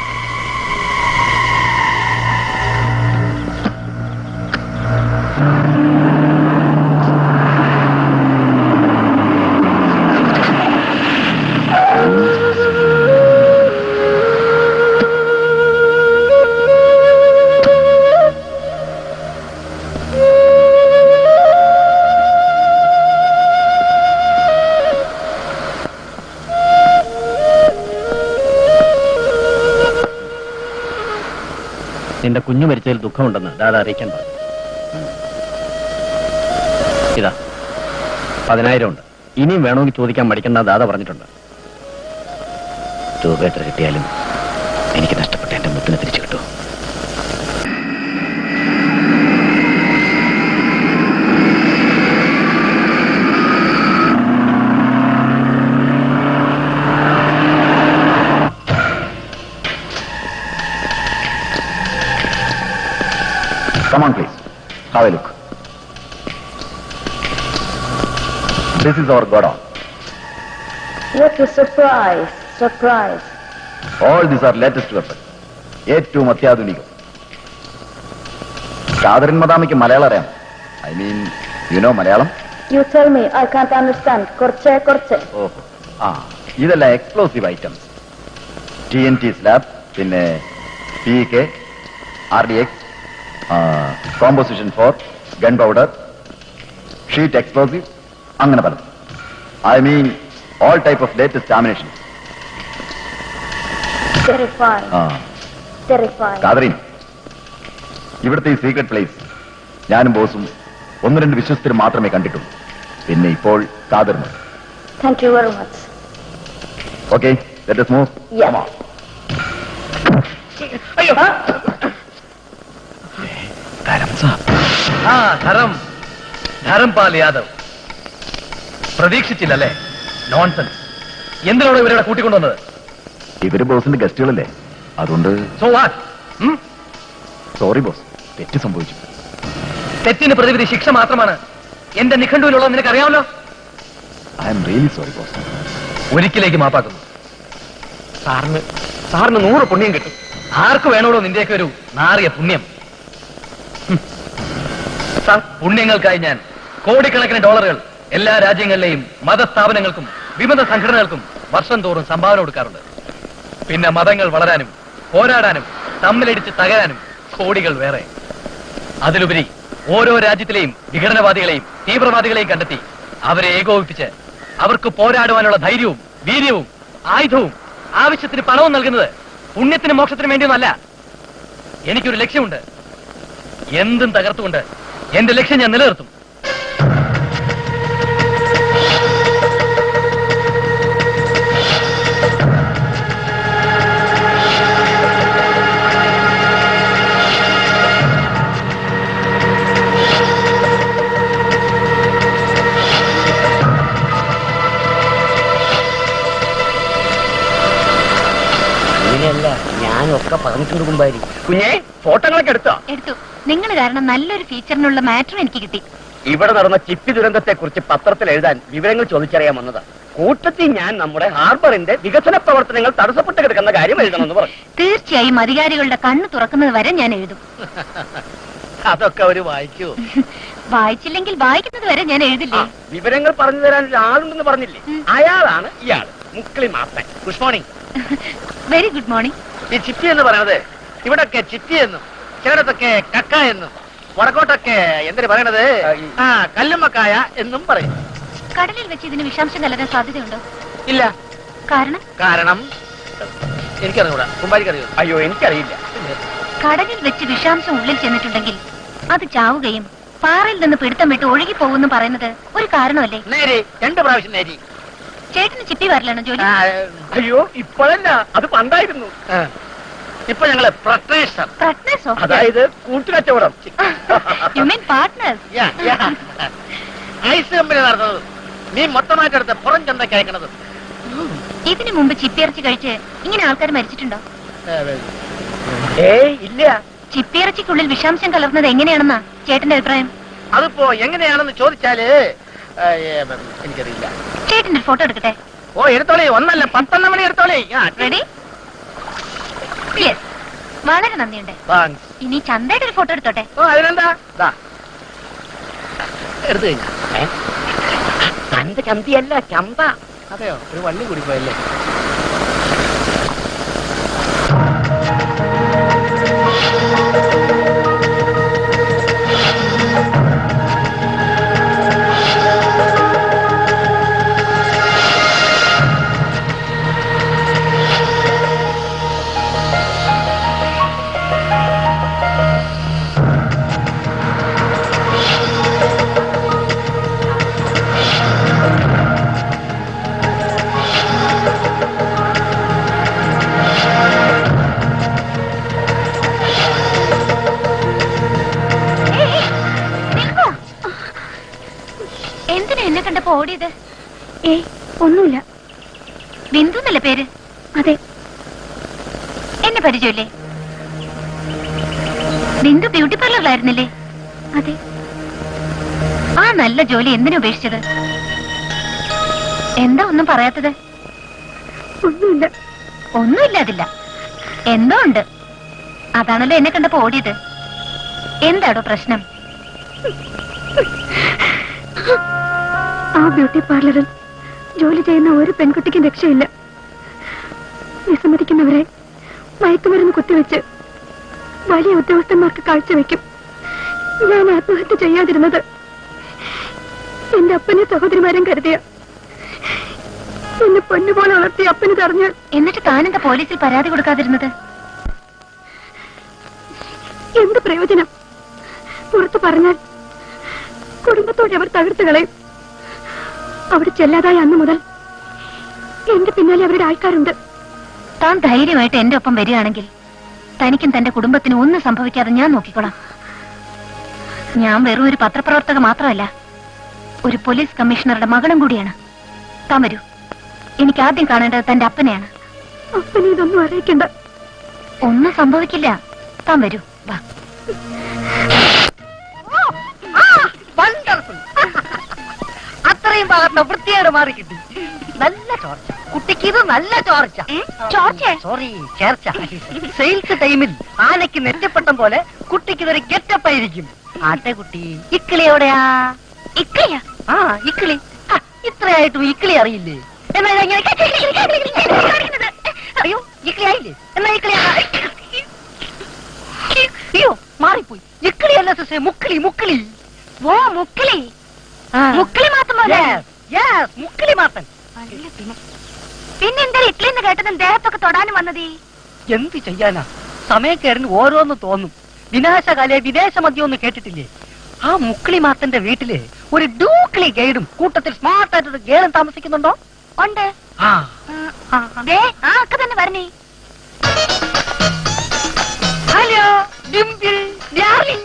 നിന്റെ കുഞ്ഞു മരിച്ചതിൽ ദുഃഖമുണ്ടെന്ന് ദാദാ അറിയിക്കാൻ പറഞ്ഞു.
ഇതാ പതിനായിരം ഉണ്ട്. ഇനിയും വേണമെങ്കിൽ ചോദിക്കാൻ മടിക്കുന്ന ദാദ പറഞ്ഞിട്ടുണ്ട്. രൂപ എത്ര കിട്ടിയാലും എനിക്ക് നഷ്ടപ്പെട്ട എന്റെ മുത്തിനെ തിരിച്ചു കിട്ടും.
Come on, please. Have a look. This is our godown.
What a surprise! Surprise!
All these are latest weapons. ഏറ്റവും അത്യാധുനികം. കാതറിൻ മദാമിക്ക് മലയാളം അറിയാം. I mean you know Malayalam?
You tell me, I can't understand. കുറച്ച് കുറച്ച്.
ഓഹോ, ആ ഇതെല്ലാം explosive items. T N T slab, പിന്നെ P K, R D X, composition four, gun powder, sheet explosive, അങ്ങനെ പലതും. I mean all type of latest ammunition.
Terrifying.
ആ
Terrifying.
Catherine, ഇവിടുത്തെ ഈ സീക്രട്ട് പ്ലേസ് ഞാനും ബോസും ഒന്ന് രണ്ട് വിശ്വസ്തരും മാത്രമേ കണ്ടിട്ടുള്ളൂ. പിന്നെ ഇപ്പോൾ കാതറിന്.
Thank you very much.
Okay, let us move.
Yes.
Come on.
അയ്യോ, ആ ധരം ധരംപാൽ യാദവ് പ്രതീക്ഷിച്ചില്ലല്ലേ? നോൺസെൻസ്. എന്തിനാണോ ഇവരെ കൂട്ടിക്കൊണ്ടുവന്നത്?
ഇവര് ബോസിന്റെ ഗസ്റ്റുകളല്ലേ, അതുകൊണ്ട്.
So what?
സോറി ബോസ്, തെറ്റ് സംഭവിച്ചു.
തെറ്റിന് പ്രതിവിധി ശിക്ഷ മാത്രമാണ്. എന്റെ നിഘണ്ടുവിലുള്ള നിനക്കറിയാമല്ലോ.
I am really sorry boss.
ഒരിക്കലേക്ക് മാപ്പാക്കുന്നു. സാറിന് സാറിന് നൂറ് പുണ്യം കിട്ടും. ആർക്ക് വേണോടോ നിന്റെയൊക്കെ ഒരു നാറിയ പുണ്യം? സാർ, പുണ്യങ്ങൾക്കായി ഞാൻ കോടിക്കണക്കിന് ഡോളറുകൾ എല്ലാ രാജ്യങ്ങളിലെയും മതസ്ഥാപനങ്ങൾക്കും വിമത സംഘടനകൾക്കും വർഷം തോറും സംഭാവന കൊടുക്കാറുണ്ട്. പിന്നെ മതങ്ങൾ വളരാനും പോരാടാനും തമ്മിലടിച്ച് തകരാനും കോടികൾ വേറെ. അതിലുപരി ഓരോ രാജ്യത്തിലെയും വിഘടനവാദികളെയും തീവ്രവാദികളെയും കണ്ടെത്തി അവരെ ഏകോപിപ്പിച്ച് അവർക്ക് പോരാടുവാനുള്ള ധൈര്യവും വീര്യവും ആയുധവും ആവശ്യത്തിന് പണവും നൽകുന്നത് പുണ്യത്തിനും മോക്ഷത്തിനും വേണ്ടിയൊന്നല്ല. എനിക്കൊരു ലക്ഷ്യമുണ്ട്. എന്തും തകർത്തുകൊണ്ട് എന്റെ ലക്ഷ്യം ഞാൻ നിലനിർത്തും.
അങ്ങനെയല്ല, ഞാനൊക്കെ പറഞ്ഞിട്ടുണ്ട് കുമ്പാരി.
കുഞ്ഞേ, ഫോട്ടോകളൊക്കെ എടുത്തോ?
എടുത്തു. നിങ്ങൾ കാരണം നല്ലൊരു ഫീച്ചറിനുള്ള മാറ്റർ എനിക്ക് കിട്ടി.
ഇവിടെ നടന്ന ചിപ്പി ദുരന്തത്തെ കുറിച്ച് പത്രത്തിൽ എഴുതാൻ വിവരങ്ങൾ ചോദിച്ചറിയാൻ വന്നതാ. കൂട്ടത്തിൽ ഞാൻ നമ്മുടെ ഹാർബറിന്റെ വികസന പ്രവർത്തനങ്ങൾ തടസ്സപ്പെട്ട് കിടക്കുന്ന കാര്യം എഴുതണമെന്ന് പറഞ്ഞു.
തീർച്ചയായും അധികാരികളുടെ കണ്ണ് തുറക്കുന്നത് വരെ ഞാൻ എഴുതും.
അതൊക്കെ അവര് വായിക്കൂ.
വായിച്ചില്ലെങ്കിൽ വായിക്കുന്നത് വരെ ഞാൻ എഴുതില്ലേ.
വിവരങ്ങൾ പറഞ്ഞു തരാൻ ഒരാളുണ്ടെന്ന് പറഞ്ഞില്ലേ, അയാളാണ് ഇയാൾ, Mukkali Mathan. Good morning.
Very good morning.
ഈ ചിപ്പി എന്ന് പറയുന്നത് ഇവിടൊക്കെ ചിപ്പി എന്നും ചിലടത്തൊക്കെ കക്ക എന്നും വടക്കോട്ടൊക്കെ എന്തിനു പറയണത് ആ കല്ലുമ്മക്കായ എന്നും പറയും.
കടലിൽ വെച്ച് ഇതിന് വിഷാംശം കലരാൻ സാധ്യതയുണ്ടോ?
ഇല്ല.
കാരണം
കാരണം എനിക്കറിഞ്ഞൂടാ. കുമ്പാരിക്കറിയോ? അയ്യോ, എനിക്കറിയില്ല.
കടലിൽ വെച്ച് വിഷാംശം ഉള്ളിൽ ചെന്നിട്ടുണ്ടെങ്കിൽ അത് ചാവുകയും പാറയിൽ നിന്ന് പിടുത്തം വിട്ട് ഒഴുകി പോകുന്നു പറയുന്നത് ഒരു കാരണമല്ലേ?
നേരി, രണ്ടു പ്രാവശ്യം നേരി.
ചേട്ടന് ചിപ്പി വരലാണോ ജോലി?
അയ്യോ, ഇപ്പോഴല്ല, അത് പണ്ടായിരുന്നു. ഇപ്പൊ ഞങ്ങള് പ്രട്നേഴ്സ്, അതായത് കൂട്ടുകച്ചവടം.
You mean partners?
Ice company നടത്തുന്നത്, നീ മൊത്തമായിട്ടെടുത്ത് പുറം ചന്തയ്ക്ക് അയക്കണത്.
ഇതിനു മുമ്പ് ചിപ്പിയിറച്ചി കഴിച്ച് ഇങ്ങനെ ആൾക്കാർ മരിച്ചിട്ടുണ്ടോ?
ഏയ് ഇല്ല.
ചിപ്പിയിറച്ചിക്കുള്ളിൽ വിഷാംശം കലർന്നത് എങ്ങനെയാണെന്നാ ചേട്ടന്റെ അഭിപ്രായം?
അതിപ്പോ എങ്ങനെയാണെന്ന് ചോദിച്ചാല് എനിക്കറിയില്ല.
ചേട്ടന്റെ ഫോട്ടോ എടുക്കട്ടെ?
ഓ, എടുത്തോളേ. ഒന്നല്ല പത്തൊന്ന മണി എടുത്തോളേ.
റെഡി? യെസ്, വളരെ നന്ദിയുണ്ട്. ഇനി ചന്തയുടെ ഒരു ഫോട്ടോ എടുത്തോട്ടെ?
ഓ, അതിനെന്താ, എടുത്തു കഴിഞ്ഞാ തന്റെ ചന്തിയല്ല, ചന്ത. അതെയോ? ഒരു വള്ളി കൂടി പോയല്ലേ.
ഓടിയത്?
ഏ ഒന്നുമില്ല.
ബിന്ദു എന്നല്ലേ പേര്?
അതെ.
എന്നെ പരിചയമില്ലേ? ബിന്ദു ബ്യൂട്ടി പാർലറിലായിരുന്നില്ലേ?
അതെ.
ആ നല്ല ജോലി എന്തിനു ഉപേക്ഷിച്ചത്? എന്താ ഒന്നും പറയാത്തത്?
ഒന്നുമില്ല.
ഒന്നുമില്ല. അതില്ല, എന്തോ ഉണ്ട്. അതാണല്ലോ എന്നെ കണ്ടപ്പോ ഓടിയത്. എന്താടോ പ്രശ്നം?
ആ ബ്യൂട്ടി പാർലറിൽ ജോലി ചെയ്യുന്ന ഒരു പെൺകുട്ടിക്കും രക്ഷയില്ല. വിസമ്മതിക്കുന്നവരെ മയക്കുമരുന്ന് കുത്തിവെച്ച് വലിയ ഉദ്യോഗസ്ഥന്മാർക്ക് കാഴ്ചവെക്കും. ഞാൻ ആത്മഹത്യ ചെയ്യാതിരുന്നത് എന്റെ അപ്പനെ സഹോദരിമാരും കരുതിയ എന്നെ പൊന്നുപോലെ വളർത്തി അപ്പന് തറഞ്ഞ്.
എന്നിട്ട് താനെന്താ പോലീസിൽ പരാതി കൊടുക്കാതിരുന്നത്?
എന്ത് പ്രയോജനം? പുറത്തു പറഞ്ഞാൽ കുടുംബത്തോടെ അവർ തകർത്തു കളയും. അവിടെ ചെല്ലാതായ അന്ന് മുതൽ എന്റെ പിന്നാലെ അവരുടെ ആൾക്കാരുണ്ട്.
താൻ ധൈര്യമായിട്ട് എന്റെ ഒപ്പം വരികയാണെങ്കിൽ തനിക്കും തന്റെ കുടുംബത്തിനും ഒന്നും സംഭവിക്കാതെ ഞാൻ നോക്കിക്കോളാം. ഞാൻ വെറും ഒരു പത്രപ്രവർത്തക മാത്രമല്ല, ഒരു പോലീസ് കമ്മീഷണറുടെ മകളും കൂടിയാണ്. താൻ വരൂ. എനിക്ക് ആദ്യം കാണേണ്ടത് തന്റെ അപ്പനെയാണ്.
അപ്പനെ ഇതൊന്നും അറിയിക്കണ്ട.
ഒന്നും സംഭവിക്കില്ല. താൻ വരൂ, വാ.
അത്രയും ഭാഗത്ത് വൃത്തിയോട് മാറി കിട്ടി. നല്ല ചോർച്ച കുട്ടിക്ക്. ഇത് നല്ല ചോർച്ച. സോറി, ചേർച്ച. സെയിൽസ് ടൈമിൽ ആനയ്ക്ക് നെറ്റപ്പട്ടം പോലെ കുട്ടിക്ക് ഇതൊരു ഗെറ്റപ്പ് ആയിരിക്കും. ആട്ടെ കുട്ടി, ഇക്കിളി എവിടെയാ?
ഇക്കിളിയാ?
ആ, ഇക്കിളി. ഇത്രയായിട്ടും ഇക്കിളി അറിയില്ലേ? എന്നാ അയ്യോ, ഇക്കിളി ആയില്ലേ? എന്നാ ഇക്കിളി. അയ്യോ, മാറിപ്പോയി. ഇക്കിളിയല്ല സിസ്റ്റേ, മുക്കിളി. മുക്കിളി.
ഓ, മുക്കിളി. മുക്കിളി മാത്രം
മുക്കിളി മാത്രം.
പിന്നെന്താ ഇക്കിളിന്ന് കേട്ടതും ദേഹത്തൊക്കെ തൊടാനും വന്നത്?
എന്ത് ചെയ്യാനാ, സമയക്കേറിന് ഓരോന്ന് തോന്നും. വിനാശകാലെ വിദേശ മദ്യം ഒന്ന് കേട്ടിട്ടില്ലേ? ആ മുക്കിളി മാത്തന്റെ വീട്ടില് ഒരു ഡൂക്കിളി ഗൈഡും കൂട്ടത്തിൽ സ്മാർട്ട് ആയിട്ടൊരു ഗേളും താമസിക്കുന്നുണ്ടോ?
ഉണ്ട്.
ആ
ഒക്കെ തന്നെ പറഞ്ഞേ.
Hello Dimple darling.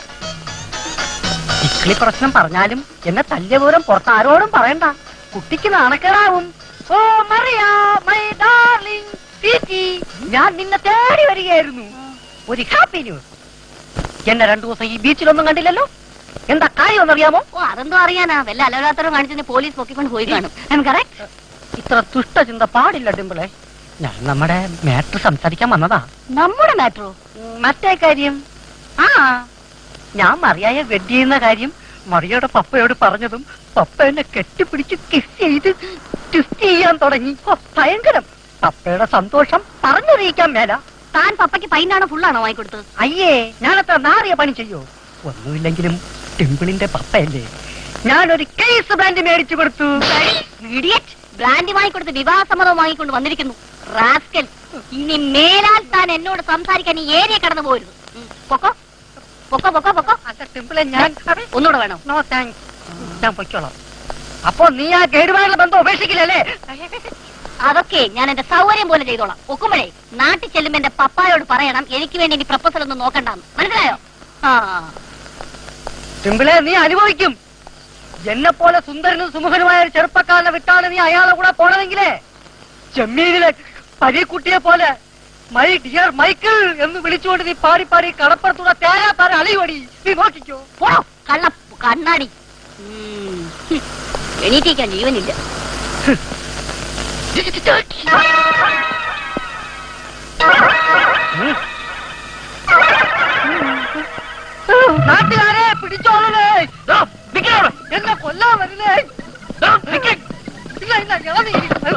ഇക്കിളി പ്രശ്നം പറഞ്ഞാലും എന്നെ തല്ലിയ പോലും പുറത്ത് ആരോടും പറയണ്ട. കുട്ടിക്ക് നാണക്കേടാവും. ഓ മറിയ മൈ ഡാർലിംഗ് സ്വീറ്റി, ഞാൻ നിന്നെ തേടി വരികയായിരുന്നു. ഒരു ഹാപ്പി ന്യൂസ്. എന്നെ രണ്ടു ദിവസം ഈ ബീച്ചിലൊന്നും കണ്ടില്ലല്ലോ. എന്താ കാര്യം ഒന്നറിയാമോ?
ഓ, അതെന്തോ അറിയാനാ. വല്ല അലവലാത്തരം കാണിച്ചു പോലീസ് നോക്കിക്കൊണ്ട് പോയി കാണും.
ഇത്ര ദുഷ്ടചിന്ത പാടില്ല ഡിംപിളെ. ഞാൻ നമ്മുടെ മാറ്റർ സംസാരിക്കാൻ വന്നതാ.
നമ്മുടെ മാറ്ററോ?
മറ്റേ കാര്യം. ആ, ഞാൻ മറിയായെ വെഡ് ചെയ്യുന്ന കാര്യം മറിയയുടെ പപ്പയോട് പറഞ്ഞതും പപ്പ എന്നെ കെട്ടിപ്പിടിച്ച് കിസ് ചെയ്ത് ട്വിസ്റ്റ് ചെയ്യാൻ തുടങ്ങി. ഭയങ്കരം. പപ്പയുടെ സന്തോഷം പറഞ്ഞറിയിക്കാൻ മേല.
താൻ പപ്പയ്ക്ക് പൈനാണോ ഫുള്ളാണോ വാങ്ങിക്കൊടുത്തത്?
അയ്യേ, ഞാനത്ര നാറിയ പണി ചെയ്യോ? ഒന്നുമില്ലെങ്കിലും ടിമ്പിളിന്റെ പപ്പയല്ലേ. ഞാനൊരു കേസ് ബ്രാൻഡ് മേടിച്ചു കൊടുത്തു.
ബ്രാൻഡ് വാങ്ങിക്കൊടുത്ത് വിവാഹ സമ്മതം വാങ്ങിക്കൊണ്ട് വന്നിരിക്കുന്നു. റാസ്കൽ, ഇനി മേലാൽ താൻ എന്നോട് സംസാരിക്കാൻ ഈ ഏരിയ കടന്നു പോരുത്. പൊക്കോ പൊക്കോ പൊക്കോ പൊക്കോ.
ടിമ്പിളെ, ഞാൻ
ഒന്നുകൂടെ വേണോ?
നോ താങ്ക്സ്, ഞാൻ പൊയ്ക്കോളാം. അപ്പൊ നീ ആ ഗൈഡുമായുള്ള ബന്ധം ഉപേക്ഷിക്കില്ലല്ലേ?
അതൊക്കെ ഞാൻ എന്റെ സൗകര്യം പോലെ ചെയ്തോളാം. ഒക്കുമ്പോഴേ നാട്ടിൽ ചെല്ലുമ്പോ എന്റെ പപ്പായോട് പറയണം എനിക്ക് വേണ്ടി ഇനി പ്രപ്പോസൽ ഒന്നും നോക്കണ്ടെന്ന്. മനസ്സിലായോ? ആ
ടിമ്പിളെ, നീ അനുഭവിക്കും. എന്നെ പോലെ സുന്ദരനും സുമുഖനുമായ ഒരു ചെറുപ്പക്കാരനെ വിട്ടാണ് നീ അയാളെ കൂടെ പോണതെങ്കിലേ ചെമ്മീനിലെ പരീക്കുട്ടിയെ പോലെ മൈ ഡിയർ മൈക്കിൾ എന്ന് വിളിച്ചുകൊണ്ട് നീ പാടി പാടി കടപ്പുറത്തൂടെ തേരാ പാറ അളിവടി. നീ നോക്കിക്കോ.
കള്ള കണ്ണാടി. എണീറ്റിരിക്കാൻ ജീവനില്ല.
നാട്ടുകാരെ പിടിച്ചോളേ. എന്നെ കൊല്ലാൻ വരില്ലേ? ഇല്ല ഇല്ല, ഇളനീ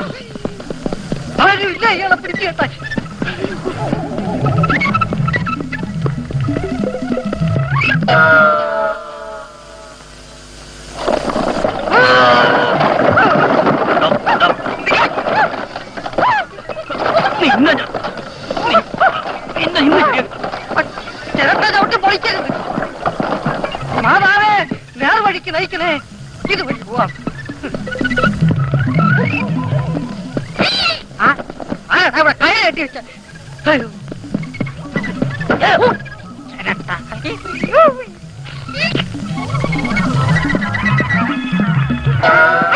ആരും ഇല്ല ഇയാളെ പിടിച്ചു കേട്ടാ. ചിരട്ട ചവിട്ടി പൊളിക്കരുത്. മാതാവേ, നേർവഴിക്ക് നയിക്കണേ. ഇത് വഴി പോവാം. അവിടെ കയ കെട്ടി വെച്ച ചിരട്ട.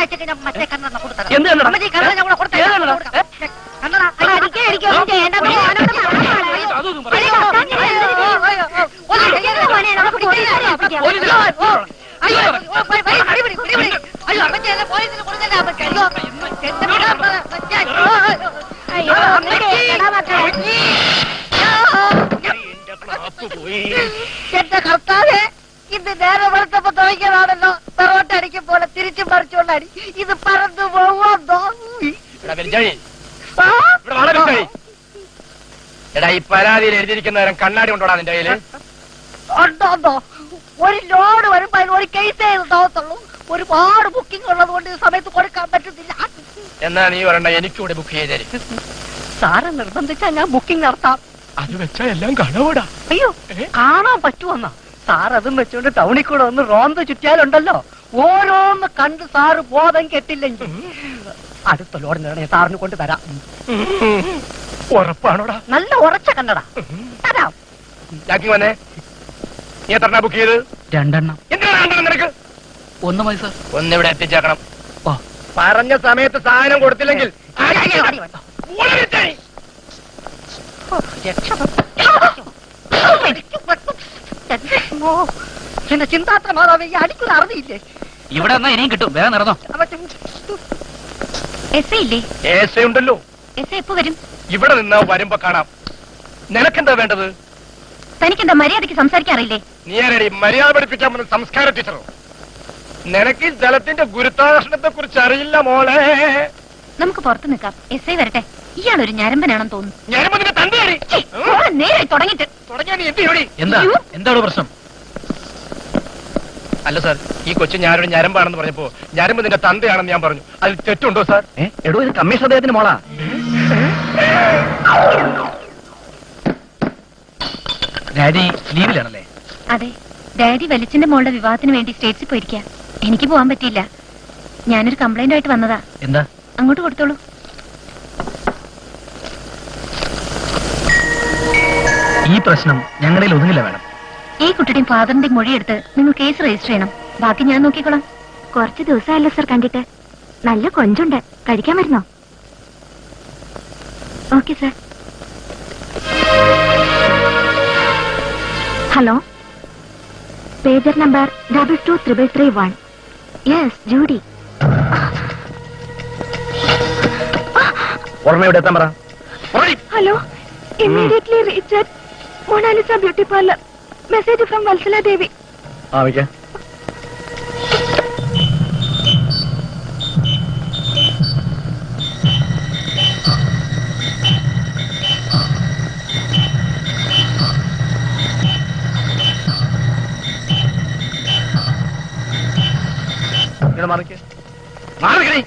അമ്മച്ചിക്ക് ഞാൻ മറ്റേ കണ്ണട കൊടുത്തരാം.
എന്ത് കണ്ണട?
അമ്മച്ചി കണ്ണട ഞാൻ കൂടെ കൊടുത്തരാം.
ഏത് കണ്ണട?
കണ്ണട. അയ്യോ, എനിക്ക് എനിക്ക് ഒന്നും ചെയ്യണ്ട.
അതൊന്നും പറ.
അയ്യോ, അയ്യോ, അയ്യോ. ഒന്ന് ചെയ്യരുത് മോനെ, നമുക്ക് പോലീസിനെ ഏൽപ്പിക്കാം.
പോലീസിനെ?
അയ്യോ, അയ്യോ, വരി, വരി, വരി, വരി, വരി, വരി. അയ്യോ, അമ്മച്ചി എന്നെ പോലീസിന് കൊടുക്കണ്ട. അമ്മച്ചി, അയ്യോ, എന്റെ പിള്ളേർ, അമ്മച്ചി, അയ്യോ, അയ്യോ, അമ്മച്ചി, എടാ മക്കളെ. എന്റെ കർത്താവേ, ഇത് നേരെ വെളുത്തപ്പോ തുടങ്ങിയതാണല്ലോ. പെറോട്ടടിക്കും പോലെ തിരിച്ചു പറിച്ചുകൊണ്ടടി. ഇത് പറന്നു പോവോ?
എടാ, ഈ പരാതിയിൽ എഴുതിയിരിക്കുന്നവരും കണ്ണാടി കൊണ്ടോടാ നിന്റെ കയ്യില്?
ഉണ്ടോന്നോ? ഒരു ലോഡ് വരുമ്പോ അതിന് ഒരു കേസേ തോന്നത്തുള്ളൂ. ഒരുപാട് ബുക്കിംഗ് ഉള്ളത് കൊണ്ട് ഈ സമയത്ത് കൊടുക്കാൻ പറ്റുന്നില്ല.
എന്നാ നീ പറയണ്ട, എനിക്കൂടെ ബുക്ക് ചെയ്തേരും.
സാറ് നിർബന്ധിച്ചാ ഞാൻ ബുക്കിംഗ് നടത്താം.
അത് വെച്ചാ എല്ലാം കാണാവൂടാ.
അയ്യോ, കാണാൻ പറ്റുമെന്നാ? സാർ അതും വെച്ചോണ്ട് ടൗണിൽ കൂടെ ഒന്ന് റോന്ത് ചുറ്റിയാലുണ്ടല്ലോ, ഓരോന്ന് കണ്ട് സാറ് ബോധം കെട്ടില്ലെങ്കിൽ അടുത്ത ലോഡിന് സാറിന് കൊണ്ട് തരാം.
ഉറപ്പാണോടാ?
നല്ല ഉറച്ച കണ്ണട തരാം.
വന്നേ, നീ എത്ര ബുക്ക് ചെയ്ത്?
രണ്ടെണ്ണം.
എന്തിനാണ് രണ്ടെണ്ണം നിനക്ക്?
ഒന്ന് മതി സാർ.
ഒന്നിവിടെ എത്തിച്ചേക്കണം. പറഞ്ഞ സമയത്ത് സാധനം കൊടുത്തില്ലെങ്കിൽ
എന്റെ ചിന്താത്ര മാതാവ് ഈ അടിക്കുന്ന അറിയില്ലേ?
ഇവിടെ എന്നാ ഇനിയും കിട്ടും. വേഗം നടന്നോ.
എസ് ഐ ഇല്ലേ?
എസ് ഐ ഉണ്ടല്ലോ.
എസ് ഐ എപ്പോ വരും?
ഇവിടെ നിന്ന് വരുമ്പോ കാണാം. നിനക്കെന്താ വേണ്ടത്?
തനിക്കെന്താ മര്യാദയ്ക്ക് സംസാരിക്കാറില്ലേ?
നീ ആരടി മര്യാദ പഠിപ്പിക്കാൻ വന്ന സംസ്കാര ടീച്ചറോ? നിനക്ക് ഈ ജലത്തിന്റെ ഗുരുത്വാകർഷണത്തെ കുറിച്ച് അറിയില്ല മോളെ.
നമുക്ക് പുറത്ത് നിൽക്കാം. എസ് ഐ വരട്ടെ. ഇയാളൊരു ഞരമ്പനാണെന്ന് തോന്നുന്നു.
ഞരമ്പതിന്റെ തന്തയാടി.
നേരെ തുടങ്ങിട്ട്
തുടങ്ങിയാ നീ എന്ത് ചെയ്യടി?
എന്താ എന്താണ് പ്രശ്നം?
അല്ല സാർ, ഈ കൊച്ചു ഞാനൊരു ഞരമ്പാണെന്ന് പറഞ്ഞപ്പോ ഞരമ്പ് നിന്റെ തന്തയാണെന്ന് ഞാൻ പറഞ്ഞു. അതിൽ തെറ്റുണ്ടോ സാർ?
എടോ, ഇത് കമ്മീഷൻ അദ്ദേഹത്തിന് മോളാ.
ഡാഡി ലീവിലാണല്ലേ?
അതെ, ഡാഡി വലിച്ചിന്റെ മോളുടെ വിവാഹത്തിന് വേണ്ടി സ്റ്റേറ്റ്സിൽ പോയിരിക്കാം. എനിക്ക് പോവാൻ പറ്റിയില്ല. ഞാനൊരു കംപ്ലൈന്റ് ആയിട്ട് വന്നതാ.
എന്താ?
അങ്ങോട്ട് കൊടുത്തോളൂ.
ഈ പ്രശ്നം ഞങ്ങളുടെ ഒതുങ്ങില്ല വേണം.
ഈ കുട്ടിയുടെയും ഫാദറിന്റെയും മൊഴിയെടുത്ത് നിങ്ങൾ കേസ് രജിസ്റ്റർ ചെയ്യണം. ബാക്കി ഞാൻ നോക്കിക്കോളാം.
കുറച്ച് ദിവസമായല്ലോ സർ കണ്ടിട്ട്. നല്ല കൊഞ്ചുണ്ട്. കഴിക്കാൻ വരുന്നോ? Okay sir. Hello, pager number double two triple three one. Yes, Judy.
ഉടനെ ഇവിടെ എത്താൻ പറ.
Hello, immediately reach at Monalisa beauty parlour. Message from Vatsala Devi.
ആ വയ്ക്ക. മാറിക്കേ മാറിക്കേ.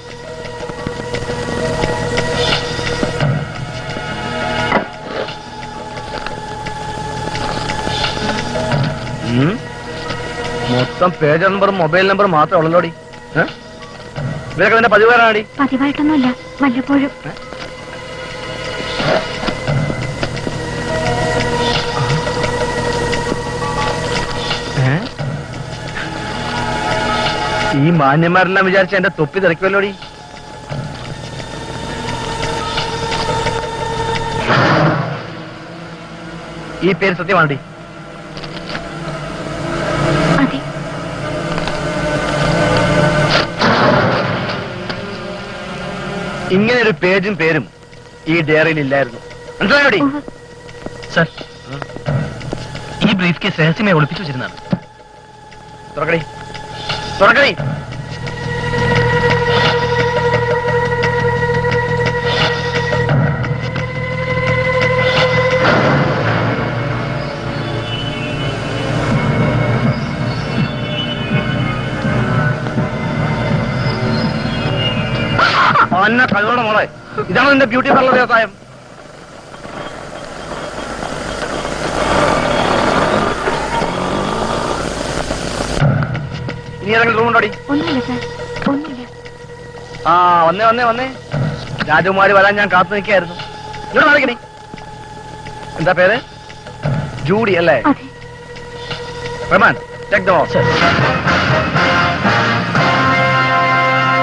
മൊത്തം പേജർ നമ്പറും മൊബൈൽ നമ്പറും മാത്രമേ ഉള്ളല്ലോടി. ഇവരൊക്കെ നിന്റെ പതിവാറാടി?
പതിവായിട്ടൊന്നുമില്ല, വല്ലപ്പോഴും.
ഈ മാന്യന്മാരെല്ലാം വിചാരിച്ച എന്റെ തൊപ്പി തെറിക്കുമല്ലോടി. ഈ പേര് സത്യമാണടി? ഇങ്ങനെ ഒരു പേജും പേരും ഈ ഡയറിയിൽ ഇല്ലായിരുന്നു. മനസ്സിലായോടി?
സർ, ഈ ബ്രീഫ് കേസ് രഹസ്യമായി ഒളിപ്പിച്ചു വെച്ചിരുന്നതാണ്.
തുറക്കടി, തുറക്കടി. അന്ന കഴിവോടെ മോളെ, ഇതാണ് നിന്റെ ബ്യൂട്ടി പാർലർ വ്യവസായം. ഇനി ഏതെങ്കിലും റൂം ഉണ്ടോടി?
ഒന്നുമില്ല സാർ, ഒന്നുമില്ല.
ആ വന്നേ വന്നേ വന്നേ. രാജകുമാരി വരാൻ ഞാൻ കാത്തു നിൽക്കായിരുന്നു. ഇവിടെ നടക്കണേ. എന്താ പേര്? ജൂഡി അല്ലേ? Rahman, check the box.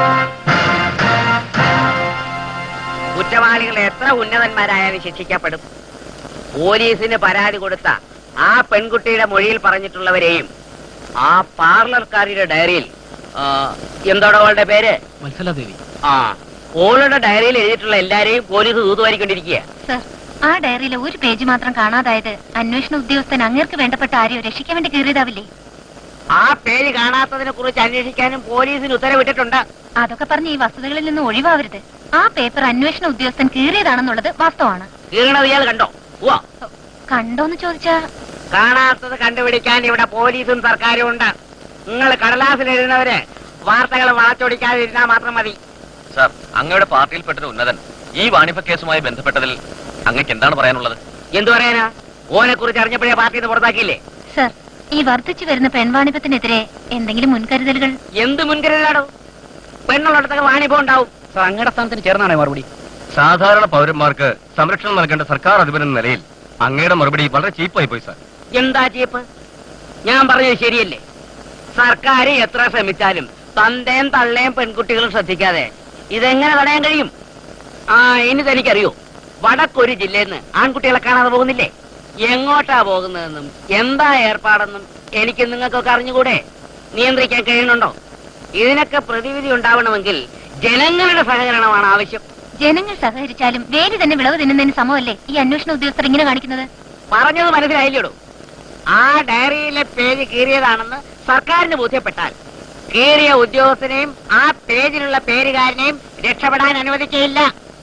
കുറ്റവാളികൾ എത്ര ഉന്നതന്മാരായാലും ശിക്ഷിക്കപ്പെടും. പോലീസിന് പരാതി കൊടുത്ത ആ പെൺകുട്ടിയുടെ മൊഴിയിൽ പറഞ്ഞിട്ടുള്ളവരെയും ആ പാർലർക്കാരിയുടെ ഡയറിയിൽ എന്തോടെ അവളുടെ പേര്
വത്സലാദേവി,
ആ ഓളുടെ ഡയറിയിൽ എഴുതിയിട്ടുള്ള എല്ലാരെയും പോലീസ് തൂതുവാരിക്കൊണ്ടിരിക്കുക.
സർ, ആ ഡയറിയിലെ ഒരു പേജ് മാത്രം കാണാതായത് അന്വേഷണ ഉദ്യോഗസ്ഥൻ അങ്ങേർക്ക് വേണ്ടപ്പെട്ട ആരെയോ രക്ഷിക്കാൻ വേണ്ടി കയറിയതാവില്ലേ?
ആ പേര് കാണാത്തതിനെ കുറിച്ച് അന്വേഷിക്കാനും പോലീസിന് ഉത്തരവിട്ടിട്ടുണ്ട്.
അതൊക്കെ പറഞ്ഞ് ഈ വസ്തുതകളിൽ നിന്ന് ഒഴിവാവരുത്. ആ പേപ്പർ അന്വേഷണ ഉദ്യോഗസ്ഥൻ കീറിയതാണെന്നുള്ളത് വാസ്തവമാണ്.
കീറണത് ഇയാൾ കണ്ടോ?
കണ്ടോന്ന് ചോദിച്ചാ
കാണാത്തത് കണ്ടുപിടിക്കാൻ ഇവിടെ പോലീസും സർക്കാരും ഉണ്ട്. നിങ്ങൾ കടലാസിൽ എഴുതുന്നവര് വാർത്തകൾ വളച്ചൊടിക്കാതിരുന്നാ മാത്രം മതി.
സാർ, അങ്ങയുടെ പാർട്ടിയിൽപ്പെട്ടൊരു ഉന്നതൻ ഈ വാണിഭ കേസുമായി ബന്ധപ്പെട്ടതിൽ അങ്ങക്ക് എന്താണ് പറയാനുള്ളത്?
എന്തു പറയാനാ? ഓനെ കുറിച്ച് അറിഞ്ഞപ്പോഴേ പാർട്ടി പുറത്താക്കിയില്ലേ?
സർ, ഈ വർദ്ധിച്ചു വരുന്ന പെൺവാണിഭത്തിനെതിരെ എന്തെങ്കിലും മുൻകരുതലുകൾ?
എന്ത് മുൻകരുതലാണോ? പെണ്ണുള്ളിടത്തൊക്കെ വാണിഭം ഉണ്ടാവും.
സർ, അങ്ങയുടെ സ്ഥാനത്തിന് ചേർന്നാണേ മറുപടി.
സാധാരണ പൗരന്മാർക്ക് സംരക്ഷണം നൽകേണ്ട സർക്കാർ അധിപൻ എന്ന നിലയിൽ അങ്ങയുടെ മറുപടി വളരെ ചീപ്പായി പോയി സാർ.
എന്താ ചീപ്പ്? ഞാൻ പറഞ്ഞത് ശരിയല്ലേ? സർക്കാർ എത്ര ശ്രമിച്ചാലും തന്തയും തള്ളയും പെൺകുട്ടികളും ശ്രദ്ധിക്കാതെ ഇതെങ്ങനെ തടയാൻ കഴിയും? ആ ഇനി തനിക്കറിയോ, വടക്കൊരു ജില്ലയിൽ നിന്ന് ആൺകുട്ടികളെ കാണാതെ പോകുന്നില്ലേ? എങ്ങോട്ടാ പോകുന്നതെന്നും എന്താ ഏർപ്പാടെന്നും എനിക്ക് നിങ്ങൾക്കൊക്കെ അറിഞ്ഞുകൂടെ? നിയന്ത്രിക്കാൻ കഴിയുന്നുണ്ടോ? ഇതിനൊക്കെ പ്രതിവിധി ഉണ്ടാവണമെങ്കിൽ ജനങ്ങളുടെ സഹകരണമാണ് ആവശ്യം.
ജനങ്ങൾ സഹകരിച്ചാലും വേലി തന്നെ വിളവ് തിന്നുന്നതിന് സമമല്ലേ ഈ അന്വേഷണ ഉദ്യോഗസ്ഥർ ഇങ്ങനെ കാണിക്കുന്നത്?
പറഞ്ഞത് മനസ്സിലായില്ലേടോ? ആ ഡയറിയിലെ പേജ് കീറിയതാണെന്ന് സർക്കാരിന് ബോധ്യപ്പെട്ടാൽ കീറിയ ഉദ്യോഗസ്ഥനെയും ആ പേജിലുള്ള പേരുകാരനെയും രക്ഷപ്പെടാൻ അനുവദിക്കയില്ല.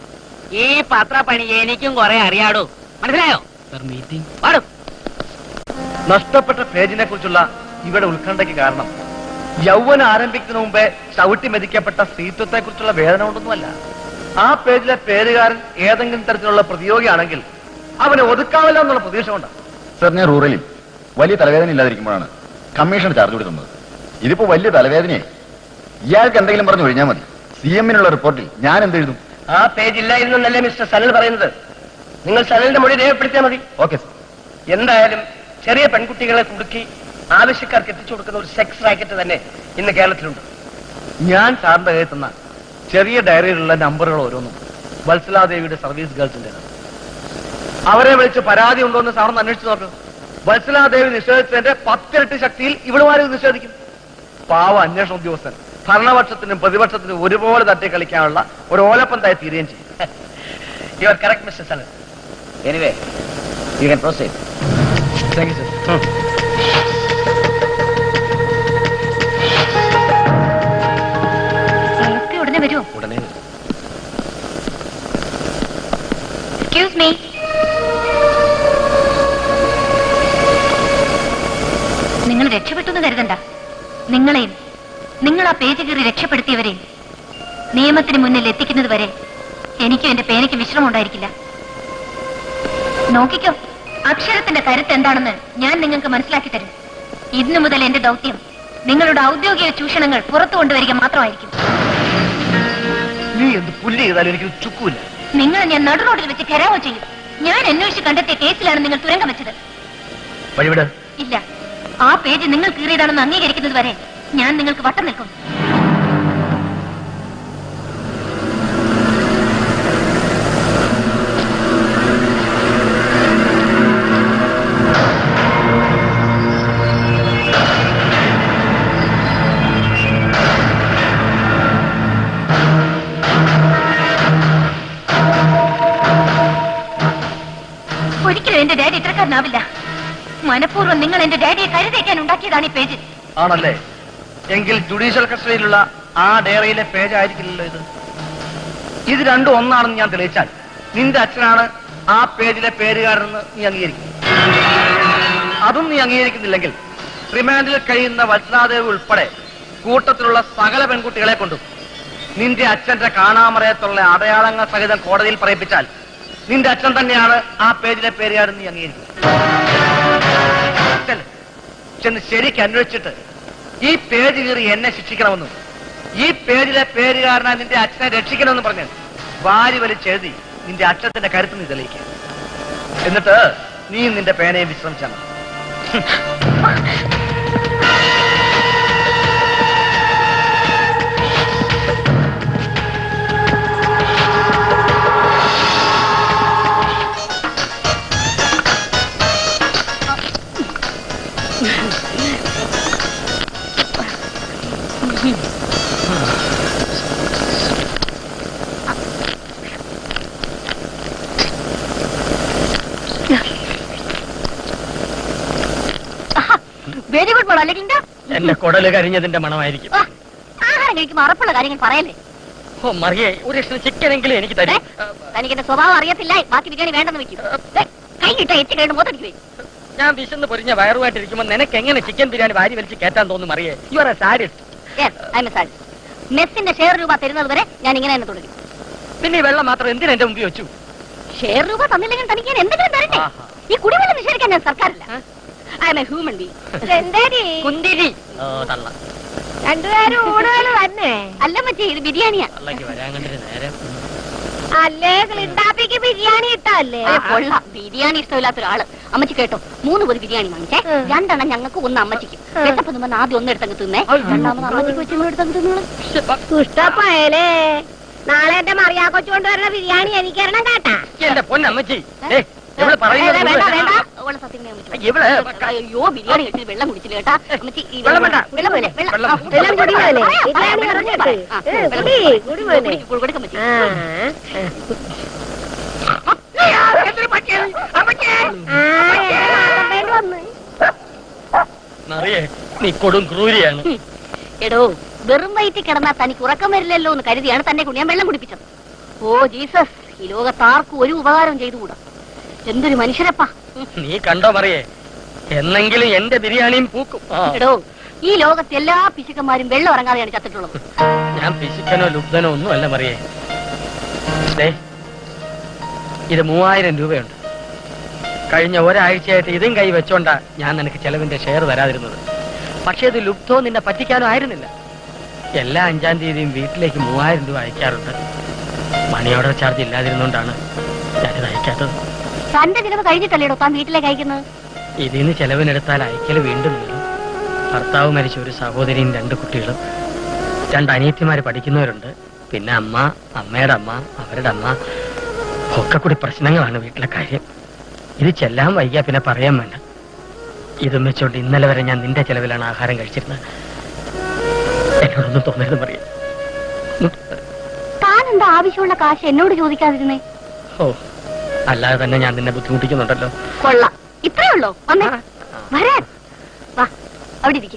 ഈ പത്രപ്പണി എനിക്കും കുറെ അറിയാടോ. മനസ്സിലായോ? പാടും.
നഷ്ടപ്പെട്ട പേജിനെ കുറിച്ചുള്ള ഇവിടെ ഉത്കണ്ഠയ്ക്ക് കാരണം യൗവനം ആരംഭിക്കുന്നതിന് മുമ്പേ ചവിട്ടി മെതിക്കപ്പെട്ട സ്ത്രീത്വത്തെ കുറിച്ചുള്ള വേദന കൊണ്ടൊന്നുമല്ല. ആ പേജിലെ പേരുകാരൻ ഏതെങ്കിലും തരത്തിലുള്ള പ്രതിയോഗിയാണെങ്കിൽ അവനെ ഒതുക്കാമല്ലോ എന്നുള്ള പ്രതീക്ഷ കൊണ്ടാണ്.
സർ, ഞാൻ റൂറലിൽ വലിയ തലവേദന ഇല്ലാതിരിക്കുമ്പോഴാണ് കമ്മീഷൻ ചാർജ് കൊടുക്കുന്നത്. ഇതിപ്പോ വലിയ തലവേദനയായി. ഇയാൾക്ക് എന്തെങ്കിലും പറഞ്ഞു ഒഴിഞ്ഞാൽ മതി. സി എമ്മിനുള്ള റിപ്പോർട്ടിൽ ഞാൻ എന്തെഴുതും?
ആ പേജ് ഇല്ലായിരുന്നല്ലേ മിസ്റ്റർ സനൽ പറയുന്നത്? നിങ്ങൾ സനലിന്റെ മൊഴി രേഖപ്പെടുത്തിയാൽ മതി.
Okay sir.
എന്തായാലും ചെറിയ പെൺകുട്ടികളെ കുടുക്കി ആവശ്യക്കാർക്ക് എത്തിച്ചു കൊടുക്കുന്ന ഒരു സെക്സ് റാക്കറ്റ് തന്നെ ഇന്ന് കേരളത്തിലുണ്ട്.
ഞാൻ സാറിന്റെ കയ്യിൽ തന്ന ചെറിയ ഡയറിയിലുള്ള നമ്പറുകൾ ഓരോന്നും വത്സലാദേവിയുടെ സർവീസ് ഗേൾസിന്റെ. അവരെ വിളിച്ച് പരാതി ഉണ്ടോ എന്ന് സാറിന് അന്വേഷിച്ച് നോക്കും. വത്സലാദേവി നിഷേധിച്ചതിന്റെ പത്തിരട്ടി ശക്തിയിൽ ഇവളുമാരെ നിഷേധിക്കും. പാവ അന്വേഷണ ഉദ്യോഗസ്ഥൻ ഭരണപക്ഷത്തിനും പ്രതിപക്ഷത്തിനും ഒരുപോലെ തട്ടി കളിക്കാനുള്ള ഒരു ഓലപ്പന്തായി തീരുകയും ചെയ്യും.
You are correct mister Sanal. Anyway you can proceed.
Thank you sir.
ഉടനെ വരുമോ?
ഉടനെ
എക്സ്ക്യൂസ് മീ. നിങ്ങൾ രക്ഷപ്പെട്ടു എന്ന് കരുതണ്ട. നിങ്ങളെയും നിങ്ങൾ ആ പേജ് കയറി രക്ഷപ്പെടുത്തിയവരെയും നിയമത്തിന് മുന്നിൽ എത്തിക്കുന്നത് വരെ എനിക്കും എന്റെ പേനയ്ക്ക് വിശ്രമം ഉണ്ടായിരിക്കില്ല. നോക്കിക്കോ, അക്ഷരത്തിന്റെ കരുത്ത് എന്താണെന്ന് ഞാൻ നിങ്ങൾക്ക് മനസ്സിലാക്കി തരും. ഇന്നു മുതൽ എന്റെ ദൗത്യം നിങ്ങളുടെ ഔദ്യോഗിക ചൂഷണങ്ങൾ പുറത്തു കൊണ്ടുവരിക മാത്രമായിരിക്കും.
നീ എന്ത് പുല്ല് ചെയ്താലും എനിക്ക് ചുക്കൂല.
നിങ്ങൾ ഞാൻ നടു റോഡിൽ വെച്ച് ഘെരാവോ ചെയ്യും. ഞാൻ അന്വേഷിച്ച് കണ്ടെത്തിയ കേസിലാണ് നിങ്ങൾ തുരങ്കം വെച്ചത്.
വഴിവിട്.
ഇല്ല, ആ പേജ് നിങ്ങൾ കീറിയതാണെന്ന് അംഗീകരിക്കുന്നത് വരെ ഞാൻ നിങ്ങൾക്ക് വട്ടം നിൽക്കും. ഒരിക്കലും എന്റെ ഡാഡി ഇത്രക്കാരനാവില്ല. മനഃപൂർവ്വം നിങ്ങൾ എന്റെ ഡാഡിയെ കരുതേക്കാൻ ഉണ്ടാക്കിയതാണ് ഈ പേജ്.
ആണല്ലേ? എങ്കിൽ ജുഡീഷ്യൽ കസ്റ്റഡിയിലുള്ള ആ ഡയറിയിലെ പേജ് ആയിരിക്കില്ലല്ലോ ഇത്. ഇത് രണ്ടും ഒന്നാണെന്ന് ഞാൻ തെളിയിച്ചാൽ നിന്റെ അച്ഛനാണ് ആ പേജിലെ പേരുകാരെന്ന് നീ അംഗീകരിക്കും. അതും നീ അംഗീകരിക്കുന്നില്ലെങ്കിൽ റിമാൻഡിൽ കഴിയുന്ന വത്സലാദേവി ഉൾപ്പെടെ കൂട്ടത്തിലുള്ള സകല പെൺകുട്ടികളെ കൊണ്ടും നിന്റെ അച്ഛന്റെ കാണാമറയത്തുള്ള അടയാളങ്ങൾ സഹിതം കോടതിയിൽ പറയിപ്പിച്ചാൽ നിന്റെ അച്ഛൻ തന്നെയാണ് ആ പേജിലെ പേരുകാരൻ നീ അംഗീകരിക്കും. ചെന്ന് ശരിക്ക് അന്വേഷിച്ചിട്ട് ഈ പേജ് കീറി എന്നെ ശിക്ഷിക്കണമെന്നും ഈ പേജിലെ പേരുകാരനാ നിന്റെ അച്ഛനെ രക്ഷിക്കണമെന്നും പറഞ്ഞ് വാരി വലിച്ചെഴുതി നിന്റെ അച്ഛത്തിന്റെ കരുത്ത് നീ തെളിയിക്കുക. എന്നിട്ട് നീ നിന്റെ പേനയെ വിശ്രമിച്ചാൽ മതി.
അല്ലെങ്കിൽ
എന്റെ കുടല് കരിഞ്ഞതിന്റെ മണമായിരിക്കും.
ആഹാരം കഴിക്കുമ്പോ അറപ്പുള്ള കാര്യങ്ങൾ പറയല്ലേ.
ഓ മറിയേ, ഒരു ലക്ഷം ചിക്കനെങ്കിലും എനിക്ക് തരും.
തനിക്ക് എന്റെ സ്വഭാവം അറിയത്തില്ല. ബാക്കി ബിരിയാണി വേണ്ടെന്ന് വെക്കും. കൈ കിട്ട എത്തി കഴിഞ്ഞ് മൊത്തടിക്ക് പോയി.
ഞാൻ വിശന്ന് പൊരിഞ്ഞ വയറുമായിട്ടിരിക്കുമ്പോ നിനക്ക് എങ്ങനെ ചിക്കൻ ബിരിയാണി വാരി വലിച്ച് കേറ്റാൻ തോന്നുന്നു മറിയേ? You are a sadist.
മെസ്സിന്റെ ഷെയർ രൂപ തരുന്നത് വരെ ഞാൻ ഇങ്ങനെ തന്നെ തുടരും.
പിന്നെ ഈ വെള്ളം മാത്രം എന്തിനാ എന്റെ മുമ്പിൽ വെച്ചു?
ഷെയർ രൂപ തന്നില്ലെങ്കിൽ തനിക്ക് ഞാൻ എന്തെങ്കിലും തരണ്ടേ? ഈ കുടിവെള്ളം നിഷേധിക്കാൻ ഞാൻ സർക്കാരില്ല. I am a human being.
കുന്തിരി. ഓ തള്ള.
രണ്ടുപേരും ഊണുകൾ തന്നെ.
അല്ല മച്ചി, ഇത് ബിരിയാണിയാ.
തള്ളക്ക് വരാൻ കണ്ടിട്ട് നേരം.
അല്ലേ ക്ലിണ്ടാപ്പിക്ക് ബിരിയാണി ഇട്ടല്ലേ?
കൊള്ളാം. ബിരിയാണി ഇഷ്ടമില്ലാത്ത ഒരാള്. അമ്മച്ചി കേട്ടോ, മൂന്ന് പൊതി ബിരിയാണി വാങ്ങിച്ചേ. രണ്ടെണ്ണം ഞങ്ങൾക്ക്, ഒന്ന് അമ്മച്ചിക്ക്. വെട്ടപ്പം ആദ്യം ഒന്ന് എടുത്തങ്ങ് തിന്നേ, രണ്ടാമത് അമ്മച്ചിക്ക് വെച്ച് എടുത്തങ്ങ് തിന്നോളൂ.
ദുഷ്ടപ്പയലേ, നാളെ എന്റെ മറിയാ കൊച്ചു കൊണ്ടുവരുന്ന ബിരിയാണി എനിക്കരണം കേട്ടാ.
എന്റെ പൊന്നമ്മച്ചി,
അയ്യോ ബിരിയാണി കഴിച്ച് വെള്ളം കുടിച്ചില്ല കേട്ടാ അമ്മച്ചി.
വെള്ളം വേണ്ട, വെള്ളം പോലെ വെള്ളം കുടിമോനെ. ബിരിയാണി ഇറങ്ങിട്ട് കുടി കുടി മോനെ.
കൊടുക്കാം മച്ചി.
നീ കൊടും ക്രൂരിയാണ്.
എടോ, വെറും വയറ്റിൽ കിടന്നാൽ തനിക്ക് ഉറക്കം വരില്ലല്ലോ എന്ന് കരുതിയാണ് തന്നെ കൊണ്ട് ഞാൻ വെള്ളം കുടിപ്പിച്ചത്. ഓ ജീസസ്, ഈ ലോകത്താർക്കും ഒരു ഉപകാരം ചെയ്തുകൂടാ. എന്തൊരു മനുഷ്യരപ്പാ.
നീ കണ്ടോ മറിയേ, എന്നെങ്കിലും എന്റെ ബിരിയാണിയും പൂക്കും.
എടോ, ഈ ലോകത്തെ എല്ലാ പിശുക്കന്മാരും വെള്ളം ഇറങ്ങാതെയാണ് ചത്തിട്ടുള്ളത്.
ഞാൻ പിശുക്കനോ ലുബ്ധനോ ഒന്നും അല്ല മറിയേ. ഇത് മൂവായിരം രൂപയുണ്ട്. കഴിഞ്ഞ ഒരാഴ്ചയായിട്ട് ഇതും കൈ വെച്ചോണ്ടാ ഞാൻ നിനക്ക് ചെലവിന്റെ ഷെയർ തരാതിരുന്നത്. പക്ഷെ ഇത് ലുബ്ധോ നിന്നെ പറ്റിക്കാനോ ആയിരുന്നില്ല. എല്ലാ അഞ്ചാം തീയതിയും വീട്ടിലേക്ക് മൂവായിരം രൂപ അയക്കാറുണ്ട്. മണി ഓർഡർ ചാർജ് ഇല്ലാതിരുന്നോണ്ടാണ് ഞാനിത് അയക്കാത്തത്.
തന്റെ ചിലവ് കഴിഞ്ഞിട്ടല്ലേടോ താൻ വീട്ടിലേക്ക് അയക്കുന്നത്?
ഇതിന് ചെലവിനെടുത്താൽ അയക്കല് വീണ്ടും വരും. ഭർത്താവ് മരിച്ച ഒരു സഹോദരിയും രണ്ട് കുട്ടികളും, രണ്ട് അനിയത്തിമാര് പഠിക്കുന്നവരുണ്ട്. പിന്നെ അമ്മ, അമ്മയുടെ അമ്മ, അവരുടെ അമ്മ ഒക്കെ കൂടി പ്രശ്നങ്ങളാണ് വീട്ടിലെ കാര്യം. ഇത് ചെല്ലാൻ വൈകിയാ പിന്നെ പറയാൻ വേണ്ട. ഇതും വെച്ചോണ്ട് ഇന്നലെ വരെ ഞാൻ നിന്റെ ചെലവിലാണ് ആഹാരം കഴിച്ചിരുന്നത്. എന്നോടൊന്നും തോന്നരുത് പറയാം.
താൻ എന്താ ആവശ്യമുള്ള കാശ് എന്നോട് ചോദിക്കാതിരുന്നേ?
ഓ, അല്ലാതെ തന്നെ ഞാൻ നിന്നെ ബുദ്ധിമുട്ടിക്കുന്നുണ്ടല്ലോ.
കൊള്ളാം, ഇത്രേ ഉള്ളോ? വന്നേ, വരാൻ വാ, അവിടെ ഇരിക്കെ.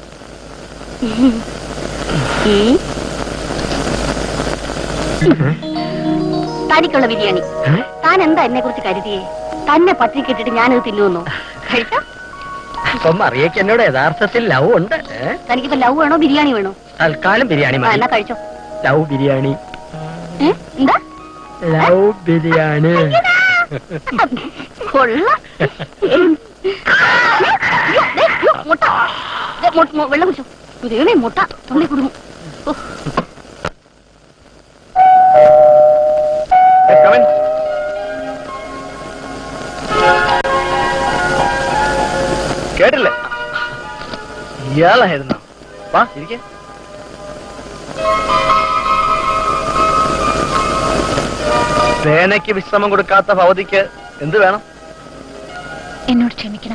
തനിക്കുള്ള ബിരിയാണി. താൻ എന്താ എന്നെ കുറിച്ച് കരുതിയേ? തന്നെ പട്ടിണി കെട്ടിട്ട് ഞാനത് തിന്നുവന്നോ? കഴിച്ചോ?
അറിയേക്ക് എന്നോട് യഥാർത്ഥത്തിൽ ലവ് ഉണ്ട്.
തനിക്കിപ്പോ ലവ് വേണോ ബിരിയാണി വേണോ?
തൽക്കാലം ബിരിയാണി.
എന്നാ കഴിച്ചോ.
ലവ് ബിരിയാണി.
എന്താ
ലവ് ബിരിയാണി?
കൊള്ളാം. വെള്ളം കുടിച്ചോ. ഇതേണേ മുട്ട തൊള്ളി കുടുങ്ങും.
കേട്ടില്ലേ? ഇയാളായിരുന്നു. വാ ഇരിക്കെ. സേനയ്ക്ക് വിശ്രമം കൊടുക്കാത്ത ഭവതിക്ക് എന്ത് വേണം?
എന്നോട് ക്ഷമിക്കണം.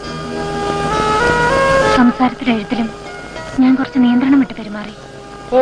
സംസാരത്തിലും എഴുത്തിലും ഞാൻ കുറച്ച് നിയന്ത്രണം വിട്ട് പെരുമാറി.
ഓ,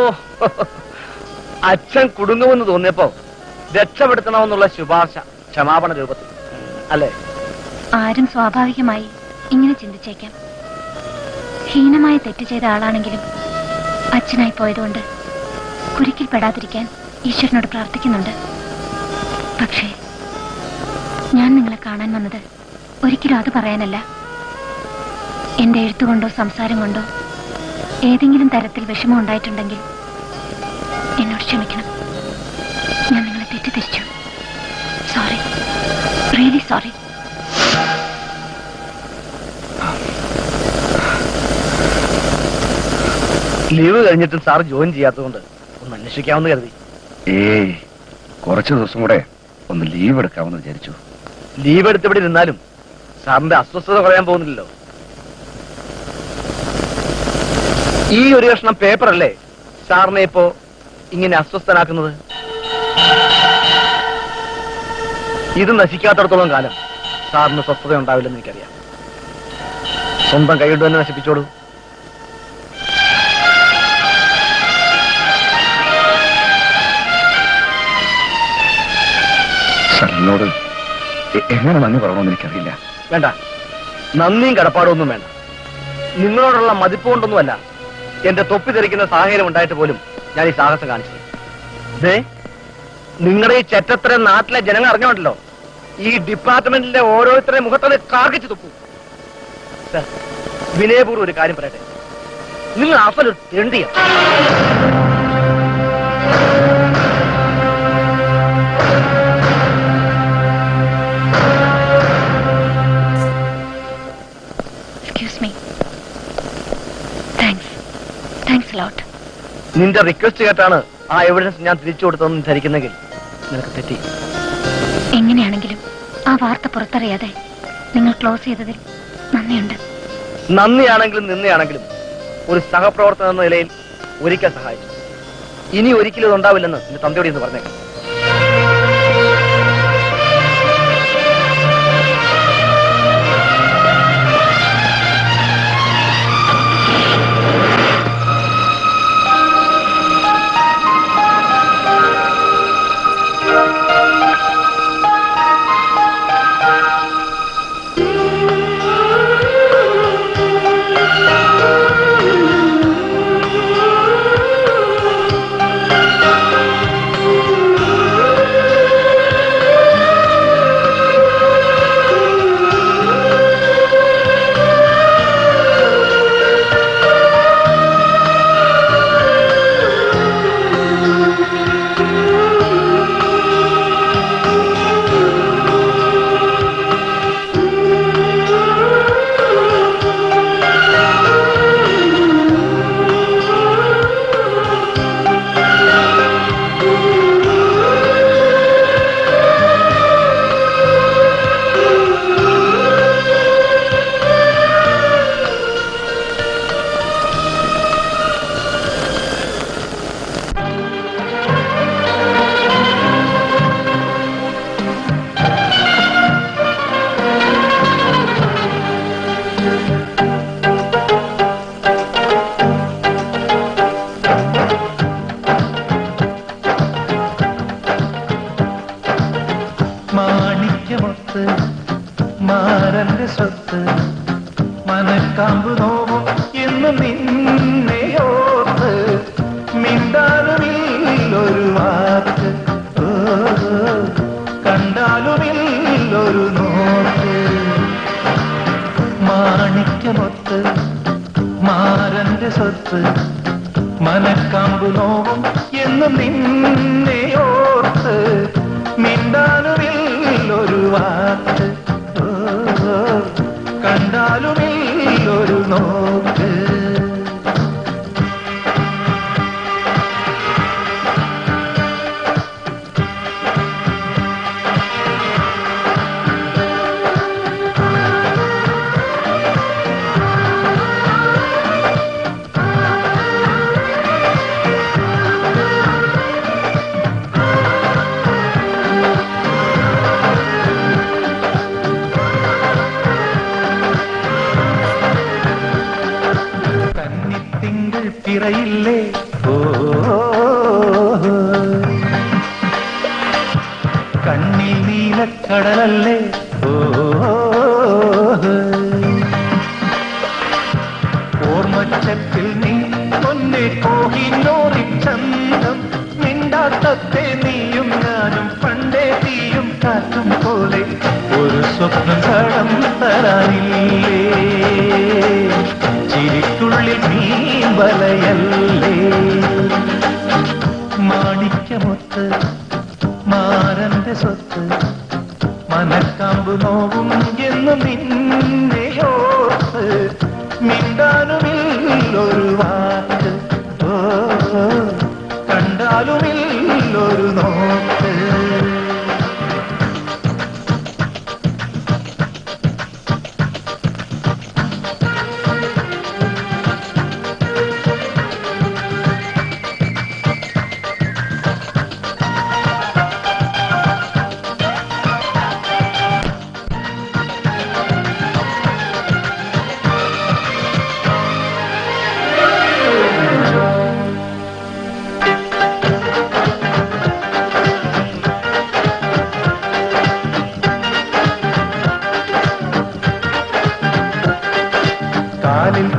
അച്ഛൻ കുടുങ്ങുമെന്ന് തോന്നിയപ്പോ രക്ഷപ്പെടുത്തണമെന്നുള്ള ശുപാർശ ക്ഷമാപണ രൂപത്തിൽ അല്ലേ?
ആരും സ്വാഭാവികമായി ഇങ്ങനെ ചിന്തിച്ചേക്കാം. ഹീനമായ തെറ്റ് ചെയ്ത ആളാണെങ്കിലും അച്ഛനായി പോയതുകൊണ്ട് കുരുക്കിൽ പെടാതിരിക്കാൻ ഈശ്വരനോട് പ്രാർത്ഥിക്കുന്നുണ്ട്. പക്ഷേ ഞാൻ നിങ്ങളെ കാണാൻ വന്നത് ഒരിക്കലും അത് പറയാനല്ല. എന്റെ എഴുത്തുകൊണ്ടോ സംസാരം കൊണ്ടോ ഏതെങ്കിലും തരത്തിൽ വിഷമം ഉണ്ടായിട്ടുണ്ടെങ്കിൽ എന്നോട് ക്ഷമിക്കണം. ഞാൻ നിങ്ങളെ തെറ്റിദ്ധരിച്ചു. Sorry, really sorry.
ലീവ് കഴിഞ്ഞിട്ടും സാർ ജോയിൻ ചെയ്യാത്തതുകൊണ്ട് ഒന്ന് അന്വേഷിക്കാമെന്ന് കരുതി.
ഏയ്, കുറച്ചു ദിവസം കൂടെ ഒന്ന് ലീവ് എടുക്കാമെന്ന് വിചാരിച്ചു.
ലീവ് എടുത്ത് ഇവിടെ ഇരുന്നാലും സാറിന്റെ അസ്വസ്ഥത കുറയാൻ പോകുന്നില്ലല്ലോ. ഈ ഒരു കഷ്ണം പേപ്പർ അല്ലേ സാറിനെ ഇപ്പോ ഇങ്ങനെ അസ്വസ്ഥനാക്കുന്നത്? ഇത് നശിക്കാത്തടത്തോളം കാലം സാറിന് സ്വസ്ഥത ഉണ്ടാവില്ലെന്ന് എനിക്കറിയാം. സ്വന്തം കൈകൊണ്ട് തന്നെ നശിപ്പിച്ചോളൂ.
സാറിനോട് എങ്ങനെ നന്ദി പറയണമെന്ന് എനിക്കറിയില്ല.
വേണ്ട, നന്ദിയും കടപ്പാടും ഒന്നും വേണ്ട.
നിങ്ങളോടുള്ള മതിപ്പ് കൊണ്ടൊന്നുമല്ല എന്റെ തൊപ്പി തെറിക്കുന്ന സാഹചര്യം ഉണ്ടായിട്ട് പോലും ഞാൻ ഈ സാഹസം കാണിച്ചത്. ദേ, നിങ്ങളുടെ ഈ ചെറ്റത്തരം നാട്ടിലെ ജനങ്ങൾ അറിഞ്ഞോണ്ടല്ലോ ഈ ഡിപ്പാർട്ട്മെന്റിലെ ഓരോരുത്തരുടെ മുഖത്തോടെ കാർക്കിച്ച് തുപ്പു. വിനയപൂർവ്വം ഒരു കാര്യം പറയട്ടെ, നിങ്ങൾ അഫൽ ഒരു തെണ്ടിയ. നിന്റെ റിക്വസ്റ്റ് കേട്ടാണ് ആ എവിഡൻസ് ഞാൻ തിരിച്ചു കൊടുത്തതെന്ന് ധരിക്കുന്നെങ്കിൽ നിനക്ക് തെറ്റി.
എങ്ങനെയാണെങ്കിലും ആ വാർത്ത പുറത്തറിയാതെ നിങ്ങൾ ക്ലോസ് ചെയ്തതിൽ നന്ദിയുണ്ട്.
നന്ദിയാണെങ്കിലും നിന്നയാണെങ്കിലും ഒരു സഹപ്രവർത്തകൻ എന്ന നിലയിൽ ഒരിക്കൽ സഹായിച്ചു. ഇനി ഒരിക്കലും ഇതുണ്ടാവില്ലെന്ന് എന്റെ തന്തയോട് ഇന്ന് പറഞ്ഞേക്കാം.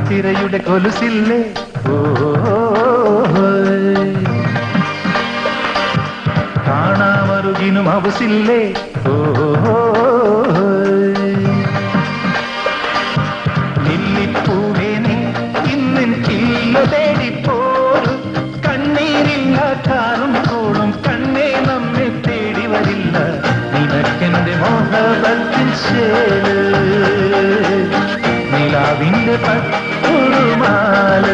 തിരയുടെ കൊലുസില്ലേ ഓ കാണാമറുകിനും അവസില്ലേ ഓ ലില്ലിപ്പൂവേ നീ ഇന്നിൻ കില്ല തേടിപ്പോരും കണ്ണീരില്ല കാറും കോളും കണ്ണേ നമ്മെ തേടി വരില്ല നിനക്കെന്റെ മോഹബത്തിൻ ശേല് നിലാവിന്റെ പട്ടുമാല്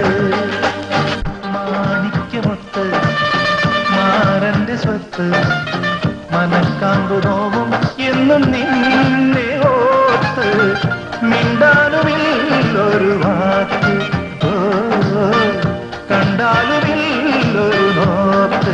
മാണിക്യമൊത്ത് മാറന്റെ സ്വത്ത് മനക്കാമ്പു നോവും എന്നും നിന്നെ ഓർത്ത് മിണ്ടാനുമില്ലൊരു വാക്ക് ഓ കണ്ടാലുമില്ലൊരു നോക്ക്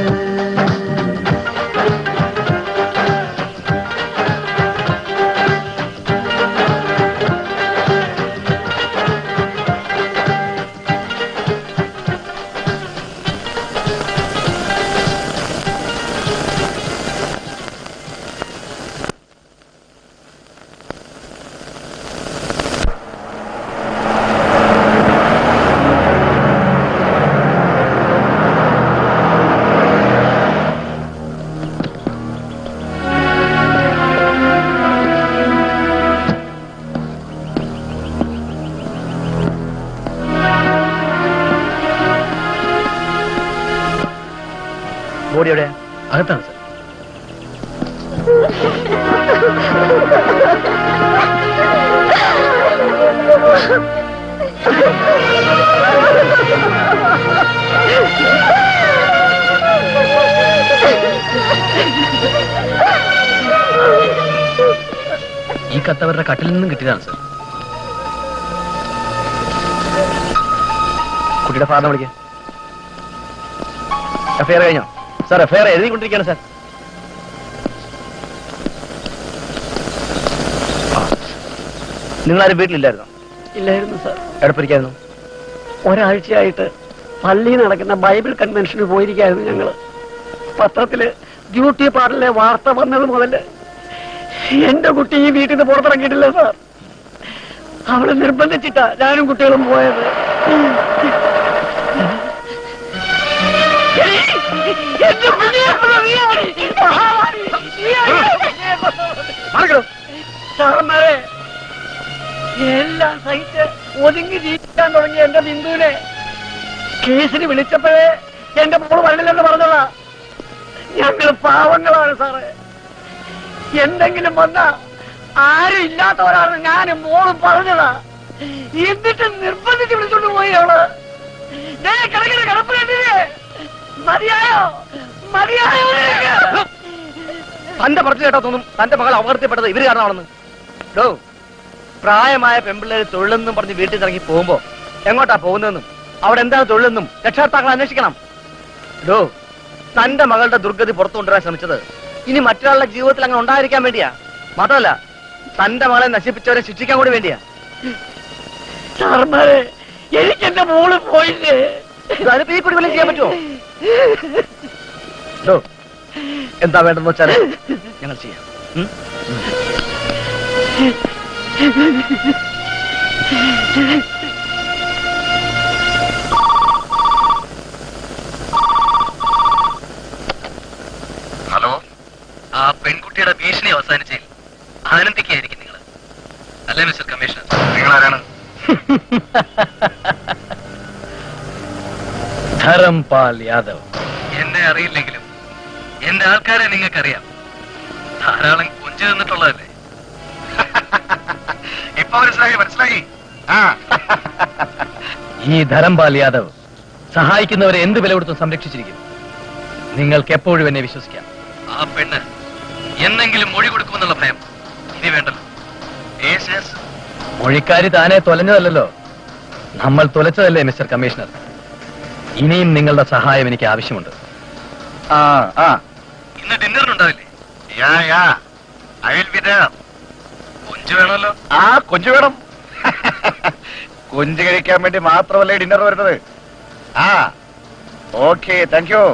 ബോഡി എവിടെ? അകത്താണ് സാർ. ഈ കത്തവരുടെ കട്ടിൽ നിന്നും കിട്ടിയതാണ് സാർ. കുട്ടിയുടെ ഫാദറിനെ വിളിക്കുക. എഫ്ഐആർ കഴിഞ്ഞോ? സാർ എഫ്ഐആർ എഴുതിക്കൊണ്ടിരിക്കുകയാണ് സാർ. നിങ്ങളാരും വീട്ടിലില്ലായിരുന്നോ?
ഇല്ലായിരുന്നു സാർ.
എടപ്പിരിക്കായിരുന്നു?
ഒരാഴ്ചയായിട്ട് പള്ളിയിൽ നടക്കുന്ന ബൈബിൾ കൺവെൻഷന് പോയിരിക്കായിരുന്നു ഞങ്ങള്. പത്രത്തില് ഡ്യൂട്ടി പാർട്ടിലെ വാർത്ത വന്നത് മുതൽ എന്റെ കുട്ടി ഈ വീട്ടിൽ നിന്ന് പുറത്തിറങ്ങിയിട്ടില്ല സാർ. അവള് നിർബന്ധിച്ചിട്ടാ ഞാനും കുട്ടികളും പോയത്. സാറന്മാരെ എല്ലാം സഹിച്ച് ഒതുങ്ങി ജീവിക്കാൻ തുടങ്ങി എന്റെ ബിന്ദുവിനെ കേസിന് വിളിച്ചപ്പോഴേ എന്റെ മോള് വരണില്ലെന്ന് പറഞ്ഞതാ. ഞങ്ങൾ പാവങ്ങളാണ് സാറേ. എന്തെങ്കിലും വന്നാ ആരും ഇല്ലാത്തവരാണ് ഞാനും മോളും പറഞ്ഞതാ. എന്നിട്ട് നിർബന്ധിച്ച് വിളിച്ചോണ്ട് പോയി അവള്. കിടക്കുന്ന കിടപ്പ് കണ്ടില്ലേ? മതിയായോ? മതിയായോ?
തന്റെ പറഞ്ഞു കേട്ടോ തോന്നും തന്റെ മകൾ അപകടത്തിൽപ്പെട്ടത് ഇവര് കാരണമാണെന്ന്. ഡോ പ്രായമായ പെമ്പിള്ളേര് തൊഴിലെന്നും പറഞ്ഞ് വീട്ടിൽ ഇറങ്ങി പോകുമ്പോ എങ്ങോട്ടാ പോകുന്നതെന്നും അവിടെ എന്താണ് തൊഴിലെന്നും രക്ഷകർത്താക്കൾ അന്വേഷിക്കണം. ഡോ തന്റെ മകളുടെ ദുർഗതി പുറത്തു കൊണ്ടുവരാൻ ശ്രമിച്ചത് ഇനി മറ്റൊരാളുടെ ജീവിതത്തിൽ അങ്ങനെ ഉണ്ടായിരിക്കാൻ വേണ്ടിയാ. മാത്രമല്ല തന്റെ മകളെ നശിപ്പിച്ചവരെ ശിക്ഷിക്കാൻ കൂടി വേണ്ടിയാ.
സാറന്മാരെ എനിക്ക് എന്റെ മോള് പോയില്ലേ?
അതിപ്പോ ഈ കുടി വല്ലതും ചെയ്യാൻ പറ്റുമോ? ഡോ എന്താ വേണ്ടെന്ന് വെച്ചാല് ഞങ്ങൾ ചെയ്യാം.
ഹലോ, ആ പെൺകുട്ടിയുടെ ഭീഷണി അവസാനിച്ചതിൽ ആനന്ദിക്കായിരിക്കും നിങ്ങൾ അല്ലേ മിസ്റ്റർ കമ്മീഷണർ? നിങ്ങൾ ആരാണ്?
ധരംപാൽ യാദവ്.
എന്നെ അറിയില്ലെങ്കിലും എന്റെ ആൾക്കാരെ നിങ്ങൾക്കറിയാം. ധാരാളം കൊഞ്ചു തന്നിട്ടുള്ളതല്ലേ? ഇപ്പൊ മനസ്സിലായി മനസ്സിലായി.
ഈ ധരംപാൽ യാദവ് സഹായിക്കുന്നവരെ എന്ത് വില കൊടുത്തും സംരക്ഷിച്ചിരിക്കും. നിങ്ങൾക്ക് എപ്പോഴും എന്നെ വിശ്വസിക്കാം.
ആ പെണ്ണ് എന്നെങ്കിലും മൊഴി കൊടുക്കുമെന്നുള്ള ഭയം ഇനി വേണ്ടല്ലോ.
മൊഴിക്കാരി താനെ തൊലഞ്ഞതല്ലോ, നമ്മൾ തൊലച്ചതല്ലേ മിസ്റ്റർ കമ്മീഷണർ. ഇനിയും നിങ്ങളുടെ സഹായം എനിക്ക് ആവശ്യമുണ്ട്.
ആ ആ ഇന്ന് ഡിന്നറിനുണ്ടാവില്ലേ? കൊഞ്ചു വേണമല്ലോ.
ആ കൊഞ്ചു വേണം. കൊഞ്ച് കഴിക്കാൻ വേണ്ടി മാത്രമല്ലേ ഡിന്നർ വരുന്നത്. ആ ഓക്കെ, താങ്ക് യു.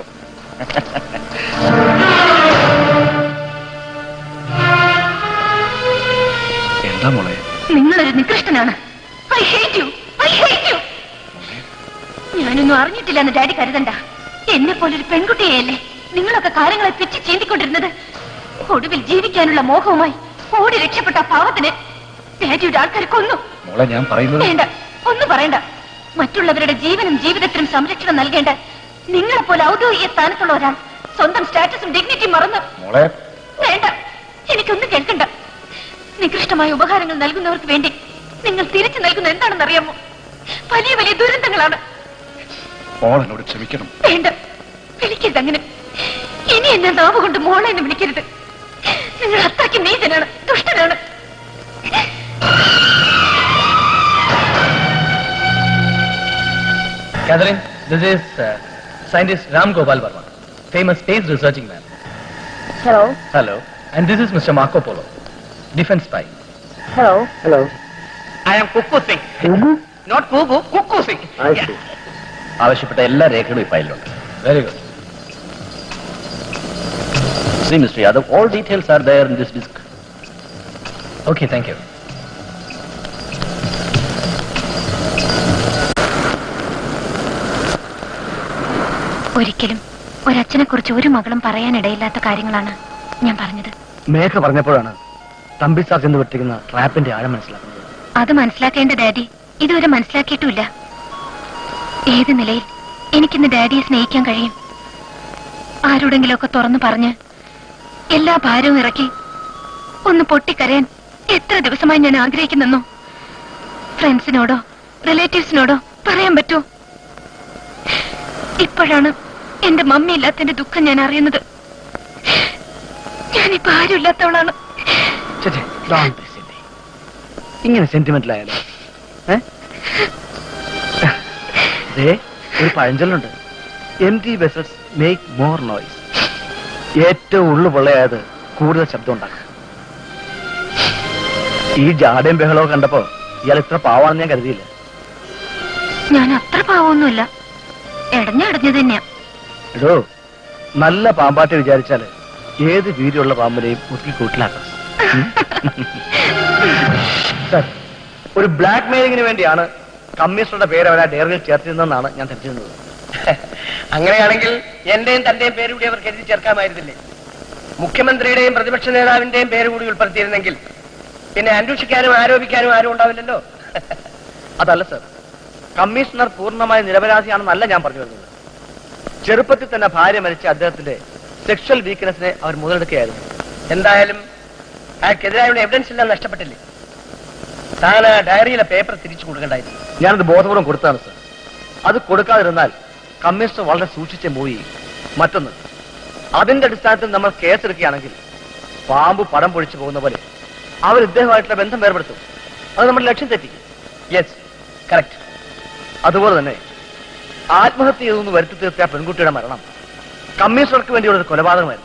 എന്താ മോളെ?
നിങ്ങളൊരു നികൃഷ്ടനാണ്. I hate you. I hate you. ഞാനൊന്നും അറിഞ്ഞിട്ടില്ലെന്ന് ഡാഡി കരുതണ്ട. എന്നെ പോലൊരു പെൺകുട്ടിയെയല്ലേ നിങ്ങളൊക്കെ കാര്യങ്ങളെ തെറ്റി ചീന്തിക്കൊണ്ടിരുന്നത്. ഒടുവിൽ ജീവിക്കാനുള്ള മോഹവുമായി ഓടി രക്ഷപ്പെട്ട പാവത്തിന് ഡാഡിയുടെ ആൾക്കാർ കൊന്നു.
ഞാൻ പറയുന്നത്
വേണ്ട, ഒന്നും പറയണ്ട. മറ്റുള്ളവരുടെ ജീവനും ജീവിതത്തിനും സംരക്ഷണം നൽകേണ്ട നിങ്ങളെപ്പോലെ ഔദ്യോഗിക സ്ഥാനത്തുള്ള ഒരാൾ സ്വന്തം സ്റ്റാറ്റസും ഡിഗ്നിറ്റിയും മറന്ന്. വേണ്ട, എനിക്കൊന്നും കേൾക്കണ്ട. നികൃഷ്ടമായ ഉപഹാരങ്ങൾ നൽകുന്നവർക്ക് വേണ്ടി നിങ്ങൾ തിരിച്ചു നൽകുന്ന എന്താണെന്ന് അറിയാമോ? വലിയ വലിയ ദുരന്തങ്ങളാണ്.
മോളെന്നോട് ക്ഷമിക്കണം.
വേണ്ട, വിളിക്കരുത് അങ്ങനെ. ഇനി എന്നെ നാവ് കൊണ്ട് മോളെ എന്ന് വിളിക്കരുത്. നിങ്ങൾ അത്രയ്ക്ക് നീചനാണ്, ദുഷ്ടനാണ്.
Catherine, this is uh, scientist Ram Gopal Verma, famous space researching man.
Hello.
Hello. And this is Mister Marco Polo, defense spy.
Hello.
Hello.
I am Cuckoo Singh.
Cuckoo?
Not Cuckoo, Cuckoo Singh.
I see.
ആവശ്യപ്പെട്ട എല്ലാ രേഖകളും ഈ ഫയലിലുണ്ട്.
Very good.
See, Mister Yadav, all details are there in this disk.
Okay, thank you.
ഒരിക്കലും ഒരച്ഛനെ കുറിച്ച് ഒരു മകളും പറയാനിടയില്ലാത്ത കാര്യങ്ങളാണ് ഞാൻ പറഞ്ഞത്.
മേഘ പറഞ്ഞപ്പോഴാണ് തമ്പി സാർ ചെന്ന് വെട്ടിക്കുന്ന ട്രാപ്പിന്റെ ആഴം മനസ്സിലാക്കുന്നത്.
അത് മനസ്സിലാക്കേണ്ട ഡാഡി ഇതുവരെ മനസ്സിലാക്കിയിട്ടുമില്ല. ഏത് നിലയിൽ എനിക്കിന്ന് ഡാഡിയെ സ്നേഹിക്കാൻ കഴിയും? ആരോടെങ്കിലുമൊക്കെ തുറന്നു പറഞ്ഞ് എല്ലാ ഭാരവും ഇറക്കി ഒന്ന് പൊട്ടിക്കരയാൻ എത്ര ദിവസമായി ഞാൻ ആഗ്രഹിക്കുന്നെന്നോ? ഫ്രണ്ട്സിനോടോ റിലേറ്റീവ്സിനോടോ പറയാൻ പറ്റുമോ? ഇപ്പോഴാണ് എന്റെ മമ്മി ഇല്ലാത്തതിന്റെ ദുഃഖം ഞാൻ അറിയുന്നത്. ഞാനിപ്പോ ആരും ഇല്ലാത്തവളാണ്.
ഇങ്ങനെ സെന്റിമെന്റൽ ആയാലോ? ഒരു പഴഞ്ചൊല്ലുണ്ട്, empty vessels make more noise. ഏറ്റവും ഉള്ളു പൊള്ളയായത് കൂടുതൽ ശബ്ദം ഉണ്ടാക്കും. ഈ ജാടയും ബഹളവും കണ്ടപ്പോ ഇയാൾ ഇത്ര പാവാണെന്ന് ഞാൻ കരുതിയില്ല.
ഞാൻ അത്ര പാവമൊന്നുമില്ല, എടഞ്ഞടഞ്ഞു തന്നെയാ.
എടോ, നല്ല പാമ്പാട്ടെ വിചാരിച്ചാല് ഏത് വീതിയുള്ള പാമ്പിനെയും മുക്കി കൂട്ടിലാക്കാം. സർ, ഒരു ബ്ലാക്ക് മെയിലിങ്ങിന് വേണ്ടിയാണ് കമ്മീഷണറുടെ പേര് അവരാ ഡയറിയിൽ ചേർത്തിരുന്നതെന്നാണ് ഞാൻ ധരിച്ചിരുന്നത്.
അങ്ങനെയാണെങ്കിൽ എന്റെയും തന്റെയും പേര് കൂടി അവർക്ക് എഴുതി ചേർക്കാമായിരുന്നില്ലേ? മുഖ്യമന്ത്രിയുടെയും പ്രതിപക്ഷ നേതാവിന്റെയും പേര് കൂടി ഉൾപ്പെടുത്തിയിരുന്നെങ്കിൽ പിന്നെ അന്വേഷിക്കാനും ആരോപിക്കാനും ആരും ഉണ്ടാവില്ലല്ലോ.
അതല്ല സർ, കമ്മീഷണർ പൂർണ്ണമായ നിരപരാധിയാണെന്നല്ല ഞാൻ പറഞ്ഞു വരുന്നത്. ചെറുപ്പത്തിൽ തന്നെ ഭാര്യ മരിച്ച അദ്ദേഹത്തിന്റെ സെക്ഷൽ വീക്ക്നെസ്സിനെ അവർ മുതലെടുക്കുകയായിരുന്നു.
എന്തായാലും അയാൾക്കെതിരായുള്ള എവിഡൻസ് എല്ലാം നഷ്ടപ്പെട്ടില്ലേ? താൻ ആ ഡയറിയിലെ പേപ്പർ തിരിച്ചു കൊടുക്കണ്ടായിരുന്നു.
ഞാനത് ബോധപൂർവ്വം കൊടുത്താണ് സർ. അത് കൊടുക്കാതിരുന്നാൽ കമ്മീഷണർ വളരെ സൂക്ഷിച്ചേ പോയി. മറ്റൊന്ന്, അതിന്റെ അടിസ്ഥാനത്തിൽ നമ്മൾ കേസെടുക്കുകയാണെങ്കിൽ പാമ്പ് പടം പൊഴിച്ചു പോകുന്ന പോലെ അവർ ഇദ്ദേഹമായിട്ടുള്ള ബന്ധം വേർപെടുത്തും. അത് നമ്മുടെ ലക്ഷ്യം തെറ്റിക്കും.
Yes, correct.
അതുപോലെ തന്നെ ആത്മഹത്യ ചെയ്തൊന്ന് വരുത്തി തീർത്ത പെൺകുട്ടിയുടെ മരണം കമ്മീഷണർക്ക് വേണ്ടിയുള്ള ഒരു കൊലപാതകമായിരുന്നു.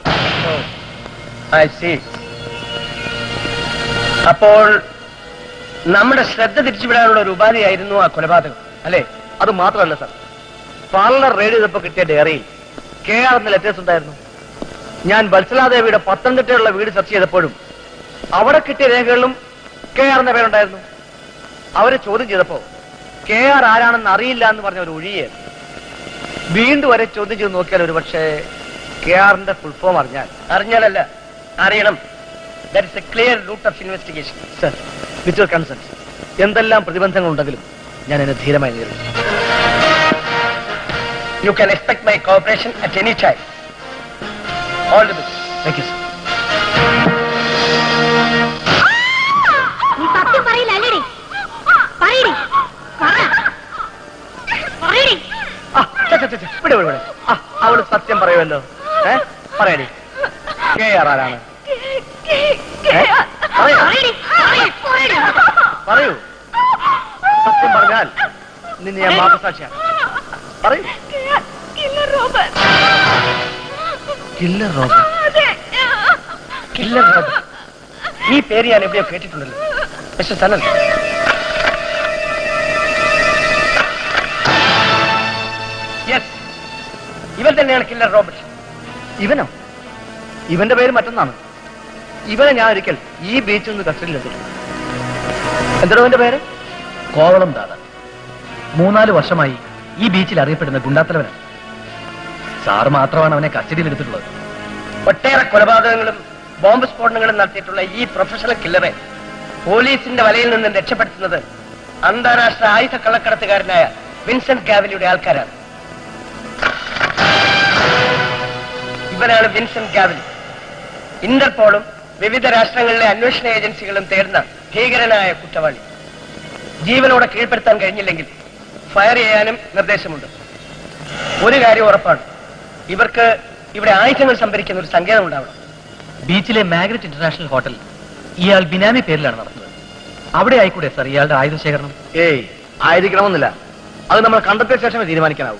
അപ്പോൾ നമ്മുടെ ശ്രദ്ധ തിരിച്ചുവിടാനുള്ള ഒരു ഉപാധിയായിരുന്നു ആ കൊലപാതകം, അല്ലേ?
അത് മാത്രമല്ല സർ, പാർലർ റെയ്ഡ് ചെയ്തപ്പോ കിട്ടിയ ഡയറിയിൽ കെ ആർ എന്ന ലെറ്റേഴ്സ് ഉണ്ടായിരുന്നു. ഞാൻ വത്സലാദേവിയുടെ പത്തനംതിട്ടയുള്ള വീട് സെർച്ച് ചെയ്തപ്പോഴും അവിടെ കിട്ടിയ രേഖകളിലും കെ ആർ എന്ന പേരുണ്ടായിരുന്നു. അവരെ ചോദ്യം ചെയ്തപ്പോ കെ ആർ ആരാണെന്ന് അറിയില്ല എന്ന് പറഞ്ഞ ഒരു ഒഴിയായിരുന്നു. വീണ്ടും വരെ ചോദ്യം ചെയ്ത് നോക്കിയാൽ ഒരു പക്ഷേ കെ ആറിന്റെ ഫുൾ ഫോം അറിഞ്ഞാൽ
അറിഞ്ഞാലല്ല അറിയണം. That is a clear route of investigation.
Sir, with your consent, എന്തെല്ലാം പ്രതിബന്ധങ്ങൾ ഉണ്ടെങ്കിലും ഞാൻ എന്നെ ധീരമായി നേരിടും.
You can expect my cooperation at any time. All the best.
Thank you sir.
നീ സത്യം പറയില്ല അല്ലേടി? പറയടി, പറയടി.
അവള് സത്യം പറയുമല്ലോ. ഏ പറയടി, കെ ആർ ആരാണ്? പറയൂ. സത്യം പറഞ്ഞാൽ നിന്നെ ഞാൻ മാപ്പസാക്ഷിയാണ്. പറയൂ.
Killer Robert.
Killer Robert.
Killer Robert. ഈ പേര് ഞാൻ എവിടെയോ കേട്ടിട്ടുണ്ടല്ലോ. മിസ്റ്റർ സനൽ, യെസ്, ഇവൻ തന്നെയാണ് കില്ലർ റോബർട്ട്.
ഇവനോ? ഇവന്റെ പേര് മറ്റൊന്നാണ്. ഇവനെ ഞാൻ ഒരിക്കൽ ഈ ബീച്ചിൽ നിന്ന് കസ്റ്റഡിയിലെടുത്തിട്ടുണ്ട്. എന്താണോ ഇവന്റെ പേര്?
കോവളം ദാദ മൂന്നാല് വർഷമായി ഈ ബീച്ചിൽ അറിയപ്പെടുന്ന ഗുണ്ടാത്തലവനാണ്. സാറ് മാത്രമാണ് അവനെ കസ്റ്റഡിയിൽ എടുത്തിട്ടുള്ളത്.
ഒട്ടേറെ കൊലപാതകങ്ങളും ബോംബ് സ്ഫോടനങ്ങളും നടത്തിയിട്ടുള്ള ഈ പ്രൊഫഷണൽ കില്ലറെ പോലീസിന്റെ വലയിൽ നിന്ന് രക്ഷപ്പെടുത്തുന്നത് അന്താരാഷ്ട്ര ആയുധ കള്ളക്കടത്തുകാരനായ വിൻസെന്റ് ഗാവലിയുടെ ആൾക്കാരാണ്. ഇവനാണ് വിൻസെന്റ് ഗാവലി. ഇന്റർപോളും വിവിധ രാഷ്ട്രങ്ങളിലെ അന്വേഷണ ഏജൻസികളും തേടുന്ന ഭീകരനായ കുറ്റവാളി. ജീവനോടെ കീഴ്പ്പെടുത്താൻ കഴിഞ്ഞില്ലെങ്കിൽ ഫയർ ചെയ്യാനും നിർദ്ദേശമുണ്ട്. ഒരു കാര്യം ഉറപ്പാണ്, ഇവർക്ക് ഇവിടെ ആയുധങ്ങൾ സംഭരിക്കുന്ന ഒരു സങ്കേതം ഉണ്ടാവണം.
ബീച്ചിലെ മാഗ്നറ്റ് ഇന്റർനാഷണൽ ഹോട്ടൽ ഇയാൾ ബിനാമി പേരിലാണ് നടത്തുന്നത്. അവിടെ ആയിക്കൂടെ സർ ഇയാളുടെ ആയുധ ശേഖരണം?
ഏയ്, ആയിരിക്കണമെന്നില്ല. അത് നമ്മൾ കണ്ടെത്തിയ ശേഷമേ തീരുമാനിക്കാനാവും.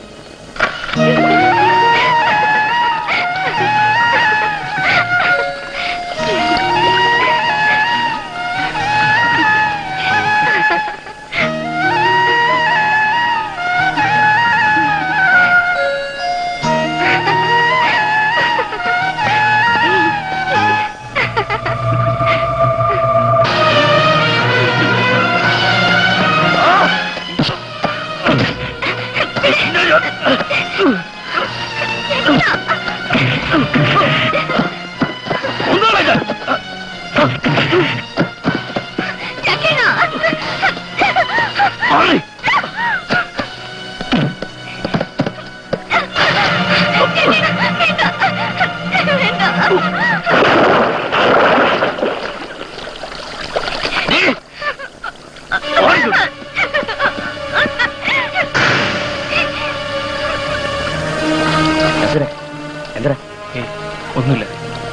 ഒന്നുമില്ല.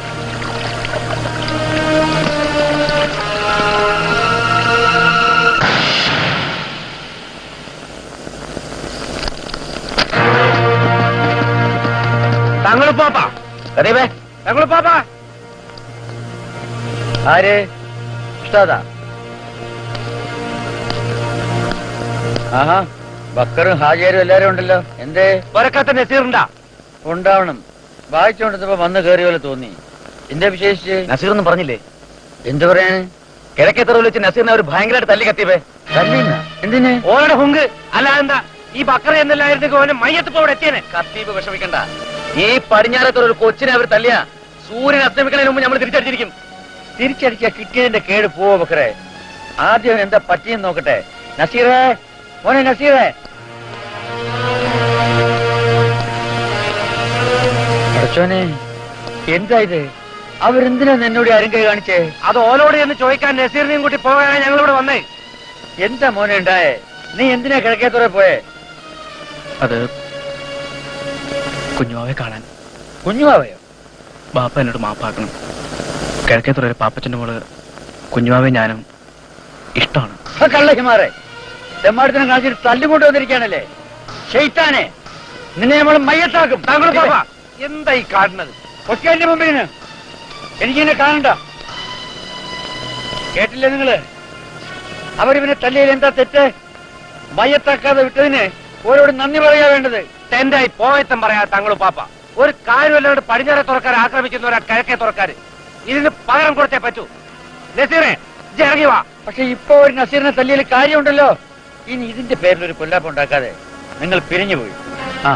തങ്ങൾ പാപ്പാ കരീബേ, തങ്ങൾ പാപ്പാ. ആര്? ഇഷ്ടാതാ? ആഹാ, ബക്കറും ഹാജിയാരും എല്ലാരും ഉണ്ടല്ലോ. എന്തേ ഒരക്കാത്ത നസീറുണ്ടാ? ഉണ്ടാവണം. വായിച്ചോണ്ടിരുന്നപ്പോ വന്ന് കയറിയ പോലെ തോന്നി. എന്റെ വിശേഷിച്ച്
നസീർ ഒന്നും പറഞ്ഞില്ലേ?
എന്ത് പറയാന്?
കിഴക്കേത്തറ വെച്ച് നസീറിനെ അവർ ഭയങ്കരമായിട്ട് തല്ലി കത്തിയവേ.
തല്ലിന്ന എന്തിന്?
ഓരുടെ ഹുങ്ക് അല്ല എന്താ ഈ ബക്കറ എന്നല്ലായിരുന്നു ഓനെ മയ്യത്തിപ്പോ അവിടെ എത്തിയനെ. കത്തീപ് വിഷമിക്കണ്ട. ഈ പടിഞ്ഞാറത്തുള്ള ഒരു കൊച്ചിനെ അവർ തല്ലിയ സൂര്യൻ അസ്തമിക്കുന്നതിന് മുമ്പ് നമ്മൾ തിരിച്ചടിച്ചിരിക്കും.
തിരിച്ചടിച്ചാ കിട്ടിയതിന്റെ കേട് പോവോ ബക്കറെ? ആദ്യം എന്താ പറ്റിയെന്ന് നോക്കട്ടെ. നസീറേ, മോനെ നസീറേ. അച്ഛനെ എന്താ ഇത്? അവരെന്തിനാ എന്നോട് അരങ്കൈ കാണിച്ചേ?
അത് ഓലോട് എന്ന് ചോദിക്കാൻ നസീറിനെയും കൂട്ടി പോകാനാണ് ഞങ്ങൾ ഇവിടെ വന്നേ.
എന്താ മോനെ ഉണ്ടായേ? നീ എന്തിനാ കിഴക്കേത്തുറ പോയേ?
അത് കുഞ്ഞുവാവെ കാണാൻ.
കുഞ്ഞുവാവയോ?
ബാപ്പ എന്നോട് മാപ്പാക്കണം. കിഴക്കേത്തുറ പാപ്പച്ചന്റെ മോള് കുഞ്ഞുവാവെ ഞാനും ഇഷ്ടമാണ്.
കള്ളഹിമാറെ, തെമ്മാടത്തിനെ കാണിച്ചിട്ട് തല്ലുകൊണ്ട് വന്നിരിക്കാനല്ലേ? ഷെയ്ത്താനെ, നിന്നെ നമ്മൾ മയ്യത്താക്കും.
താങ്കൾ പാപ്പ എന്താ ഈ കാണുന്നത്?
ഒറ്റന്റെ മുമ്പിന് എനിക്കിനെ കാണണ്ട. കേട്ടില്ലേ നിങ്ങള്? അവരിവനെ തല്ലിയിൽ എന്താ തെറ്റ്? മയ്യത്താക്കാതെ വിട്ടതിന് ഓരോട് നന്ദി പറയാ വേണ്ടത്.
തെന്റായി പോയത്തം പറയാ താങ്കൾ പാപ്പ. ഒരു കാര്യമല്ലാണ്ട് പടിഞ്ഞാറെ തുറക്കാർ ആക്രമിക്കുന്നവരാ കിഴക്കേ തുറക്കാര്. ഇതിന് പകരം കൊടുത്തേ പറ്റൂ. നസീറെ ഇറങ്ങി വാ.
പക്ഷെ ഇപ്പൊ ഒരു നസീറിനെ തല്ലിയിൽ കാര്യമുണ്ടല്ലോ. ഇനി ഇതിന്റെ പേരിൽ ഒരു കൊല്ലാപ്പ് ഉണ്ടാക്കാതെ നിങ്ങൾ പിരിഞ്ഞുപോയി. ആ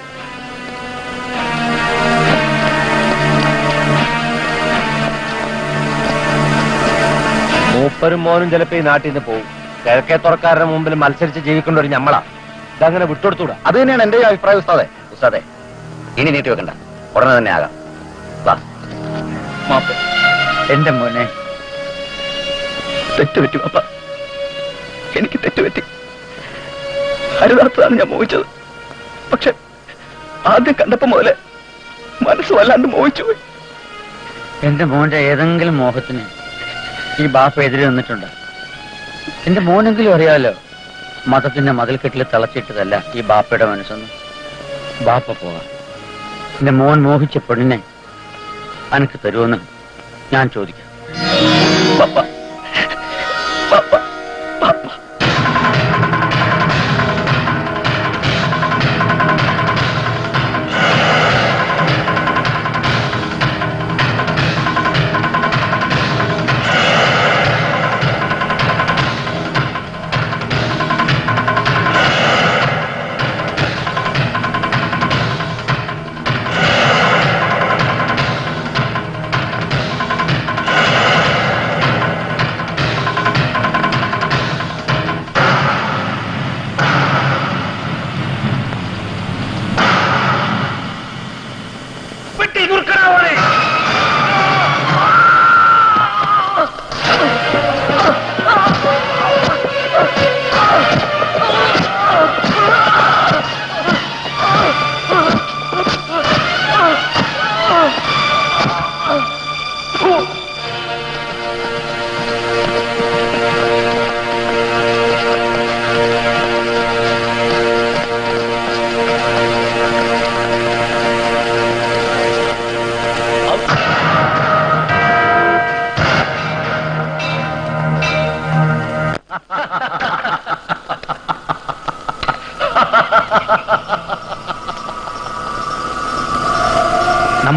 മൂപ്പരും മോനും ചിലപ്പോ ഈ നാട്ടിൽ നിന്ന് പോകും. കിഴക്കേ തുറക്കാരുടെ മുമ്പിൽ മത്സരിച്ച് ജീവിക്കേണ്ട ഒരു ഞമ്മളാ. ഇതങ്ങനെ വിട്ടുകൊടുത്തൂടാ.
അത് തന്നെയാണ് എന്റെ അഭിപ്രായം ഉസ്താദെ. ഉസ്താദെ, ഇനി നീട്ടി വെക്കണ്ട, ഉടനെ തന്നെ ആകാം.
എന്റെ മോനെ,
തെറ്റുപറ്റി പാപ്പ, എനിക്ക് തെറ്റുപറ്റി. അരുതാത്തതാണ് ഞാൻ മോഹിച്ചത്. പക്ഷെ ആദ്യം കണ്ടപ്പോ മുതലേ മനസ്സ് വല്ലാണ്ട് മോഹിച്ചു പോയി.
എന്റെ മോന്റെ ഏതെങ്കിലും മോഹത്തിന് ഈ ബാപ്പ എതിരെ നിന്നിട്ടുണ്ട്. എന്റെ മോനെങ്കിലും അറിയാലോ, മതത്തിന്റെ മതിൽക്കെട്ടിൽ തളച്ചിട്ടതല്ല ഈ ബാപ്പയുടെ മനസ്സൊന്നും. ബാപ്പ പോകാം. എന്റെ മോൻ മോഹിച്ച പെണ്ണിനെ അനക്ക് തരുമെന്ന് ഞാൻ ചോദിക്കാം.
പാപ്പ, പാപ്പ, പാപ്പ.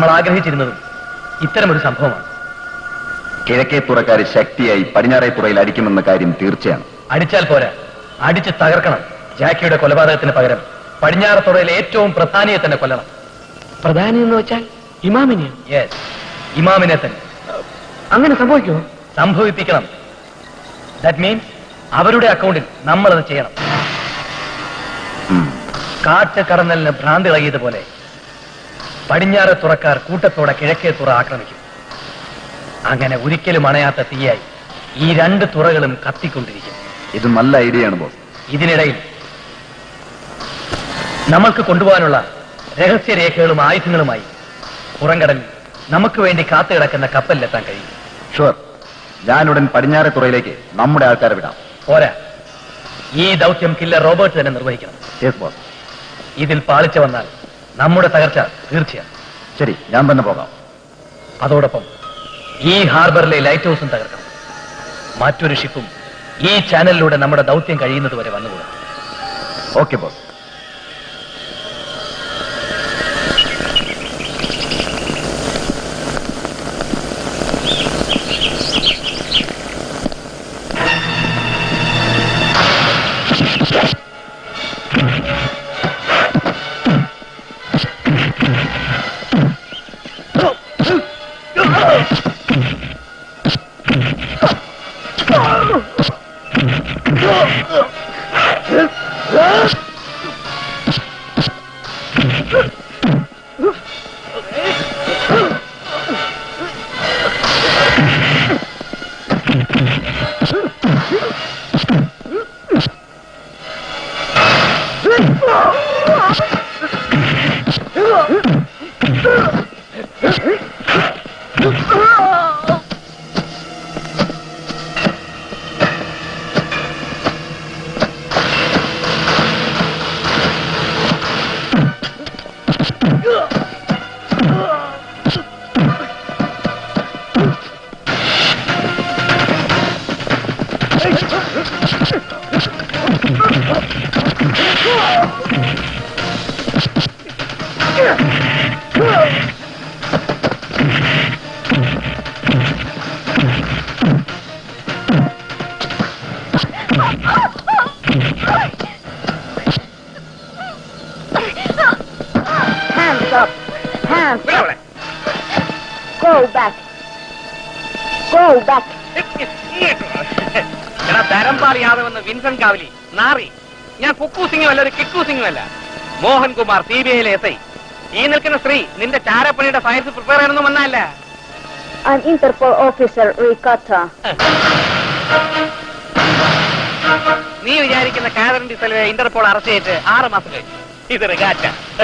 നമ്മൾ ആഗ്രഹിച്ചിരുന്നതും ഇത്തരമൊരു സംഭവമാണ്.
കിഴക്കേ തുറക്കാർ ശക്തിയായി പടിഞ്ഞാറേ തുറയിൽ അടിക്കുമെന്ന കാര്യം തീർച്ചയാണ്.
അടിച്ചാൽ പോരാ, അടിച്ച് തകർക്കണം. ജാക്കിയുടെ കൊലപാതകത്തിന് പകരം പടിഞ്ഞാറത്തുറയിലെ ഏറ്റവും പ്രധാനിയെ തന്നെ കൊല്ലണം.
പ്രധാനി എന്ന് വെച്ചാൽ ഇമാമിനെ?
യെസ്, ഇമാമിനെ തന്നെ.
അങ്ങനെ സംഭവിക്കുമോ?
സംഭവിപ്പിക്കണം. ദാറ്റ് മീൻസ് അവരുടെ അക്കൗണ്ടിൽ നമ്മൾ അത് ചെയ്യണം. കാട്ട് കടന്നലിന് ഭ്രാന്തി ഇളകിയതുപോലെ പടിഞ്ഞാറെ തുറക്കാർ കൂട്ടത്തോടെ കിഴക്കേ തുറ ആക്രമിക്കും. അങ്ങനെ ഒരിക്കലും അണയാത്ത തീയായി ഈ രണ്ട് തുറകളും കത്തിക്കൊണ്ടിരിക്കും.
ഇത് നല്ല ഐഡിയ ആണ് ബോസ്.
ഇതിനിടയിൽ നമ്മൾക്ക് കൊണ്ടുപോകാനുള്ള രഹസ്യരേഖകളും ആയുധങ്ങളുമായി പുറംകടലിൽ നമുക്ക് വേണ്ടി കാത്തു കിടക്കുന്ന കപ്പലിലെത്താൻ കഴിയും.
ഷുവർ. ഞാനുടൻ പടിഞ്ഞാറെ തുറയിലേക്ക് നമ്മുടെ ആൾക്കാരെ വിടാം.
പോരാ, ഈ ദൗത്യം കില്ലർ റോബർട്ട് തന്നെ നിർവഹിക്കണം.
Yes boss.
ഇതിൽ പാളിച്ച വന്നാൽ നമ്മുടെ തകർച്ച തീർച്ചയാണ്.
ശരി, ഞാൻ തന്നെ പോകാം.
അതോടൊപ്പം ഈ ഹാർബറിലെ ലൈറ്റ് ഹൗസും തകർക്കണം. മറ്റൊരു ഷിപ്പും ഈ ചാനലിലൂടെ നമ്മുടെ ദൗത്യം കഴിയുന്നത് വരെ വന്നുകൂടാ.
Okay boss.
Hands up. Hands up. Go back. Go back.
Dharampal Yadav എന്ന വിൻസെന്റ് കാവലി നാറി. ഞാൻ കുക്കു സിംഗും അല്ല, ഒരു കിക്കു സിംഗും അല്ല. മോഹൻകുമാർ, സി ബി ഐയിലെ എസ് ഐ. ഈ നിൽക്കുന്ന സ്ത്രീ നിന്റെ ചാരപ്പണിയുടെ ഫയൽസ് പ്രിപ്പയർ ചെയ്യണമെന്നും വന്നല്ല.
I'm Interpol officer Ricata.
നീ വിചാരിക്കുന്ന കാതറിൻ ഡിസൽവെ ഇന്റർപോൾ അറസ്റ്റ് ചെയ്തിട്ട് ആറ് മാസം കഴിഞ്ഞു. ഇത് റിഗാറ്റ.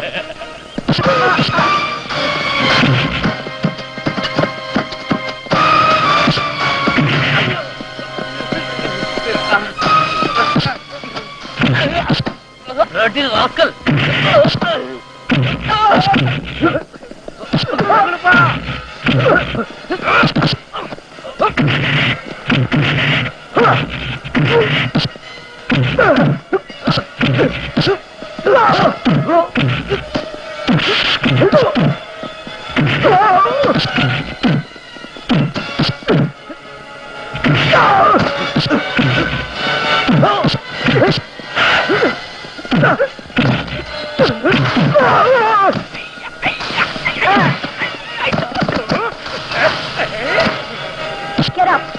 Get up.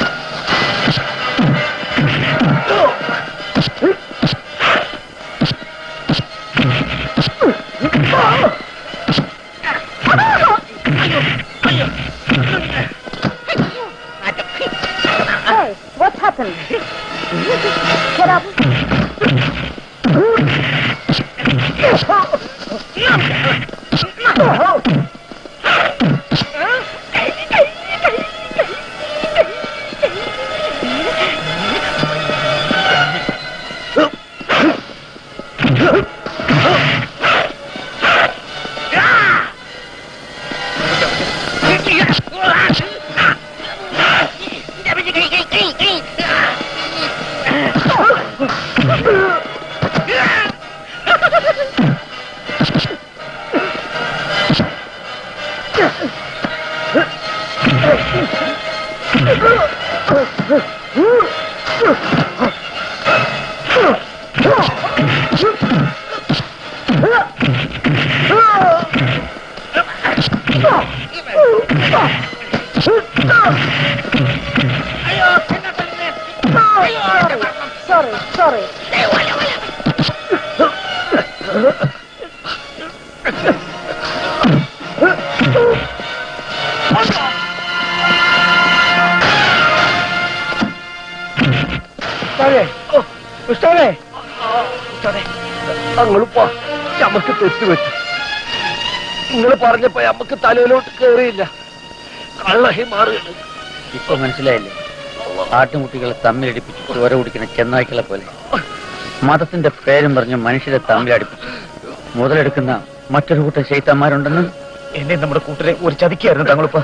Hey, what happened? Get up.
Sorry, sorry.
ഞങ്ങളിപ്പോ നമുക്ക് തെറ്റുപറ്റി. നിങ്ങൾ പറഞ്ഞപ്പോ നമുക്ക് തലയിലോട്ട് കേറിയില്ല. കള്ളഹി മാറുകയാണ്.
ഇപ്പൊ മനസ്സിലായില്ലേ? ആട്ടുമുട്ടികളെ തമ്മിലടിപ്പിച്ച് ചോര കുടിക്കുന്ന ചെന്നായ്ക്കളെ പോലെ മതത്തിന്റെ പേരും പറഞ്ഞ് മനുഷ്യരെ തമ്മിലടിപ്പിച്ച് മുതലെടുക്കുന്ന മറ്റൊരു കൂട്ടം ശൈത്താന്മാരുണ്ടെന്ന്
എന്നെ നമ്മുടെ കൂട്ടരെ ഒരു ചതിക്കായിരുന്നു തങ്ങളിപ്പോ.